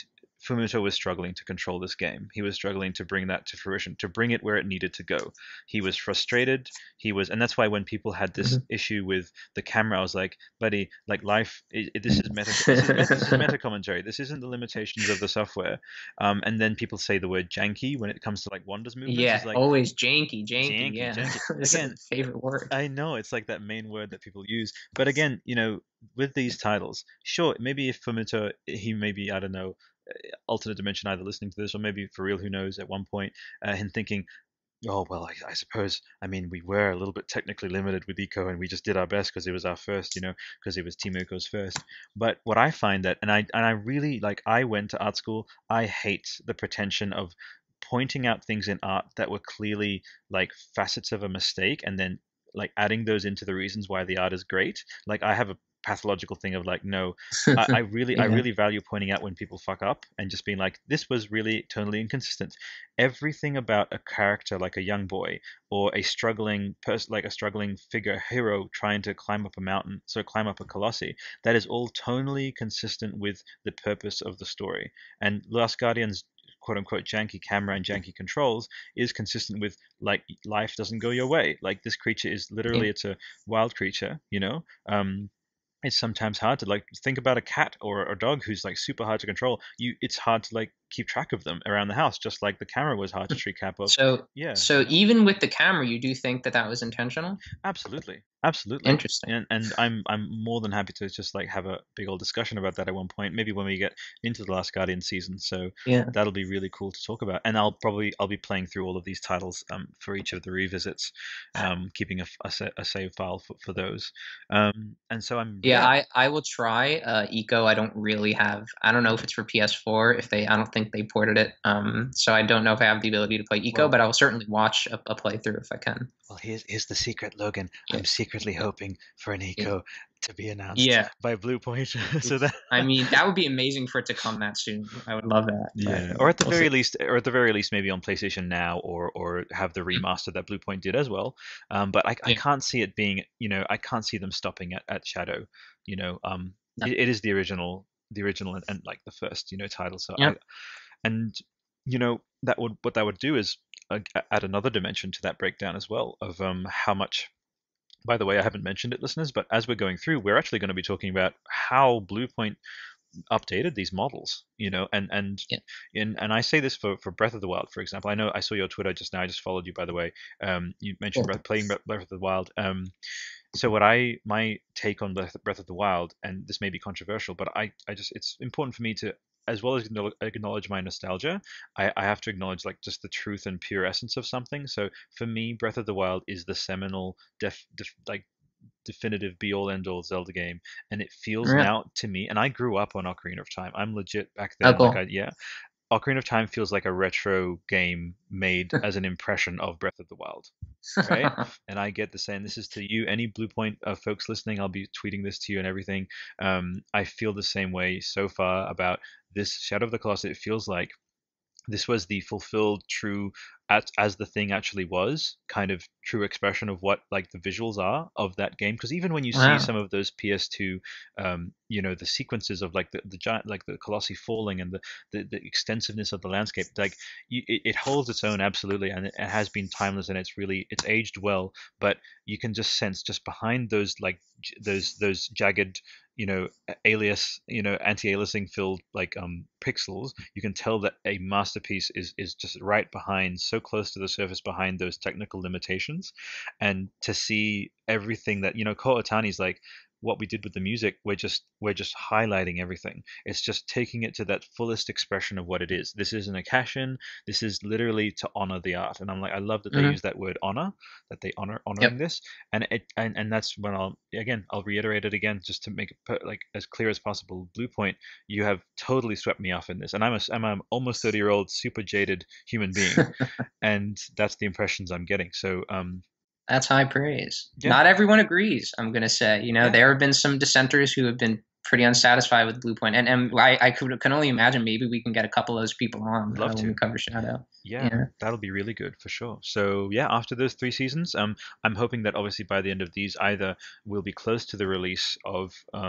Fumito was struggling to control this game. He was struggling to bring that to fruition, to bring it where it needed to go. He was frustrated. He was, and that's why when people had this Mhm. issue with the camera, I was like, buddy, like life, it, it- this is meta, this is meta, this is meta commentary. This isn't the limitations of the software. Um, and then people say the word janky when it comes to like Wanda's movements. Yeah, It's like always janky, janky. janky, Yeah, janky. this is Again, a favorite word. I know it's like that main word that people use, but again, you know, with these titles, sure, maybe if Fumito, he maybe I don't know, uh, alternate dimension either listening to this or maybe for real, who knows, at one point, uh, him thinking, oh well, I, I suppose, I mean, we were a little bit technically limited with Eco, and we just did our best because it was our first, you know, because it was Team Eco's first. But what I find that, and I and I really like, I went to art school. I hate the pretension of pointing out things in art that were clearly like facets of a mistake, and then like adding those into the reasons why the art is great. Like I have a pathological thing of like, no, I, I really I Yeah. really value pointing out when people fuck up and just being like, this was really totally inconsistent. Everything about a character like a young boy or a struggling person, like a struggling figure hero trying to climb up a mountain, so climb up a colossi, that is all tonally consistent with the purpose of the story. And Last Guardian's quote unquote janky camera and janky controls is consistent with like life doesn't go your way. Like this creature is literally, Yeah. it's a wild creature, you know. Um, it's sometimes hard to like think about a cat or a dog who's like super hard to control. You, it's hard to like keep track of them around the house, just like the camera was hard to keep track of. So, Yeah, so you know? even with the camera, you do think that that was intentional? Absolutely, absolutely. Interesting. And and I'm I'm more than happy to just like have a big old discussion about that at one point, maybe when we get into the Last Guardian season. So Yeah. that'll be really cool to talk about. And I'll probably I'll be playing through all of these titles um for each of the revisits, um keeping a, a, sa- a save file for, for those. Um and so I'm Yeah, I, I will try uh, Eco. I don't really have. I don't know if it's for P S four. If they, I don't think they ported it. Um, so I don't know if I have the ability to play Eco, Well- but I will certainly watch a, a playthrough if I can. Well, here's here's the secret, Logan. Yeah. I'm secretly hoping for an eco to be announced Yeah. by Bluepoint. so that I mean, that would be amazing for it to come that soon. I would love that. but yeah, or at the we'll very see. least, or at the very least, maybe on PlayStation Now, or or have the remaster that Bluepoint did as well. Um, but I, I Yeah. can't see it being, you know, I can't see them stopping at, at Shadow. You know, um, No. it, it is the original, the original, and, and like the first, you know, title. So Yeah. I, and you know that would what that would do is uh, add another dimension to that breakdown as well of um how much. By the way, I haven't mentioned it, listeners, but as we're going through, we're actually going to be talking about how Bluepoint updated these models, you know, and and Yeah. in and I say this for for Breath of the Wild, for example. I know I saw your Twitter just now. I just followed you, by the way. Um, you mentioned Cool. Breath, playing Breath of the Wild. Um, so what I my take on Breath Breath of the Wild, and this may be controversial, but I I just it's important for me to, as well as acknowl- acknowledge my nostalgia, I, I have to acknowledge like just the truth and pure essence of something. So for me, Breath of the Wild is the seminal def, def like definitive be all end all Zelda game, and it feels Yeah. now to me, and I grew up on Ocarina of Time. I'm legit back Oh, then, like cool. I yeah, Ocarina of Time feels like a retro game made as an impression of Breath of the Wild, right? And I get the same. This is to you, any Bluepoint uh, folks listening. I'll be tweeting this to you and everything. Um, I feel the same way so far about this Shadow of the Colossus. It feels like this was the fulfilled true as, as the thing actually was kind of true expression of what like the visuals are of that game. Because even when you Wow. see some of those P S two um you know, the sequences of like the, the giant like the colossi falling and the, the the extensiveness of the landscape, like you, it, it holds its own absolutely, and it, it has been timeless, and it's really it's aged well. But you can just sense just behind those like j- those those jagged, you know, alias, you know, anti-aliasing filled like um pixels, you can tell that a masterpiece is is just right behind, so close to the surface behind those technical limitations. And to see everything that, you know, Ko Otani's like, what we did with the music, we're just we're just highlighting everything. It's just taking it to that fullest expression of what it is. This isn't a cash-in. This is literally to honor the art. And I'm like, I love that they Mhm. use that word honor, that they honor honoring Yep. this. And it and, and that's when I'll again I'll reiterate it again just to make it per- like as clear as possible. Bluepoint, you have totally swept me off in this, and I'm a I'm an almost thirty year old super jaded human being, and that's the impressions I'm getting. So um That's high praise. Yeah. Not everyone agrees, I'm going to say. You know, Yeah. there have been some dissenters who have been pretty unsatisfied with Bluepoint. And, and I, I could, can only imagine maybe we can get a couple of those people on Love uh, when to. we cover Shadow. yeah, Yeah. that'll be really good for sure. So yeah, after those three seasons, um, I'm hoping that obviously by the end of these, either we'll be close to the release of um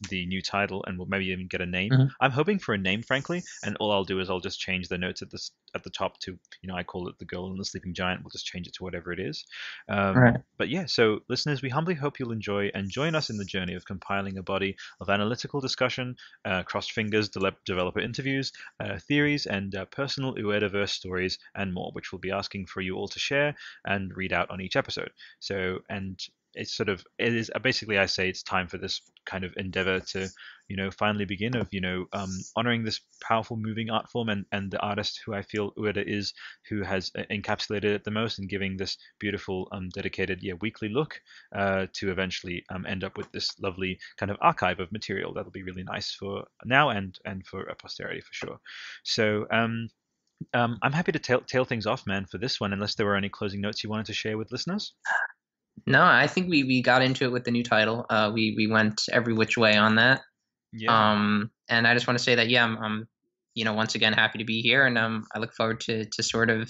the new title, and we'll maybe even get a name. Mhm. I'm hoping for a name, frankly, and all I'll do is I'll just change the notes at this at the top to, you know, I call it The Girl and the Sleeping Giant. We'll just change it to whatever it is. Um, Right. But yeah, so listeners, we humbly hope you'll enjoy and join us in the journey of compiling a body of analytical discussion, uh, crossed fingers, de- developer interviews, uh, theories, and uh, personal Ueda-verse stories, and more, which we'll be asking for you all to share and read out on each episode. So, and it's sort of, it is basically, I say it's time for this kind of endeavor to, you know, finally begin of, you know, um, honoring this powerful moving art form and, and the artist who I feel Ueda is, who has encapsulated it the most, and giving this beautiful, um, dedicated, yeah, weekly look uh, to eventually um, end up with this lovely kind of archive of material that'll be really nice for now and and for a posterity for sure. So um, um, I'm happy to tail, tail things off, man, for this one, unless there were any closing notes you wanted to share with listeners. No, I think we we got into it with the new title. Uh, we we went every which way on that. Yeah. Um, and I just want to say that yeah, I'm, I'm you know once again happy to be here, and um, I look forward to to sort of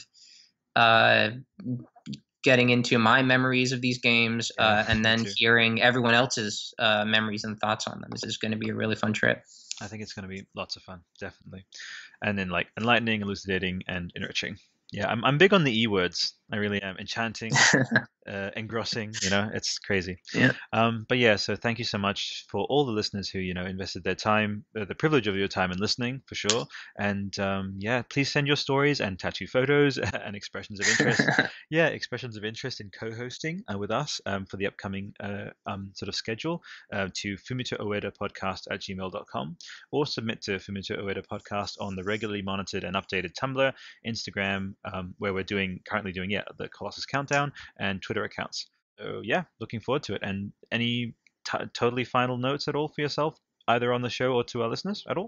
uh getting into my memories of these games, Yeah, uh, and me then too. hearing everyone else's uh, memories and thoughts on them. This is going to be a really fun trip. I think it's going to be lots of fun, definitely, and then like enlightening, elucidating, and enriching. Yeah, I'm I'm big on the E words. I really am. Enchanting, uh, engrossing. You know, it's crazy. Yeah. Um, but yeah, so thank you so much for all the listeners who, you know, invested their time, uh, the privilege of your time in listening, for sure. And um, yeah, please send your stories and tattoo photos and expressions of interest. yeah, expressions of interest in co-hosting uh, with us um, for the upcoming uh, um, sort of schedule uh, to fumitoueda podcast at gmail dot com, or submit to Fumito Ueda podcast on the regularly monitored and updated Tumblr, Instagram, um, where we're doing currently doing yeah the Colossus countdown, and Twitter accounts. So yeah, looking forward to it. And any t- totally final notes at all for yourself, either on the show or to our listeners at all?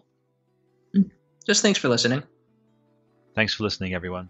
Just thanks for listening. Thanks for listening, everyone.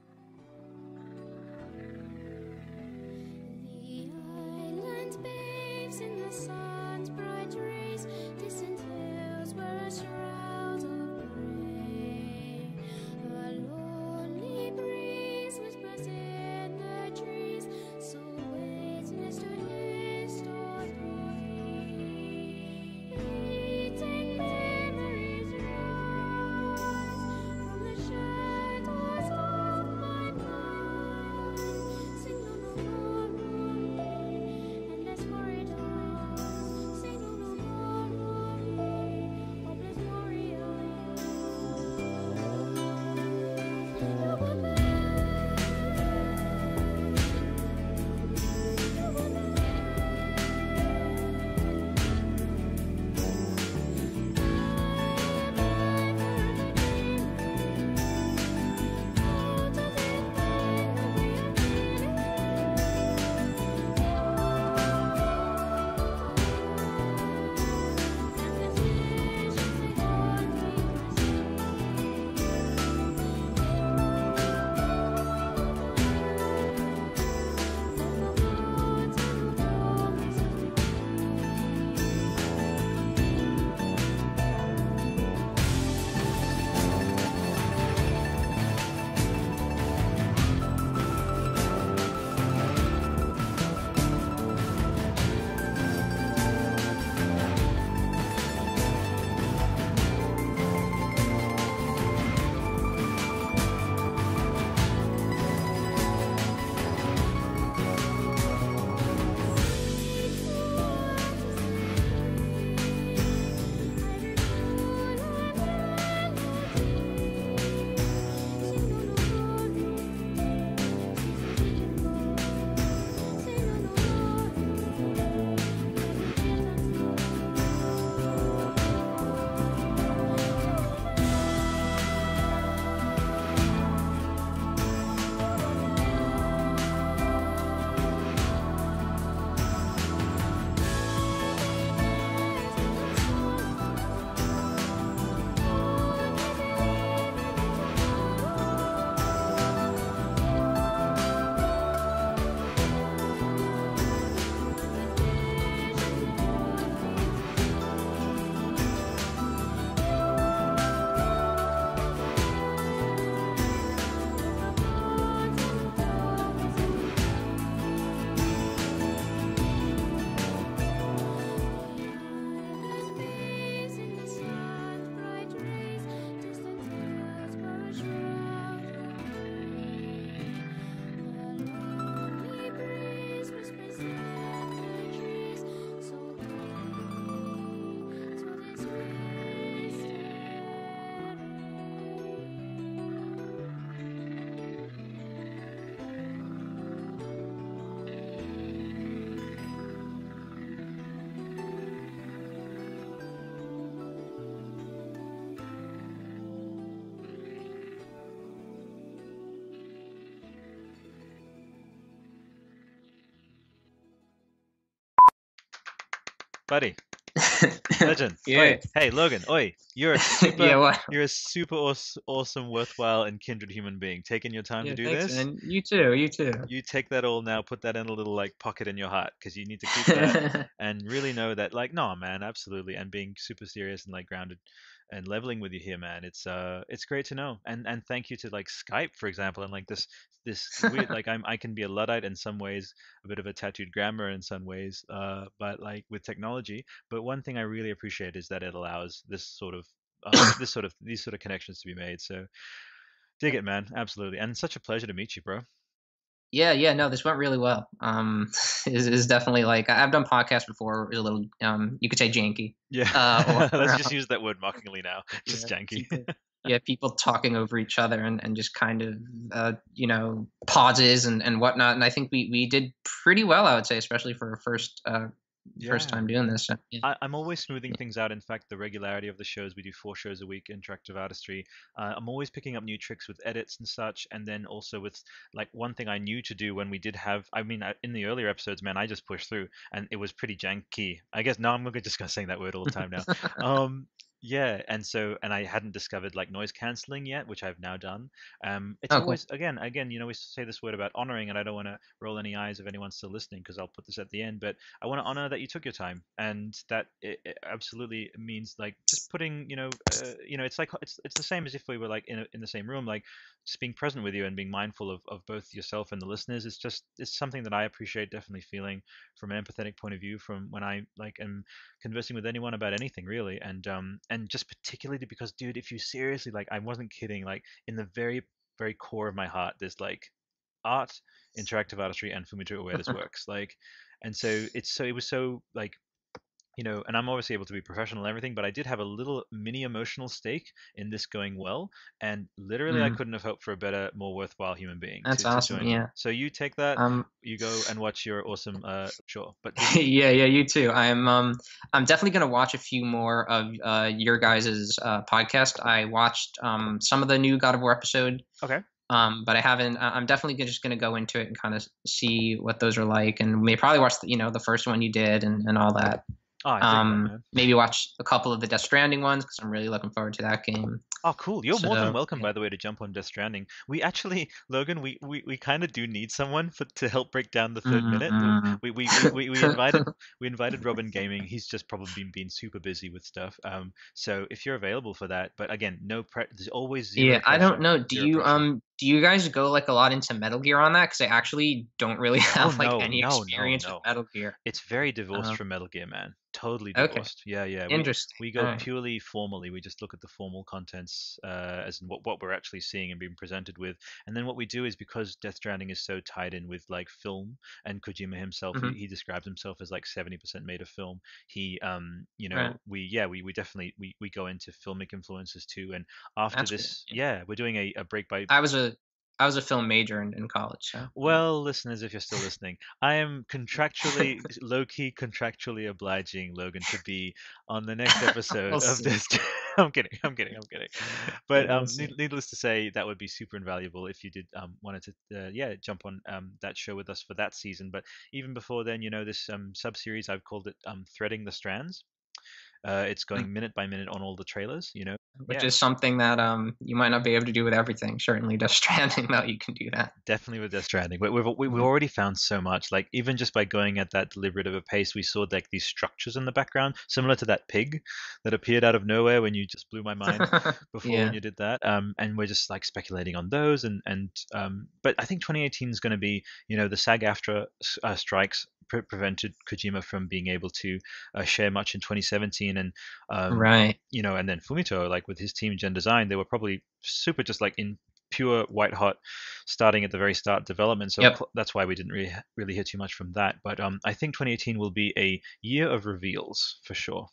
buddy. Legend. Yeah. Oi. Hey, Logan. Oi. You're a super. Yeah, what? You're a super awesome, awesome, worthwhile, and kindred human being. Taking your time Yeah, to do thanks, this. man. You too. You too. You take that all now. Put that in a little like pocket in your heart because you need to keep that and really know that like no man, absolutely, and being super serious and like grounded and leveling with you here, man. It's uh, it's great to know. And and thank you to like Skype, for example, and like this this weird like I'm I can be a luddite in some ways, a bit of a tattooed grammar in some ways, uh, but like with technology. But one thing I really appreciate is that it allows this sort of uh, this sort of these sort of connections to be made. So dig it, man. Absolutely, and such a pleasure to meet you, bro. Yeah, yeah, no, this went really well. Um, is is definitely like I've done podcasts before. It was a little, um, you could say janky. Yeah. Uh, or, Let's just um, use that word mockingly now. Just yeah, janky. people, yeah, people talking over each other and, and just kind of, uh, you know, pauses and, and whatnot. And I think we, we did pretty well, I would say, especially for a first uh, first Yeah. time doing this. So, yeah. I, I'm always smoothing things out. In fact, the regularity of the shows, we do four shows a week, interactive artistry. Uh, I'm always picking up new tricks with edits and such. And then also with like one thing I knew to do when we did have, I mean, I- in the earlier episodes, man, I just pushed through and it was pretty janky. I guess now I'm gonna just gonna saying that word all the time now. Um, yeah, and so and I hadn't discovered like noise canceling yet, which I've now done. Um, it's Oh, cool. always again, again, you know, we say this word about honoring, and I don't want to roll any eyes if anyone's still listening because I'll put this at the end. But I want to honor that you took your time, and that it, it absolutely means like just putting, you know, uh, you know, it's like it's it's the same as if we were like in a, in the same room, like just being present with you and being mindful of, of both yourself and the listeners. It's just it's something that I appreciate definitely feeling from an empathetic point of view from when I like am conversing with anyone about anything really, and um and just particularly because dude, if you seriously like, I wasn't kidding, like in the very very core of my heart, there's like art, interactive artistry, and Fumito Ueda's works. Like, and so it's so it was so like, you know, and I'm obviously able to be professional and everything, but I did have a little mini emotional stake in this going well, and literally I Mm, couldn't have hoped for a better, more worthwhile human being that's to, to awesome. join me. Yeah. So you take that, Um, you go and watch your awesome, uh, sure, but dig it. yeah, yeah, you too. I'm um I'm definitely gonna watch a few more of uh your guys' uh podcast. I watched um some of the new God of War episode. Okay. Um, but I haven't. I- I'm definitely just gonna go into it and kind of see what those are like, and may probably watch the, you know, the first one you did and, and all that. Oh, I dig that, Um, man. maybe watch a couple of the Death Stranding ones because I'm really looking forward to that game. Oh, cool. You're more than So welcome, yeah. by the way, to jump on Death Stranding. We actually, Logan, we, we, we kind of do need someone for to help break down the third minute. Mm-mm. We, we, we, we, we invited we invited Robin Gaming. He's just probably been, been super busy with stuff. Um, so if you're available for that, but again, no pre- there's always zero Yeah, I don't pressure, know. Do zero you pressure. um do you guys go like a lot into Metal Gear on that? Because I actually don't really Oh have like no, any no, no, experience no. with Metal Gear. It's very divorced Um, from Metal Gear, man. Totally okay, divorced. Yeah, yeah. We interesting. we All go right. purely formally. We just look at the formal contents, uh, as in what, what we're actually seeing and being presented with. And then what we do is, because Death Stranding is so tied in with like film, and Kojima himself, Mm-hmm. he, he describes himself as like seventy percent made of film. He, um, you know, Right. we yeah, we, we definitely we, we go into filmic influences too. And after That's cool. this, Yeah. yeah, we're doing a, a break by I was a I was a film major in, in college, so yeah. well, listeners, if you're still listening, I am contractually, low key, contractually obliging Logan to be on the next episode We'll of see. this. I'm kidding, I'm kidding, I'm kidding. But Yeah, we'll um, see. need- needless to say, that would be super invaluable if you did um wanted to, uh, yeah, jump on um that show with us for that season. But even before then, you know, this um sub series, I've called it um Threading the Strands. Uh, it's Mm. going minute by minute on all the trailers, you know. Which Yeah. is something that um you might not be able to do with everything. Certainly, Death Stranding, though, you can do that. Definitely with Death Stranding. We- We've we- we've Mhm. already found so much. Like even just by going at that deliberate of a pace, we saw like these structures in the background, similar to that pig that appeared out of nowhere when you just blew my mind before Yeah. when you did that. Um, and we're just like speculating on those. And and um, but I think twenty eighteen is going to be, you know, the SAG-AFTRA uh, strikes pre- prevented Kojima from being able to uh, share much in twenty seventeen, and um, Right. you know, and then Fumito, like with his team GenDESIGN, they were probably super just like in pure white hot starting at the very start development, so Yep. cl- that's why we didn't really really hear too much from that. But um I think twenty eighteen will be a year of reveals for sure.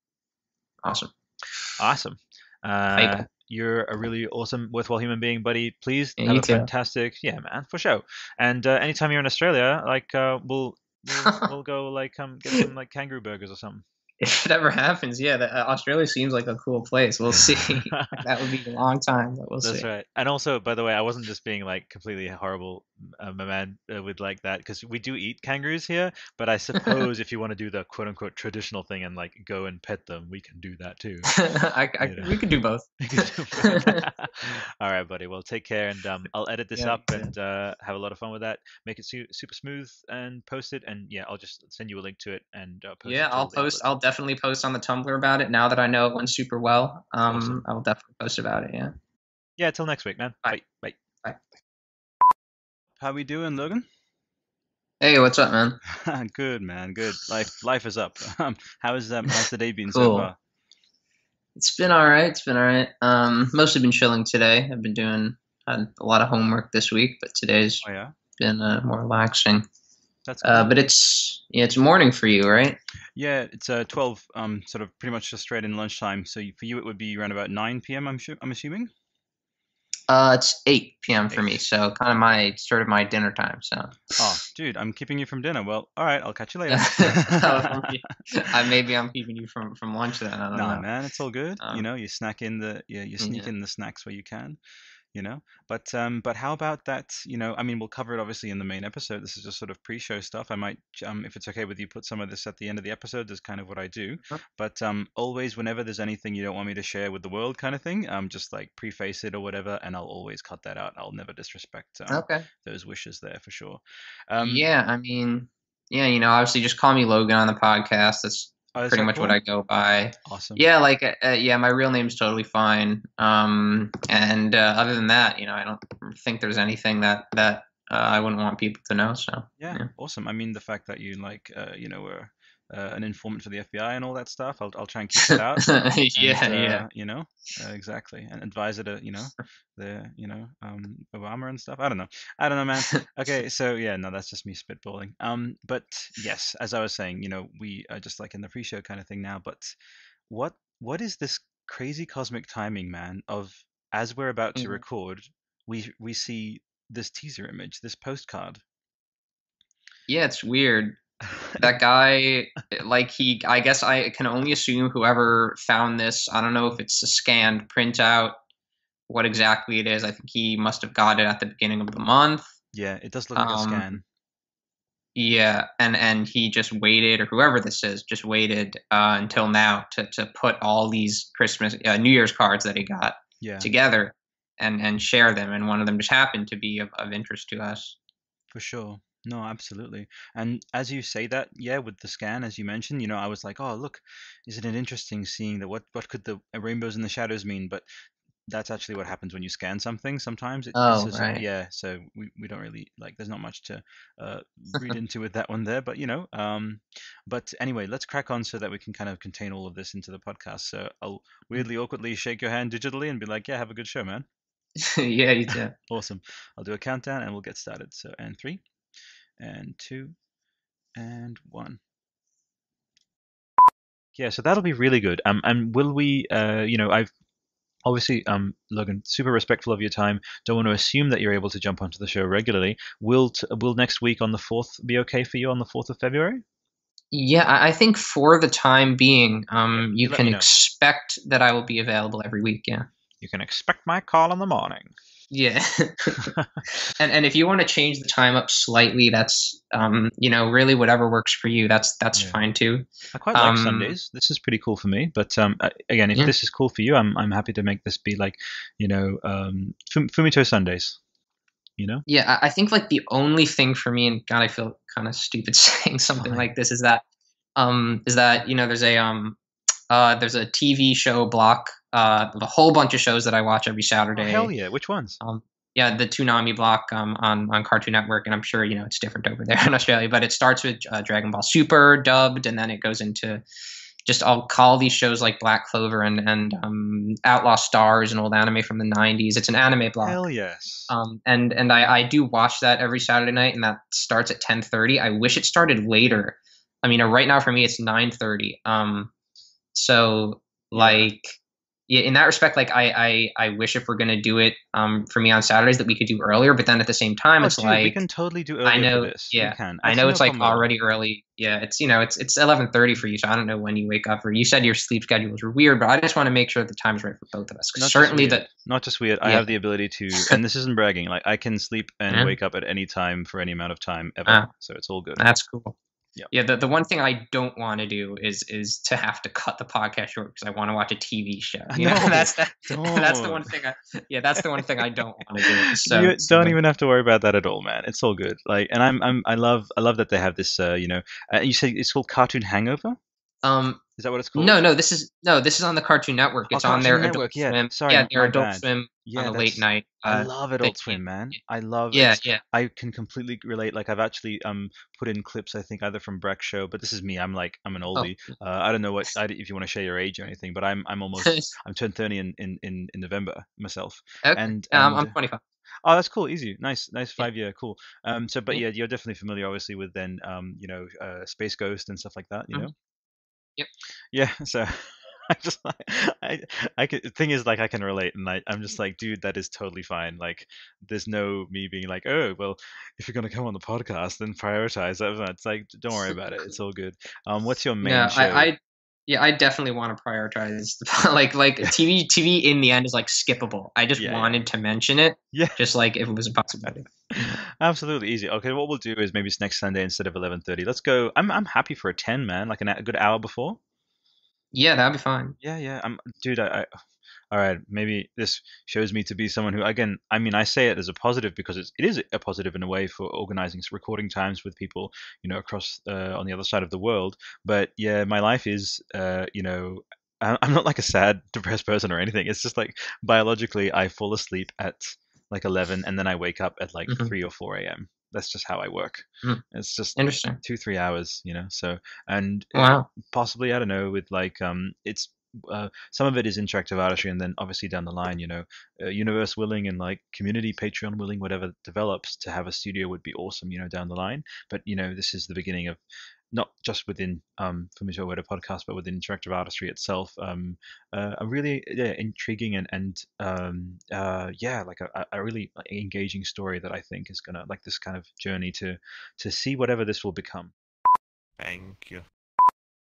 Awesome. Awesome. uh Hype. you're a really awesome, worthwhile human being, buddy. Please Yeah, have you a too. fantastic, yeah man, for sure. And uh, anytime you're in Australia, like uh we'll we'll, we'll go like um get some like kangaroo burgers or something. If it ever happens, yeah, the, uh, Australia seems like a cool place. We'll see. That would be a long time, but we'll That's see. right. And also, by the way, I wasn't just being like completely horrible um, a man uh, would like that, because we do eat kangaroos here. But I suppose if you want to do the quote unquote traditional thing and like go and pet them, we can do that too. I, I, You know. We could do both. We can do both. All right, buddy. Well, take care, and um, I'll edit this Yeah, up yeah. and uh, have a lot of fun with that. Make it su- super smooth and post it. And yeah, I'll just send you a link to it and uh, post Yeah, it to I'll all the post. outlets. I'll definitely post on the Tumblr about it now that I know it went super well. Um, Awesome. I'll definitely post about it. Yeah. Yeah. Till next week, man. Bye. Bye. Bye. Bye. How we doing, Logan? Hey, what's up, man? Good, man. Good. Life, life is up. Um, how is um, how's the day been so Cool. far? It's been all right. It's been all right. Um, mostly been chilling today. I've been doing had a lot of homework this week, but today's Oh yeah, been uh, more relaxing. that's cool. Uh, but it's yeah, it's morning for you, right? Yeah, it's uh twelve. Um, sort of pretty much just straight in lunchtime. So you- for you, it would be around about nine p m. I'm sure. I'm assuming. Uh, it's eight p m for me, Eight. so kind of my sort of my dinner time. So. Oh, dude, I'm keeping you from dinner. Well, all right, I'll catch you later. I maybe I'm keeping you from from lunch then. I don't Nah, know. man, it's all good. You Um, know, you snack in the yeah, you sneak yeah. in the snacks where you can. You know, but um, but how about that? You know, I mean, we'll cover it obviously in the main episode. This is just sort of pre-show stuff. I might, um, if it's okay with you, put some of this at the end of the episode. That's kind of what I do. Sure. But um, always, whenever there's anything you don't want me to share with the world, kind of thing, um, just like preface it or whatever, and I'll always cut that out. I'll never disrespect um, Okay. those wishes there for sure. Um, Yeah, I mean, yeah, you know, obviously just call me Logan on the podcast. That's oh, is pretty that much what cool? I go by. Awesome. Yeah, like uh, uh, yeah, my real name's totally fine. Um, and uh, other than that, you know, I don't think there's anything that that uh, I wouldn't want people to know. So Yeah, yeah. awesome. I mean, the fact that you like, uh, you know, were uh, an informant for the F B I and all that stuff. I'll I'll try and keep that out. yeah, And, uh, yeah. you know, uh, exactly, and advisor to, you know, the, you know, um, Obama and stuff. I don't know. I don't know, man. Okay, so yeah, no, that's just me spitballing. Um, but yes, as I was saying, you know, we are just like in the pre-show kind of thing now. But what what is this crazy cosmic timing, man? Of as we're about to Mhm. record, we we see this teaser image, this postcard. Yeah, it's weird. That guy, like he, I guess I can only assume whoever found this. I don't know if it's a scanned printout, what exactly it is. I think he must have got it at the beginning of the month. Yeah, it does look like a Um, scan. Yeah, and and he just waited, or whoever this is, just waited uh, until now to to put all these Christmas, uh, New Year's cards that he got Yeah, together and and share them. And one of them just happened to be of, of interest to us. for sure. No, absolutely. And as you say that, yeah, with the scan, as you mentioned, you know, I was like, oh, look, isn't it interesting seeing that? What what could the uh, rainbows and the shadows mean? But that's actually what happens when you scan something. Sometimes it, it's Oh, just right. yeah. So we, we don't really like. There's not much to uh, read into with that one there. But you know, um, but anyway, let's crack on so that we can kind of contain all of this into the podcast. So I'll weirdly awkwardly shake your hand digitally and be like, yeah, have a good show, man. Yeah, you too. Awesome. I'll do a countdown and we'll get started. So and three, and two, and one. Yeah, so that'll be really good. Um, and will we? Uh, you know, I've obviously, um, Logan, super respectful of your time. Don't want to assume that you're able to jump onto the show regularly. Will t- will next week on the fourth be okay for you on the fourth of February? Yeah, I I think for the time being, um, you You let can me know. expect that I will be available every week. Yeah. You can expect my call in the morning. Yeah. and and if you want to change the time up slightly, that's um, you know, really whatever works for you. That's that's Yeah. fine too. I quite like Um, Sundays. This is pretty cool for me. But um, uh, again, if Yeah. this is cool for you, I'm I'm happy to make this be like, you know, um, Fum- Fumito Sundays. You know. Yeah, I I think like the only thing for me, and God, I feel kind of stupid saying something Fine. like this, is that um, is that you know, there's a um, uh, there's a T V show block, uh, with a whole bunch of shows that I watch every Oh Saturday. hell yeah! Which ones? Um, yeah, the Toonami block um, on on Cartoon Network, and I'm sure you know it's different over there in Australia. But it starts with uh, Dragon Ball Super dubbed, and then it goes into just I'll call these shows like Black Clover and and um, Outlaw Stars, an old anime from the nineties. It's an anime block. Hell yes. Um, and and I, I do watch that every Saturday night, and that starts at ten thirty. I wish it started later. I mean, uh, right now for me it's nine thirty. Um, so Yeah. like yeah, in that respect, like I, I, I wish if we're gonna do it um for me on Saturdays that we could do earlier, but then at the same time, Oh, it's dude, like we can totally do I earlier for know, this. We yeah, can. I That's know no it's like problem at all. already early. Yeah, it's you know it's it's eleven thirty for you, so I don't know when you wake up. Or you said your sleep schedules were weird, but I just want to make sure the time's right for both of us. 'Cause Not just certainly weird. that Not just weird. I yeah. have the ability to, and this isn't bragging. Like I can sleep and Yeah. wake up at any time for any amount of time ever. Ah. So it's all good. That's cool. Yeah. Yeah. The, the one thing I don't want to do is is to have to cut the podcast short because I want to watch a T V show. You know, No, that's that, that's the don't. one thing. I, yeah, that's the one thing I don't want to do. So You so, don't but- even have to worry about that at all, man. It's all good. Like, and I'm, I'm, I love, I love that they have this. Uh, you know, uh, you say it's called Cartoon Hangover. um. Is that what it's called? No, no. This is no. This is on the Cartoon Network. Oh, It's on their Cartoon Network. Adult Yeah. Swim. Sorry, Yeah, their my Adult bad. Swim Yeah, on a late that's- night. I Uh, love they- Adult Swim, man. I love. Yeah, it's- yeah. I can completely relate. Like I've actually um put in clips. I think either from Breck's show, but this is me. I'm like I'm an oldie. Uh, I don't know what I, if you want to share your age or anything, but I'm I'm almost I'm turned thirty in in in, in November myself. Okay. And, um, and I'm twenty-five. Oh, that's cool. Easy, nice, nice Yeah. five year, cool. Um, so, but Yeah. yeah, you're definitely familiar, obviously, with then, um, you know, uh, Space Ghost and stuff like that. You Mhm. know. Yep. Yeah. So, I just like I I could, the thing is like I can relate, and I I'm just like, dude, that is totally fine. Like, there's no me being like, oh, well, if you're gonna come on the podcast, then prioritize that. It's like, don't worry about it. It's all good. Um, what's your main No, show? I, I yeah, I definitely want to prioritize the, like like T V T V in the end is like skippable. I just Yeah, yeah. wanted to mention it, Yeah. just like if it was a possibility. Absolutely easy. Okay, what we'll do is maybe it's next Sunday instead of eleven thirty. Let's go. I'm I'm happy for a ten, man. Like an, a good hour before. Yeah, that'd be fine. Yeah, yeah. I'm, dude. I, I, all right. Maybe this shows me to be someone who, again, I mean, I say it as a positive because it's, it is a positive in a way for organizing recording times with people, you know, across uh, on the other side of the world. But yeah, my life is, uh, you know, I- I'm not like a sad, depressed person or anything. It's just like biologically, I fall asleep at like eleven, and then I wake up at like Mhm. three or four a m. That's just how I work. Mm. It's just Interesting. two, three hours, you know. So, and uh, Wow. possibly, I don't know, with like um, it's uh, some of it is interactive artistry, and then obviously down the line, you know, uh, universe willing and like community Patreon willing, whatever develops, to have a studio would be awesome, you know, down the line. But you know, this is the beginning of not just within um, Fumito Ueda podcast, but within interactive artistry itself. Um, uh, a really yeah, intriguing and and um, uh, yeah, like a, a really engaging story that I think is gonna like this kind of journey to to see whatever this will become. Thank you.